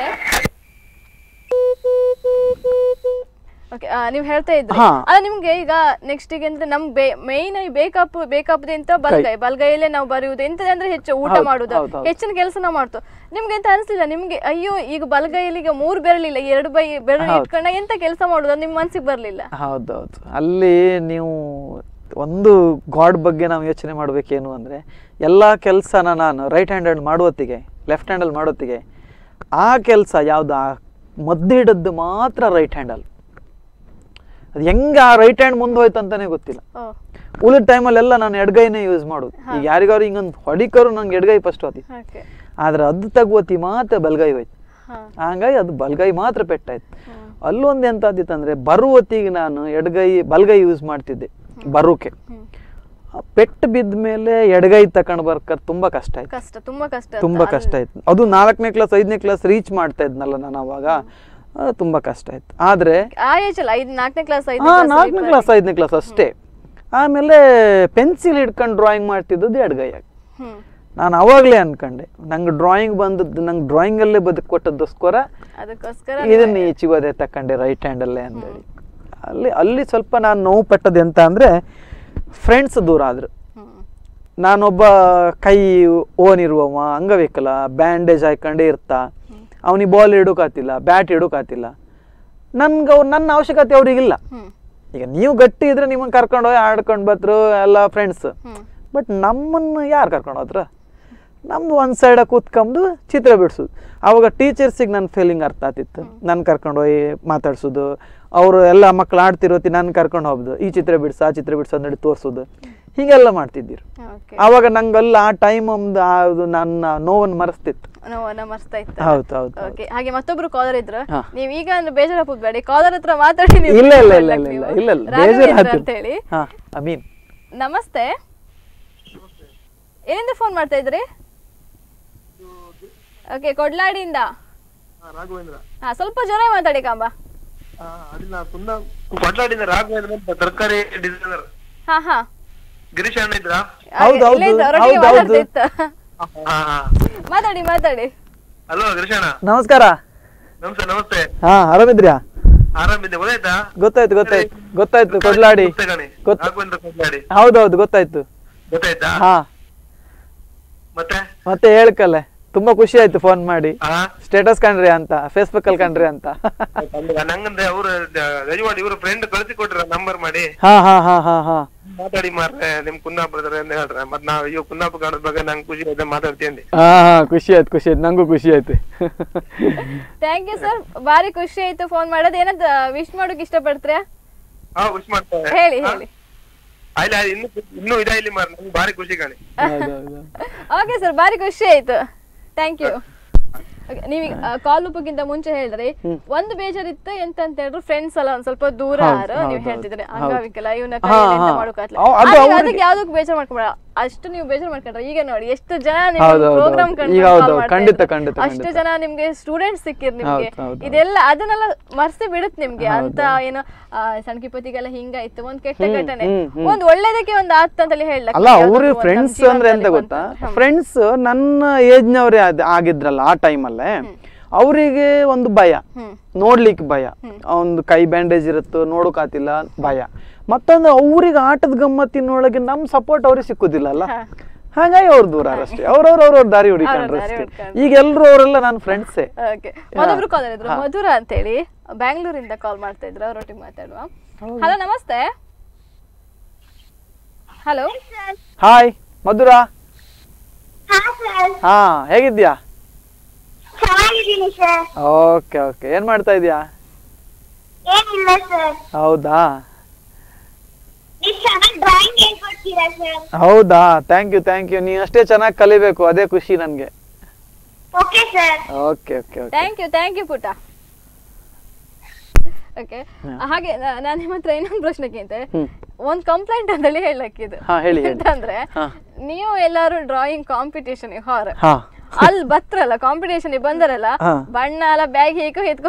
ಓಕೆ ನೀವು ಹೇಳ್ತಾ ಇದ್ರಿ ಅಲ್ಲ ನಿಮ್ಗೆ ಈಗ ನೆಕ್ಸ್ಟ್ ಗೆ ಅಂದ್ರೆ ನಮ್ ಮೇನ್ ಬೇಕಪ್ ಬೇಕಪ್ ಅಂತ ಬಲ್ಗೈ ಬಲ್ಗೈಯಲ್ಲೇ ನಾವು ಬರೆಯುವುದು ಎಂತದೆ ಅಂದ್ರೆ ಹೆಚ್ಚು ಊಟ ಮಾಡುದು ಹೆಚ್ಚಿನ ಕೆಲಸ ನಾವು ಮಾಡ್ತು ನಿಮ್ಗೆ ಎಂತ ಅನಿಸ್ಲಿಲ್ಲ ನಿಮ್ಗೆ ಅಯ್ಯೋ ಈಗ ಬಲ್ಗೈಯಲ್ಲಿ ಈಗ ಮೂರ್ ಬೆರಳಿಲ್ಲ ಎರಡು ಬೈ ಬೆರಳು ಇಟ್ಕೊಂಡ ಎಂತ ಕೆಲಸ ಮಾಡುದು ನಿಮ್ ಮನ್ಸಿಗೆ ಬರ್ಲಿಲ್ಲ ಹೌದೌದು ಅಲ್ಲಿ ನೀವು ಒಂದು ಗಾಡ್ ಬಗ್ಗೆ ನಾವು ಯೋಚನೆ ಮಾಡ್ಬೇಕೇನು ಅಂದ್ರೆ ಎಲ್ಲಾ ಕೆಲ್ಸನ ನಾನು ರೈಟ್ ಹ್ಯಾಂಡೆಡ್ ಮಾಡುವತ್ತಿಗೆ ಲೆಫ್ಟ್ ಹ್ಯಾಂಡಲ್ ಮಾಡೋತ್ತಿಗೆ ಆ ಕೆಲಸ ಯಾವ್ದು ಮದ್ದಿಡದ್ದು ಮಾತ್ರ ರೈಟ್ ಹ್ಯಾಂಡಲ್ ಅದು ಹೆಂಗೆ ಆ ರೈಟ್ ಹ್ಯಾಂಡ್ ಮುಂದೆ ಹೋಯ್ತು ಅಂತಾನೆ ಗೊತ್ತಿಲ್ಲ. ಉಳಿದ ಟೈಮಲ್ಲೆಲ್ಲ ನಾನು ಎಡಗೈನೇ ಯೂಸ್ ಮಾಡೋದು. ಈಗ ಯಾರಿಗಾದ್ರು ಹಿಂಗೊಂದು ಹೊಡಿಕರು ನಂಗೆ ಎಡಗೈ ಫಸ್ಟ್ ಹೋತಿ, ಆದ್ರೆ ಅದು ತಗೋತಿ ಮಾತ್ರ ಬಲ್ಗೈ ಹೋಯ್ತು. ಹಂಗಾಗಿ ಅದು ಬಲ್ಗೈ ಮಾತ್ರ ಪೆಟ್ಟಾಯ್ತು. ಅಲ್ಲೊಂದು ಎಂತಾದಿತ್ತಂದ್ರೆ ಬರುವತ್ತಿಗೆ ನಾನು ಎಡಗೈ ಬಲ್ಗೈ ಯೂಸ್ ಮಾಡ್ತಿದ್ದೆ ಬರೋಕೆ. ಪೆಟ್ಟು ಬಿದ್ದ ಮೇಲೆ ಎಡಗೈ ತಕೊಂಡ್ ಬರ್ಕ ತುಂಬಾ ಕಷ್ಟ ಆಯ್ತು, ಕಷ್ಟ ತುಂಬಾ ಕಷ್ಟ ತುಂಬಾ ಕಷ್ಟ ಆಯ್ತು. ಅದು ನಾಲ್ಕನೇ ಕ್ಲಾಸ್ ಐದನೇ ಕ್ಲಾಸ್ ರೀಚ್ ಮಾಡ್ತಾ ಇದ್ನಲ್ಲ ನಾನು ಅವಾಗ, ತುಂಬಾ ಕಷ್ಟ ಆಯ್ತು. ಆದ್ರೆ ನಾಲ್ಕನೇ ಕ್ಲಾಸ್ ಹಾ ನಾಲ್ಕನೇ ಕ್ಲಾಸ್ ಐದನೇ ಕ್ಲಾಸ್ ಅಷ್ಟೇ. ಆಮೇಲೆ ಪೆನ್ಸಿಲ್ ಹಿಡ್ಕೊಂಡು ಡ್ರಾಯಿಂಗ್ ಮಾಡ್ತಿದ್ದದ್ದು ಎಡಗೈಯಾಗಿ. ನಾನು ಅವಾಗ್ಲೇ ಅನ್ಕೊಂಡೆ ನಂಗೆ ಡ್ರಾಯಿಂಗ್ ಬಂದದ್ದು, ನಂಗೆ ಡ್ರಾಯಿಂಗ್ ಅಲ್ಲೇ ಬದುಕು ಕೊಟ್ಟದಕ್ಕೋಸ್ಕರ ಇದನ್ನ ಈಚಿಗೋದೆ ತಕೊಂಡೆ ರೈಟ್ ಹ್ಯಾಂಡ್ ಅಲ್ಲೇ ಅಂತೇಳಿ. ಅಲ್ಲಿ ಅಲ್ಲಿ ಸ್ವಲ್ಪ ನಾನು ನೋವು ಪಟ್ಟದ್ದು ಎಂತ ಅಂದ್ರೆ ಫ್ರೆಂಡ್ಸ್ ದೂರ ಆದ್ರು. ನಾನೊಬ್ಬ ಕೈ ಓನ್ ಇರುವವ ಅಂಗವಿಕಲ, ಬ್ಯಾಂಡೇಜ್ ಹಾಕೊಂಡೇ ಇರ್ತಾ, ಅವನಿಗೆ ಬಾಲ್ ಇಡೋಕಾತಿಲ್ಲ, ಬ್ಯಾಟ್ ಇಡೋಕಾತಿಲ್ಲ. ನನ್ಗೆ ಅವ್ರು ನನ್ನ ಅವಶ್ಯಕತೆ ಅವ್ರಿಗಿಲ್ಲ. ಈಗ ನೀವು ಗಟ್ಟಿ ಇದ್ರೆ ನಿಮ್ಮನ್ನ ಕರ್ಕೊಂಡು ಹೋಗಿ ಆಡ್ಕೊಂಡು ಬತ್ರು ಎಲ್ಲ ಫ್ರೆಂಡ್ಸ್. ಬಟ್ ನಮ್ಮನ್ನು ಯಾರು ಕರ್ಕೊಂಡು ಹೋದ್ರ? ನಮ್ದು ಒಂದು ಸೈಡ ಕೂತ್ಕೊಂಡು ಚಿತ್ರ ಬಿಡ್ಸೋದು. ಅವಾಗ ಟೀಚರ್ಸಿಗೆ ನನ್ನ ಫೀಲಿಂಗ್ ಅರ್ಥ ಆಗ್ತಿತ್ತು. ನನ್ನ ಕರ್ಕೊಂಡು ಹೋಗಿ ಮಾತಾಡ್ಸೋದು, ಅವರು ಎಲ್ಲ ಮಕ್ಳು ಆಡ್ತಿರೋತಿ ನನ್ನ ಕರ್ಕೊಂಡು ಹೋಗ್ದು, ಈ ಚಿತ್ರ ಬಿಡ್ಸ ಆ ಚಿತ್ರ ಬಿಡ್ಸ ನೋಡಿ ತೋರಿಸೋದು, ಹೀಗೆಲ್ಲ ಮಾಡ್ತಿದ್ದೀರು. ಅವಾಗ ನಂಗಲ್ಲ ಆ ಟೈಮ್ ಒಂದು ಅದು ನನ್ನ ನೋವನ್ನು ಮರೆಸ್ತಿತ್ತು. ಹೌದು ಹೌದು. ಹಾಗೆ ಮತ್ತೊಬ್ರು ಕಾಲರ್ ಇದ್ರು, ನೀವ್ ಈಗ ಅಂದ್ರೆ ಬೇಜಾರಾಗ್ಬೇಡಿ, ಕಾಲರ್ ಹತ್ರ ಮಾತಾಡಿ. ಇಲ್ಲ ಇಲ್ಲ ಇಲ್ಲ ಇಲ್ಲ ಇಲ್ಲ ಇಲ್ಲ ಇಲ್ಲ ಬೇಜಾರು ಅಂತ ಹೇಳಿ. ಹಾ ಅಮೀನ್ ನಮಸ್ತೆ, ಏನಿಂದ ಫೋನ್ ಮಾಡ್ತಾ ಇದ್ರಿ? ಓಕೆ, ಕೊಡ್ಲಾಡಿಯಿಂದ. ಹಾ ಸ್ವಲ್ಪ ಜೋರ ಮಾತಾಡಿ ಕಾಂಬ. ಕೊಡ್ಲಾಡಿಯಿಂದ ರಾಘವೇಂದ್ರ ಅಂತ ತರಕಾರಿ ಡಿಸೈನರ್. ಹಾ ಹಾ ಗಿರೀಶ್ ಅಣ್ಣ ಇದ್ರಾ? ಮಾತಾಡಿ ಮಾತಾಡಿ. ಹಲೋ ಗಿರೀಶ್ ಅಣ್ಣ. ನಮಸ್ಕಾರ. ನಮಸ್ತೆ ನಮಸ್ತೆ. ಹಾ ಆರಾಮಿದ್ರ್ಯಾ? ಆರಾಮಿದ್ದೆ. ಗೊತ್ತಾಯ್ತಾ? ಗೊತ್ತಾಯ್ತು ಗೊತ್ತಾಯ್ತು ಗೊತ್ತಾಯ್ತು ಕೊಡ್ಲಾಡಿ. ರಾಘವೇಂದ್ರ ಕೊಡ್ಲಾಡಿ. ಹೌದೌದು ಗೊತ್ತಾಯ್ತು. ಗೊತ್ತಾಯ್ತಾ? ಹಾ ಮತ್ತೆ ಮತ್ತೆ ಹೇಳ್ಕಲ್ಲ, ತುಂಬಾ ಖುಷಿ ಆಯ್ತು ಫೋನ್ ಮಾಡಿ. ಸ್ಟೇಟಸ್ ಕಂಡ್ರಿ ಅಂತ, ಫೇಸ್ಬುಕ್ ಅಲ್ಲಿ ಕಂಡ್ರಿ ಅಂತ. ನಂಗಂದ್ರೆ ಅವ್ರು ರಜವಾಡಿ ಇವ್ರ ಫ್ರೆಂಡ್ ಕಳಿಸಿ ಕೊಟ್ರ ನಂಬರ್ ಮಾಡಿ. ಹಾ ಹಾ ಹಾ ಹಾ ಹಾ ಮಾತಾಡಿ ಮಾರ್ರೆ ನಿಮ್ ಕುಂದಾಪುರ ಅಂತ ಹೇಳ್ರ. ಮತ್ ನಾವ್ ಇವ್ ಕುಂದಾಪುರ ಕಾಣದ ಬಗ್ಗೆ ನಂಗೆ ಖುಷಿ ಆಯ್ತು ಮಾತಾಡ್ತೀನಿ. ಹಾ ಹಾ ಖುಷಿ ಆಯ್ತು ಖುಷಿ ಆಯ್ತು ನಂಗೂ ಖುಷಿ ಆಯ್ತು. ಥ್ಯಾಂಕ್ ಯು ಸರ್, ಬಾರಿ ಖುಷಿ ಆಯ್ತು ಫೋನ್ ಮಾಡೋದು. ಏನಂತ ವಿಶ್ ಮಾಡೋಕ್ ಇಷ್ಟ ಪಡ್ತೀರಾ? ಹಾ ವಿಶ್ ಮಾಡ್ತಾರೆ. ಹೇಳಿ ಹೇಳಿ. ಆಯ್ತು ಇನ್ನು ಇನ್ನೂ ಇದ ಇಲ್ಲಿ ಮಾರ್, ನಂಗೆ ಬಾರಿ ಖುಷಿ ಕಾಣಿ. ಓಕೆ ಸರ್, ಬಾರಿ ಖುಷಿ ಆಯ್ತು. Thank you. ನೀವ್ ಕಾಲ್ ಉಪ್ಪಕ್ಕಿಂತ ಮುಂಚೆ ಹೇಳಿದ್ರಿ ಒಂದು ಬೇಜಾರಿತ್ತು ಎಂತ ಅಂತ ಹೇಳಿದ್ರು, ಫ್ರೆಂಡ್ಸ್ ಎಲ್ಲ ಒಂದ್ ಸ್ವಲ್ಪ ದೂರ ನೀವ್ ಹೇಳ್ತಿದ್ರಿ ಅಂಗವಿಕಲ ಇವನ ಮಾಡೋಕಾಗ್ಲ, ಅದಕ್ಕೆ ಯಾವ್ದಕ್ ಬೇಜಾರ್ ಮಾಡ್ಕೊಂಬೇಡ. ಅಷ್ಟು ನೀವು ಬೇಜಾರ್ ಮಾಡ್ಕೊಂಡ್ರೆ ಈಗ ನೋಡಿ ಎಷ್ಟು ಜನ ಪ್ರೋಗ್ರಾಮ್ ಅಷ್ಟು ಜನ ನಿಮ್ಗೆ ಸ್ಟೂಡೆಂಟ್ಸ್ ಸಿಕ್ಕಿರ್ ನಿಮ್ಗೆ. ಇದೆಲ್ಲ ಅದನ್ನೆಲ್ಲ ಮರ್ಸಿ ಬಿಡುತ್ತೆ ನಿಮ್ಗೆ. ಅಂತ ಏನೋ ಸಣ್ಕಿಪತಿಗೆಲ್ಲ ಹಿಂಗಾಯ್ತು, ಒಂದ್ ಕೆಟ್ಟ ಘಟನೆ, ಒಂದ್ ಒಳ್ಳೇದಕ್ಕೆ ಒಂದ್ ಆತ್ ಅಂತ ಹೇಳಕ್. ಅಲ್ಲ ಅವ್ರ ಫ್ರೆಂಡ್ಸ್ ಅಂದ್ರೆ ಎಂತ ಗೊತ್ತಾ, ಫ್ರೆಂಡ್ಸ್ ನನ್ನ ಏಜ್ ನವ್ರೆ ಆಗಿದ್ರಲ್ಲ ಆ ಟೈಮ್ ಅಲ್ಲೇ, ಅವರಿಗೆ ಒಂದು ಭಯ, ನೋಡ್ಲಿಕ್ಕೆ ಭಯ, ಒಂದು ಕೈ ಬ್ಯಾಂಡೇಜ್ ಇರುತ್ತೋ ನೋಡೋಕಾತಿಲ್ಲ ಭಯ. ಮತ್ತೊಂದು ಅವ್ರಿಗೆ ಆಟದ ಗಮ್ಮತ್ತಿನೊಳಗೆ ನಮ್ ಸಪೋರ್ಟ್ ಅವ್ರಿಗೆ ಸಿಕ್ಕುದಿಲ್ಲ ಅಲ್ಲ, ಹಾಗಾಗಿ ಅವ್ರು ದೂರ ಅಷ್ಟೇ, ಅವ್ರವ್ರ ಅವ್ರವ್ರ ದಾರಿ ಹುಡಿಕೊಂಡ್ರೆ ಅಷ್ಟೇ. ಈಗ ಎಲ್ರು ಅವರೆಲ್ಲ ನನ್ನ ಫ್ರೆಂಡ್ಸೇ. ಮತ್ತೊಬ್ರು ಕಾಲ್ ಇದ್ರು, ಮಧುರ ಅಂತ ಹೇಳಿ ಬ್ಯಾಂಗ್ಳೂರಿಂದ ಕಾಲ್ ಮಾಡ್ತಾ ಇದ್ರು, ಅವರೊಟ್ಟಿಗೆ ಮಾತಾಡುವ. ಹಲೋ ನಮಸ್ತೆ. Hello hi Madhura. ಹಾ ಹೇಗಿದ್ಯಾ? ಓಕೆ ಓಕೆ, ಏನ್ ಮಾಡ್ತಾ ಇದೀಯಾ? ಹೌದಾ ಹೌದಾ ಥ್ಯಾಂಕ್ ಯು ಥ್ಯಾಂಕ್ ಯು. ನೀ ಅಷ್ಟೇ ಚೆನ್ನಾಗಿ ಕಲಿಬೇಕು, ಅದೇ ಖುಷಿ ನನ್ಗೆ. Okay okay thank you thank you ಪುಟ. ಓಕೆ, ಹಾಗೆ ನಾನು ನಿಮ್ಮ ಹತ್ರ ಇನ್ನೊಂದು ಪ್ರಶ್ನೆ ಕೇಂತೆ, ಒಂದ್ ಕಂಪ್ಲೇಂಟ್ ಅಂತೇಳಿ ಹೇಳಕ್ಕಿದೆ. ಅಂತಂದ್ರೆ ನೀವು ಎಲ್ಲಾರು ಡ್ರಾಯಿಂಗ್ ಕಾಂಪಿಟೇಷನ್ ಹೊರ ಅಲ್ಲಿ ಬತ್ರಲ್ಲ, ಕಾಂಪಿಟೇಷನ್ ಬಂದರಲ್ಲ, ಬಣ್ಣ ಎಲ್ಲ ಬ್ಯಾಗ್ ಹೇಗೋ ಎತ್ಕೊ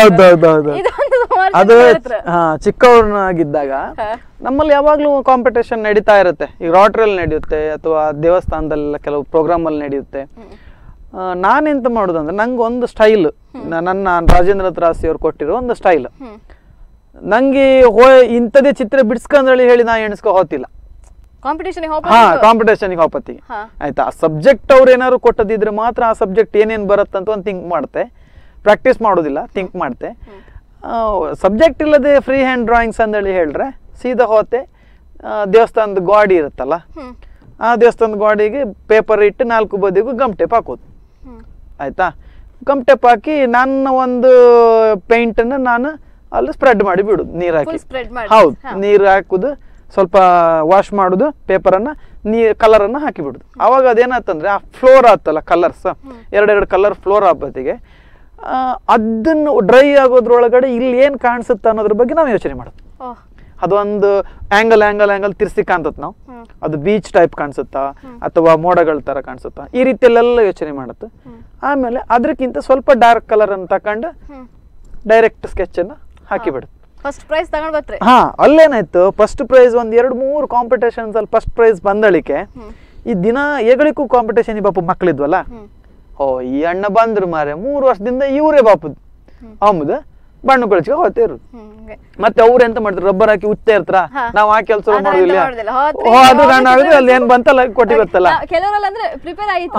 ಅದು ಚಿಕ್ಕವ್ರನ್ನಾಗಿದ್ದಾಗ ನಮ್ಮಲ್ಲಿ ಯಾವಾಗ್ಲೂ ಕಾಂಪಿಟೇಷನ್ ನಡೀತಾ ಇರುತ್ತೆ. ಈಗ ರಾಟ್ರಲ್ಲಿ ನಡೆಯುತ್ತೆ ಅಥವಾ ದೇವಸ್ಥಾನದಲ್ಲೆಲ್ಲ ಕೆಲವು ಪ್ರೋಗ್ರಾಮ್ ಅಲ್ಲಿ ನಡೆಯುತ್ತೆ. ನಾನೆಂತ ಮಾಡುದಂದ್ರೆ ನಂಗೆ ಒಂದು ಸ್ಟೈಲ್, ನನ್ನ ರಾಜೇಂದ್ರ ತ್ರಾಸಿ ಅವ್ರು ಕೊಟ್ಟಿರೋ ಒಂದು ಸ್ಟೈಲ್, ನಂಗೆ ಹೋ ಇಂಥದೇ ಚಿತ್ರ ಬಿಡ್ಸ್ಕೊಂಡ್ರಳಿ ಹೇಳಿ ನಾ ಎಣಿಸ್ಕೊ ಹೋತಿಲ್ಲ. ಹಾ ಕಾಂಪಿಟೇಷನ್ ಹೋಪತ್ತಿಗೆ ಆಯ್ತಾ. ಸಬ್ಜೆಕ್ಟ್ ಅವ್ರು ಏನಾದ್ರು ಕೊಟ್ಟದಿದ್ರೆ ಮಾತ್ರ ಆ ಸಬ್ಜೆಕ್ಟ್ ಏನೇನ್ ಬರುತ್ತಂತ ಒಂದು ಥಿಂಕ್ ಮಾಡ್ತೆ, ಪ್ರಾಕ್ಟೀಸ್ ಮಾಡೋದಿಲ್ಲ, ಥಿಂಕ್ ಮಾಡ್ತೆ. ಸಬ್ಜೆಕ್ಟ್ ಇಲ್ಲದೆ ಫ್ರೀ ಹ್ಯಾಂಡ್ ಡ್ರಾಯಿಂಗ್ಸ್ ಅಂದೇಳಿ ಹೇಳ್ರೆ ಸೀದಾ ಹೋತೆ ದೇವಸ್ಥಾನದ ಗಾಡಿ ಇರುತ್ತಲ್ಲ, ಆ ದೇವಸ್ಥಾನದ ಗಾಡಿಗೆ ಪೇಪರ್ ಇಟ್ಟು ನಾಲ್ಕು ಬದಿಗೂ ಗಮ್ ಟೇಪ್ ಹಾಕೋದು ಆಯ್ತಾ. ಗಮ್ ಟೇಪ್ ಹಾಕಿ ನನ್ನ ಒಂದು ಪೇಂಟನ್ನು ನಾನು ಅಲ್ಲಿ ಸ್ಪ್ರೆಡ್ ಮಾಡಿ ಬಿಡುದು ನೀರ್ ಹಾಕಿ. ಸ್ಪ್ರೆಡ್ ಮಾಡಿ ಹೌದು, ನೀರ್ ಹಾಕುದು, ಸ್ವಲ್ಪ ವಾಶ್ ಮಾಡುದು, ಪೇಪರ್ ಅನ್ನ ನೀ ಕಲರ್ ಅನ್ನ ಹಾಕಿ ಬಿಡುದು. ಅವಾಗ ಅದೇನಾತಂದ್ರೆ ಆ ಫ್ಲೋರ್ ಆತಲ್ಲ, ಕಲರ್ಸ್ ಎರಡೆರಡು ಕಲರ್ ಫ್ಲೋರ್ ಆಗೋದಿಗೆ ಅದನ್ನು ಡ್ರೈ ಆಗೋದ್ರೊಳಗಡೆ ಇಲ್ಲಿ ಏನ್ ಕಾಣಿಸುತ್ತೆ ಅನ್ನೋದ್ರ ಬಗ್ಗೆ ನಾವು ಯೋಚನೆ ಮಾಡೋದು. ಅದೊಂದು ಆಂಗಲ್ ಆಂಗಲ್ ಆಂಗಲ್ ತಿರ್ಸಿ ಕಾಣ್ತತ್ ನಾವು, ಅದು ಬೀಚ್ ಟೈಪ್ ಕಾಣಿಸುತ್ತಾ ಅಥವಾ ಮೋಡಗಳ ತರ ಕಾಣಿಸುತ್ತಾ, ಈ ರೀತಿಯಲ್ಲೆಲ್ಲ ಯೋಚನೆ ಮಾಡುತ್ತೆ. ಆಮೇಲೆ ಅದಕ್ಕಿಂತ ಸ್ವಲ್ಪ ಡಾರ್ಕ್ ಕಲರ್ ಅನ್ನು ತಕೊಂಡು ಡೈರೆಕ್ಟ್ ಸ್ಕೆಚ್ ಅನ್ನ ಹಾಕಿ ಬಿಡುತ್ತೆ. ಫಸ್ಟ್ ಪ್ರೈಸ್ ತಗೊಂಡ್ ಬರ್ತ್ರಿ. ಹಾ, ಅಲ್ಲೇನಾಯ್ತು, ಫಸ್ಟ್ ಪ್ರೈಸ್ ಒಂದ್ ಎರಡು ಮೂರು ಕಾಂಪಿಟೇಷನ್ಸ್ ಅಲ್ಲಿ ಫಸ್ಟ್ ಪ್ರೈಸ್ ಬಂದಳಿಕೆ ಈ ದಿನ ಏಗಳಿಗೂ ಕಾಂಪಿಟೇಷನ್ ಈ ಬಾಪು ಮಕ್ಳಿದ್ವಲ್ಲ, ಓ ಈ ಅಣ್ಣ ಬಂದ್ರು ಮಾರೆ ಮೂರು ವರ್ಷದಿಂದ ಇವರೇ ಬಾಪುದ್ ಅಮ್ಮದ ಬಣ್ಣ ಕಳಿಸ್ಕೊ ಹೋಗ್ತಿರು. ಮತ್ತೆ ಅವ್ರು ಎಂತ ಮಾಡ್ತಾರೆ, ರಬ್ಬರ್ ಹಾಕಿ ಉಚ್ಚ ಇರ್ತಾರ, ನಾವ್ ಆ ಕೆಲಸ ಮಾಡುದಿಲ್ಲ, ಅದು ಗಣ್ಣ ಆಗುದು ಅಲ್ಲಿ ಏನ್ ಬಂತಲ್ಲ ಕೊಟ್ಟಿ ಗೊತ್ತಲ್ಲ. ಕೆಲವರೆಲ್ಲ ಅಂದ್ರೆ ಪ್ರಿಪೇರ್ ಆಯ್ತು,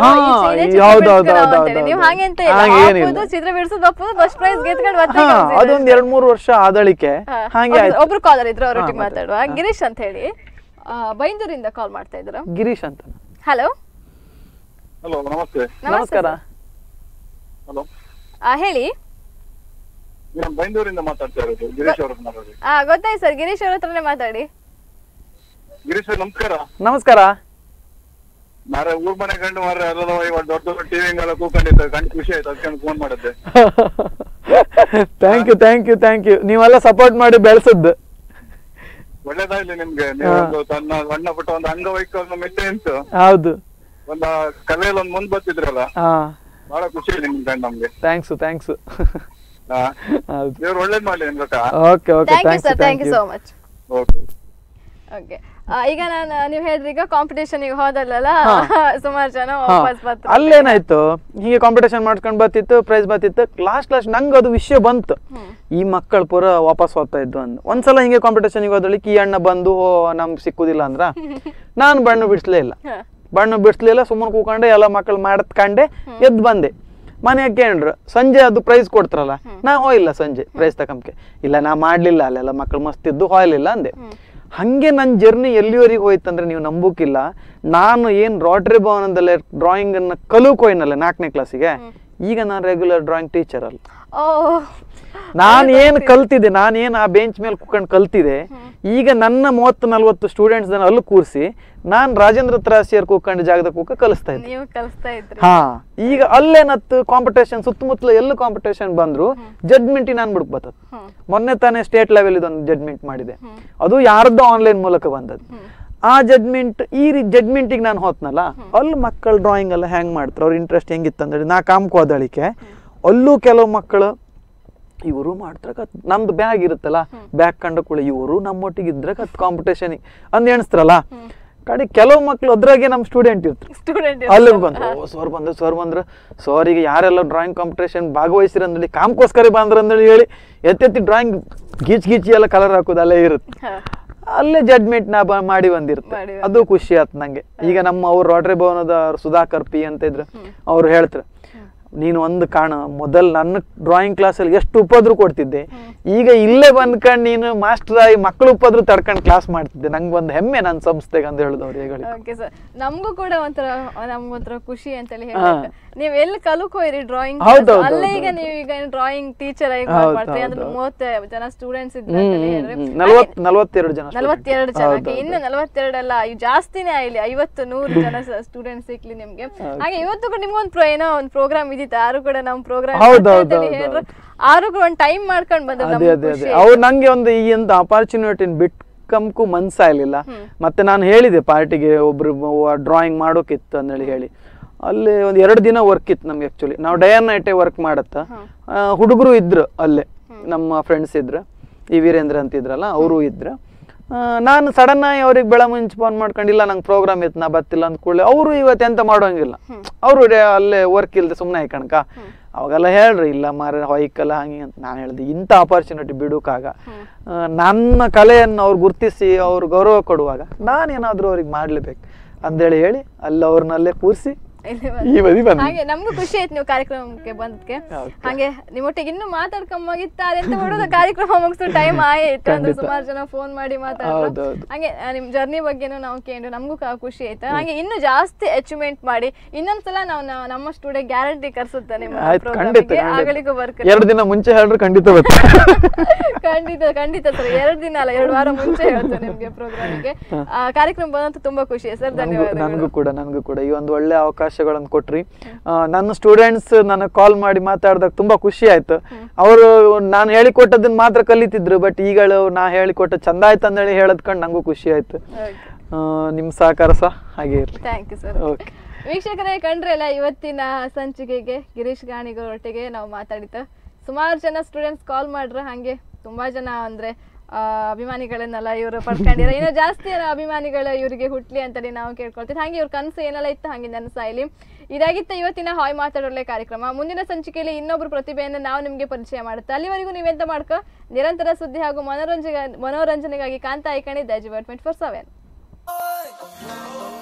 ಅದೊಂದ್ ಎರಡ್ ಮೂರು ವರ್ಷ ಆದಳಿಕೆ ಹಾಗೆ ಒಬ್ರು ಕಾಲರ್ ಇದ್ರು, ಅವ್ರೊಟ್ಟಿಗೆ ಮಾತಾಡುವ. ಗಿರೀಶ್ ಅಂತ ಹೇಳಿ ಬೈಂದೂರಿಂದ ಕಾಲ್ ಮಾಡ್ತಾ ಇದ್ರು. ಗಿರೀಶ್ ಅಂತ. ಹಲೋ ಹಲೋ, ನಮಸ್ತೆ. ನಮಸ್ಕಾರ. ಹಲೋ, ಹೇಳಿ. ನಾನು ಬೈಂದೂರಿಂದ ಮಾತಾಡ್ತಾ ಇರೋದು. ಗಿರೀಶ್ ಅವ್ರ ಮಾತಾಡಿ. ಹಾ, ಗೊತ್ತಾಯ್ತು ಸರ್, ಗಿರೀಶ್ ಅವ್ರ ಹತ್ರನೇ ಮಾತಾಡಿ. ಗಿರೀಶ್ ಅವ್ರ ನಮಸ್ಕಾರ. ನಮಸ್ಕಾರ. ಮಾರ ಊರ್ ಮನೆ ಗಂಡು ಮಾರ ಎಲ್ಲ ಇವಾಗ ದೊಡ್ಡ ದೊಡ್ಡ ಟಿವಿ ಎಲ್ಲ ಕೂಕೊಂಡಿದ್ದ ಗಂಡು ಖುಷಿ ಆಯ್ತು, ಅದಕ್ಕೆ ಫೋನ್ ಮಾಡಿದ್ದೆ. Thank you thank you thank you ನೀವೆಲ್ಲ ಸಪೋರ್ಟ್ ಮಾಡಿ ಬೆಳೆಸದ್ದು ಒಳ್ಳೇದಾಗ್ಲಿ ನಿಮ್ಗೆ. ನೀವು ತನ್ನ ಸಣ್ಣ ಪುಟ್ಟ ಒಂದು ಅಂಗವೈಕಲ್ಯ ಮೆಂಟೆನೆನ್ಸ್, ಹೌದು, ಒಂದ ಕಲೆಯಲ್ಲಿ ಒಂದ್ ಮುಂದ್ ಬರ್ತಿದ್ರಲ್ಲ, ಬಹಳ ಖುಷಿ ನಿಮ್ ಗಂಡ ನಮ್ಗೆ. ಥ್ಯಾಂಕ್ಸ್ ಥ್ಯಾಂಕ್ಸ್ ದೇವ್ರು ಒಳ್ಳೇದ್ ಮಾಡ್ಲಿ ನಿಮ್ ಗೊತ್ತಾ. Okay okay thank you thank you so much. Okay okay, ಈಗ ನಾನು ನೀವು ಹೇಳಿದ್ರಿ ಈಗ ಕಾಂಪಿಟೇಷನ್ ಈಗ ಹೋದಲ್ಲ ಸುಮಾರು ಜನ ವಾಪಸ್ ಬರ್ತಾರೆ. ಅಲ್ಲೇನಾಯ್ತು, ಹೀಗೆ ಕಾಂಪಿಟೇಷನ್ ಮಾಡ್ಕೊಂಡ್ ಬರ್ತಿತ್ತು, ಪ್ರೈಸ್ ಬರ್ತಿತ್ತು. ಲಾಸ್ಟ್ ಲಾಸ್ಟ್ ನಂಗೆ ಅದು ವಿಷಯ ಬಂತು, ಈ ಮಕ್ಕಳು ಪೂರ ವಾಪಸ್ ಹೋಗ್ತಾ ಇದ್ದು ಅಂದ್. ಒಂದ್ಸಲ ಹಿಂಗೆ ಕಾಂಪಿಟೇಷನ್ ಹೋದಳಿಕೆ ಈ ಅಣ್ಣ ಬಂದು ನಮ್ಗೆ ಸಿಕ್ಕುದಿಲ್ಲ ಅಂದ್ರ ನಾನು ಬಣ್ಣ ಬಿಡಿಸ್ಲೇ ಇಲ್ಲ, ಬಣ್ಣ ಬಿಡಿಸ್ಲಿಲ್ಲ, ಸುಮ್ಮನೆ ಕೂಕೊಂಡೆ ಎಲ್ಲ ಮಕ್ಕಳು ಮಾಡತ್ಕಂಡೆ ಎದ್ದು ಬಂದೆ. ಮನೆಯಾಗ ಕೇಳ್ರು ಸಂಜೆ ಅದು ಪ್ರೈಸ್ ಕೊಡ್ತಾರಲ್ಲ, ನಾ ಹೋಯಿಲ್ಲ ಸಂಜೆ ಪ್ರೈಸ್ ತಕೊಂಬಕ್ಕೆ. ಇಲ್ಲ ನಾ ಮಾಡ್ಲಿಲ್ಲ, ಅಲ್ಲೆಲ್ಲ ಮಕ್ಕಳು ಮಸ್ತ್ ಇದ್ದು ಹೋಯ್ಲಿಲ್ಲ ಅಂದೆ. ಹಂಗೆ ನನ್ನ ಜರ್ನಿ ಎಲ್ಲಿವರೆಗೆ ಹೋಯ್ತಂದ್ರೆ ನೀವು ನಂಬುಕಿಲ್ಲ, ನಾನು ಏನ್ ರೋಟರಿ ಭವನದಲ್ಲೇ ಡ್ರಾಯಿಂಗ್ ಅನ್ನ ಕಲುಕ್ ಹೋಯ್ನಲ್ಲ ನಾಲ್ಕನೇ ಕ್ಲಾಸಿಗೆ, ಈಗ ನಾನು ರೆಗ್ಯುಲರ್ ಡ್ರಾಯಿಂಗ್ ಟೀಚರ್ ಅಲ್ಲ. ನಾನು ಏನ್ ಕಲ್ತಿದ್ದೆ, ನಾನು ಏನ್ ಆ ಬೆಂಚ್ ಮೇಲೆ ಕುತ್ಕೊಂಡು ಕಲ್ತಿದೆ, ಈಗ ನನ್ನ ಮೂವತ್ತು ನಲ್ವತ್ತು ಸ್ಟೂಡೆಂಟ್ಸ್ ಅಲ್ಲಿ ಕೂರಿಸಿ ನಾನ್ ರಾಜೇಂದ್ರ ತ್ರಾಸಿಯರ್ ಕೂತ್ಕೊಂಡು ಜಾಗದ ಕೂಕ ಕಲಿಸ್ತಾ ಇದ್ದೆ. ಹಾ, ಈಗ ಅಲ್ಲೇನತ್ತು ಕಾಂಪಿಟೇಷನ್ ಸುತ್ತಮುತ್ತಲ ಎಲ್ಲ ಕಾಂಪಿಟೇಷನ್ ಬಂದ್ರು ಜಡ್ಮೆಂಟ್ ನಾನ್ ಬಿಡಕ್ ಬರ್ತದ. ಮೊನ್ನೆ ತಾನೇ ಸ್ಟೇಟ್ ಲೆವೆಲ್ ಇದೊಂದು ಜಡ್ಮೆಂಟ್ ಮಾಡಿದೆ, ಅದು ಯಾರ್ದು ಆನ್ಲೈನ್ ಮೂಲಕ ಬಂದದ್ದು. ಆ ಜಡ್ಮೆಂಟ್ ಈ ಜಡ್ಮೆಂಟಿಗೆ ನಾನು ಹೋತ್ನಲ್ಲ, ಅಲ್ಲಿ ಮಕ್ಕಳು ಡ್ರಾಯಿಂಗ್ ಎಲ್ಲ ಹೆಂಗ್ ಮಾಡ್ತಾರೆ, ಅವ್ರ ಇಂಟ್ರೆಸ್ಟ್ ಹೆಂಗಿತ್ತಂದ್ರೆ ನಾ ಕಾಮ್ಕೋ ಹೋದಳಿಕೆ ಅಲ್ಲೂ ಕೆಲವು ಮಕ್ಕಳು ಇವರು ಮಾಡ್ತಾರ ನಮ್ದು ಬ್ಯಾಗ್ ಇರುತ್ತಲ್ಲ, ಬ್ಯಾಗ್ ಕಂಡ ಕೂಡ ಇವರು ನಮ್ಮೊಟ್ಟಿಗೆ ಇದ್ರೆ ಕತ್ ಕಾಂಪಿಟೇಷನ್ ಅಂದ್ ಎಣಿಸ್ತಾರಲ್ಲ. ಕಡೆ ಕೆಲವು ಮಕ್ಳು ಅದ್ರಾಗೆ ನಮ್ ಸ್ಟೂಡೆಂಟ್ ಇರ್ತಾರೆ, ಅಲ್ಲಿ ಬಂದ್ರು ಸರ್ ಬಂದ್ರು ಸರ್ ಬಂದ್ರು ಸರ್ ಈಗ ಯಾರೆಲ್ಲ ಡ್ರಾಯಿಂಗ್ ಕಾಂಪಿಟೇಷನ್ ಭಾಗವಹಿಸಿರ ಅಂದೇಳಿ ಕಾಮ್ಕೋಸ್ಕರ ಬಂದ್ರ ಅಂದೇಳಿ ಹೇಳಿ ಎತ್ತೆತ್ತಿ ಡ್ರಾಯಿಂಗ್ ಗೀಚ್ ಗೀಚಿ ಎಲ್ಲ ಕಲರ್ ಹಾಕೋದು ಅಲ್ಲೇ ಇರುತ್ತೆ. ಅಲ್ಲೇ ಜಡ್ಮೆಂಟ್ ನಾ ಮಾಡಿ ಬಂದಿರುತ್ತೆ, ಅದು ಖುಷಿ ಆಯ್ತು ನಂಗೆ. ಈಗ ನಮ್ಮ ಅವ್ರು ರೋಟರಿ ಭವನದ ಸುಧಾಕರ್ ಪಿ ಅಂತ ಇದ್ರು, ಅವ್ರು ಹೇಳ್ತಾರೆ ನೀನು ಒಂದು ಕಾಣ ಮೊದಲ್ ನನ್ನ ಡ್ರಾಯಿಂಗ್ ಕ್ಲಾಸಲ್ಲಿ ಎಷ್ಟು ಉಪದ್ರ ಕೊಡ್ತಿದ್ದೆ, ಈಗ ಇಲ್ಲೇ ಬಂದ್ಕಂಡ್ ನೀನು ಮಾಸ್ಟರ್ ಆಗಿ ಮಕ್ಕಳು ಉಪದ್ರ ತಡ್ಕೊಂಡ್ ಕ್ಲಾಸ್ ಮಾಡ್ತಿದ್ದೆ, ನಂಗೆ ಒಂದು ಹೆಮ್ಮೆ ನನ್ನ ಸಂಸ್ಥೆಗೆ ಅಂತ ಹೇಳಿದವ್ರು. ಹೇಳಿ ನಮಗೂ ಕೂಡ ಒಂಥರ ನಮ್ಗೊಂಥರ ಖುಷಿ ಅಂತೇಳಿ ಹೇಳಿ, ನೀವ್ ಎಲ್ಲಿ ಕಲ್ಕೋಯ್ರಿ ಡ್ರಾಯಿಂಗ್ ಅಲ್ಲೇ ಈಗ ನೀವು ಈಗ ಡ್ರಾಯಿಂಗ್ ಟೀಚರ್ ಆಗಿ ಮಾಡ್ತೀರಿ ಅಂದ್ರೆ ಮೂವತ್ತು ಜನ ಸ್ಟೂಡೆಂಟ್ಸ್ ಇದ್ರೆ ನಲ್ವತ್ತೆರಡು ಜನ ನಲ್ವತ್ತೆರಡು ಜನಕ್ಕೆ ಇನ್ನು ನಲ್ವತ್ತೆರಡಲ್ಲ ಜಾಸ್ತಿನೇ ಆಗ್ಲಿ, ಐವತ್ತು ನೂರು ಜನ ಸ್ಟೂಡೆಂಟ್ಸ್ ಸಿಕ್ಲಿ ನಿಮ್ಗೆ. ಹಾಗೆ ಇವತ್ತು ಕೂಡ ನಿಮ್ಗೊಂದು ಏನೋ ಒಂದು ಪ್ರೋಗ್ರಾಮ್ ಇದಿತ್ತು, ಯಾರು ಕೂಡ ನಮ್ ಪ್ರೋಗ್ರಾಮ್ ಹೇಳಿದ್ರು, ಆರು ಕೂಡ ಒಂದು ಟೈಮ್ ಮಾಡ್ಕೊಂಡ್ ಬಂದ್ರೆ ಅವ್ರು ನಂಗೆ ಒಂದು ಈ ಒಂದು ಅಪಾರ್ಚುನಿಟಿ ಬಿಟ್ಕಂಕು ಮನ್ಸಾಗ್ಲಿಲ್ಲ. ಮತ್ತೆ ನಾನು ಹೇಳಿದೆ ಪಾರ್ಟಿಗೆ ಒಬ್ರು ಡ್ರಾಯಿಂಗ್ ಮಾಡೋಕಿತ್ತು ಅಂದೇಳಿ ಹೇಳಿ, ಅಲ್ಲಿ ಒಂದ್ ಎರಡು ದಿನ ವರ್ಕ್ ಇತ್ತು ನಮ್ಗೆ. ಆಕ್ಚುಲಿ ನಾವು ಡೇ ಅಂಡ್ ನೈಟೇ ವರ್ಕ್ ಮಾಡತ್ತ, ಹುಡುಗರು ಇದ್ರು ಅಲ್ಲೇ, ನಮ್ಮ ಫ್ರೆಂಡ್ಸ್ ಇದ್ರು, ಈ ವೀರೇಂದ್ರ ಅಂತ ಇದ್ರಲ್ಲ ಅವರು ಇದ್ರು. ನಾನು ಸಡನ್ ಆಗಿ ಅವ್ರಿಗೆ ಬೆಳ ಮುಂಚೆ ಫೋನ್ ಮಾಡ್ಕೊಂಡಿಲ್ಲ ನಂಗೆ ಪ್ರೋಗ್ರಾಮ್ ಇತ್ತು ನಾ ಬತ್ತಿಲ್ಲ ಅಂದ ಕೂಡಲೇ ಅವರು ಇವತ್ತು ಎಂತ ಮಾಡೋಂಗಿಲ್ಲ, ಅವರು ಅಲ್ಲೇ ವರ್ಕ್ ಇಲ್ದೆ ಸುಮ್ಮನೆ ಕಣಕ ಅವಾಗೆಲ್ಲ ಹೇಳ್ರಿ ಇಲ್ಲ ಮಾರ ಹೊಯ್ಕಲ್ಲ ಹಂಗೆ ಅಂತ. ನಾನು ಹೇಳ್ದೆ ಇಂಥ ಆಪರ್ಚುನಿಟಿ ಬಿಡೋಕಾಗ ನನ್ನ ಕಲೆಯನ್ನು ಅವ್ರು ಗುರ್ತಿಸಿ ಅವ್ರು ಗೌರವ ಕೊಡುವಾಗ ನಾನೇನಾದ್ರೂ ಅವ್ರಿಗೆ ಮಾಡ್ಲೇಬೇಕು ಅಂದೇಳಿ ಹೇಳಿ ಅಲ್ಲಿ ಅವ್ರನ್ನಲ್ಲೇ ಕೂರಿಸಿ ಈ ಬದಿ ಬಂದ್ವಿ. ಹಾಗೆ ನಮ್ಗೂ ಖುಷಿ ಆಯ್ತು ನೀವು ಕಾರ್ಯಕ್ರಮಕ್ಕೆ ಬಂದಕ್ಕೆ. ಹಾಗೆ ನಿಮ್ಮೊಟ್ಟಿಗೆ ಇನ್ನು ಮಾತಾಡ್ಕೊಂಬಾಗಿತ್ತಾರೆ ಅಂತ ಬಿಡೋದು ಕಾರ್ಯಕ್ರಮ ಮುಗಿಸೋ ಟೈಮ್ ಆಯ್ತು ಅಂದ್ರೆ ಸುಮಾರು ಜನ ಫೋನ್ ಮಾಡಿ ಮಾತಾಡೋದು. ಹಾಗೆ ನಿಮ್ ಜರ್ನಿ ಬಗ್ಗೆನೂ ನಾವು ಕೇಳಿ ನಮಗೂ ಖುಷಿ ಆಯ್ತು. ಹಾಗೆ ಇನ್ನು ಜಾಸ್ತಿ ಅಚೀವ್ಮೆಂಟ್ ಮಾಡಿ ಇನ್ನೊಂದ್ಸಲ ನಾವು ನಮ್ಮ ಸ್ಟುಡಿಯೋ ಗ್ಯಾರಂಟಿ ಕರ್ಸುತ್ತೆ ನಿಮ್ಮ ಪ್ರೋಗ್ರಾಮಿಗೆ. ಆಗಲಿಗೂ ಬರ್ಕ ಎರಡು ದಿನ ಮುಂಚೆ ಹೇಳಿದ್ರೆ ಖಂಡಿತ ಬರ್ತದೆ. ಖಂಡಿತ ಖಂಡಿತ ಸರ್, ಎರಡು ದಿನ ಅಲ್ಲ ಎರಡು ವಾರ ಮುಂಚೆ ಹೇಳ್ತೇನೆ ನಿಮ್ಗೆ ಪ್ರೋಗ್ರಾಮಿಗೆ. ಕಾರ್ಯಕ್ರಮ ಬಂದಂತ ತುಂಬಾ ಖುಷಿ ಸರ್, ಧನ್ಯವಾದ. ನನ್ಗೂ ಕೂಡ ನನ್ಗೂ ಕೂಡ ಈ ಒಂದು ಒಳ್ಳೆ ಅವಕಾಶಗಳನ್ನು ಕೊಟ್ರಿ. ನನ್ನ ಸ್ಟೂಡೆಂಟ್ಸ್ ನನಗೆ ಕಾಲ್ ಮಾಡಿ ಮಾತಾಡಿದಾಗ ತುಂಬಾ ಖುಷಿ ಆಯ್ತು. ಅವರು ನಾನು ಹೇಳಿಕೊಟ್ಟದನ್ನ ಮಾತ್ರ ಕಲಿತಿದ್ರು, ಬಟ್ ಈಗಳು ನಾ ಹೇಳಿಕೊಟ್ಟ ಚಂದ ಆಯ್ತು ಅಂದೇಳಿ ಹೇಳದ್ ಕಂಡು ನಂಗೂ ಖುಷಿ ಆಯ್ತು. ನಿಮ್ ಸಹಕಾರ ಸಹ ಹಾಗೆ ಇರ್ಲಿ. Thank you sir. ವೀಕ್ಷಕರೇ ಕಂಡ್ರಲ್ಲ ಇವತ್ತಿನ ಸಂಚಿಕೆಗೆ ಗಿರೀಶ್ ಗಾಣಿಗರೊಟ್ಟಿಗೆ ನಾವು ಮಾತಾಡಿದ್ದು. ಸುಮಾರು ಜನ ಸ್ಟೂಡೆಂಟ್ಸ್ ಕಾಲ್ ಮಾಡ್ರ, ಹಾಗೆ ತುಂಬಾ ಜನ ಅಂದ್ರೆ ಅಭಿಮಾನಿಗಳನ್ನೆಲ್ಲ ಇವರು ಪಡ್ಕೊಂಡಿರ. ಇನ್ನು ಜಾಸ್ತಿ ಅಭಿಮಾನಿಗಳು ಇವರಿಗೆ ಹುಟ್ಲಿ ಅಂತೇಳಿ ನಾವು ಕೇಳ್ಕೊಳ್ತೀವಿ. ಹಾಗೆ ಇವ್ರ ಕನಸು ಏನೆಲ್ಲ ಇತ್ತು ಹಾಗೆ ನನಸ ಇಲ್ಲಿ. ಇದಾಗಿತ್ತು ಇವತ್ತಿನ ಹಾಯ್ ಮಾತಾಡೋಳೆ ಕಾರ್ಯಕ್ರಮ. ಮುಂದಿನ ಸಂಚಿಕೆಯಲ್ಲಿ ಇನ್ನೊಬ್ರು ಪ್ರತಿಭೆಯನ್ನು ನಾವು ನಿಮ್ಗೆ ಪರಿಚಯ ಮಾಡುತ್ತೆ. ಅಲ್ಲಿವರೆಗೂ ನೀವೆಂತ ಮಾಡ್ಕೊ ನಿರಂತರ ಸುದ್ದಿ ಹಾಗೂ ಮನೋರಂಜನೆ ಮನೋರಂಜನೆಗಾಗಿ ಕಾಂತಾ ಐಕಣಿ ದೈಜಿ ಟ್ವೆಂಟಿ ಫೋರ್ ಸೆವೆನ್.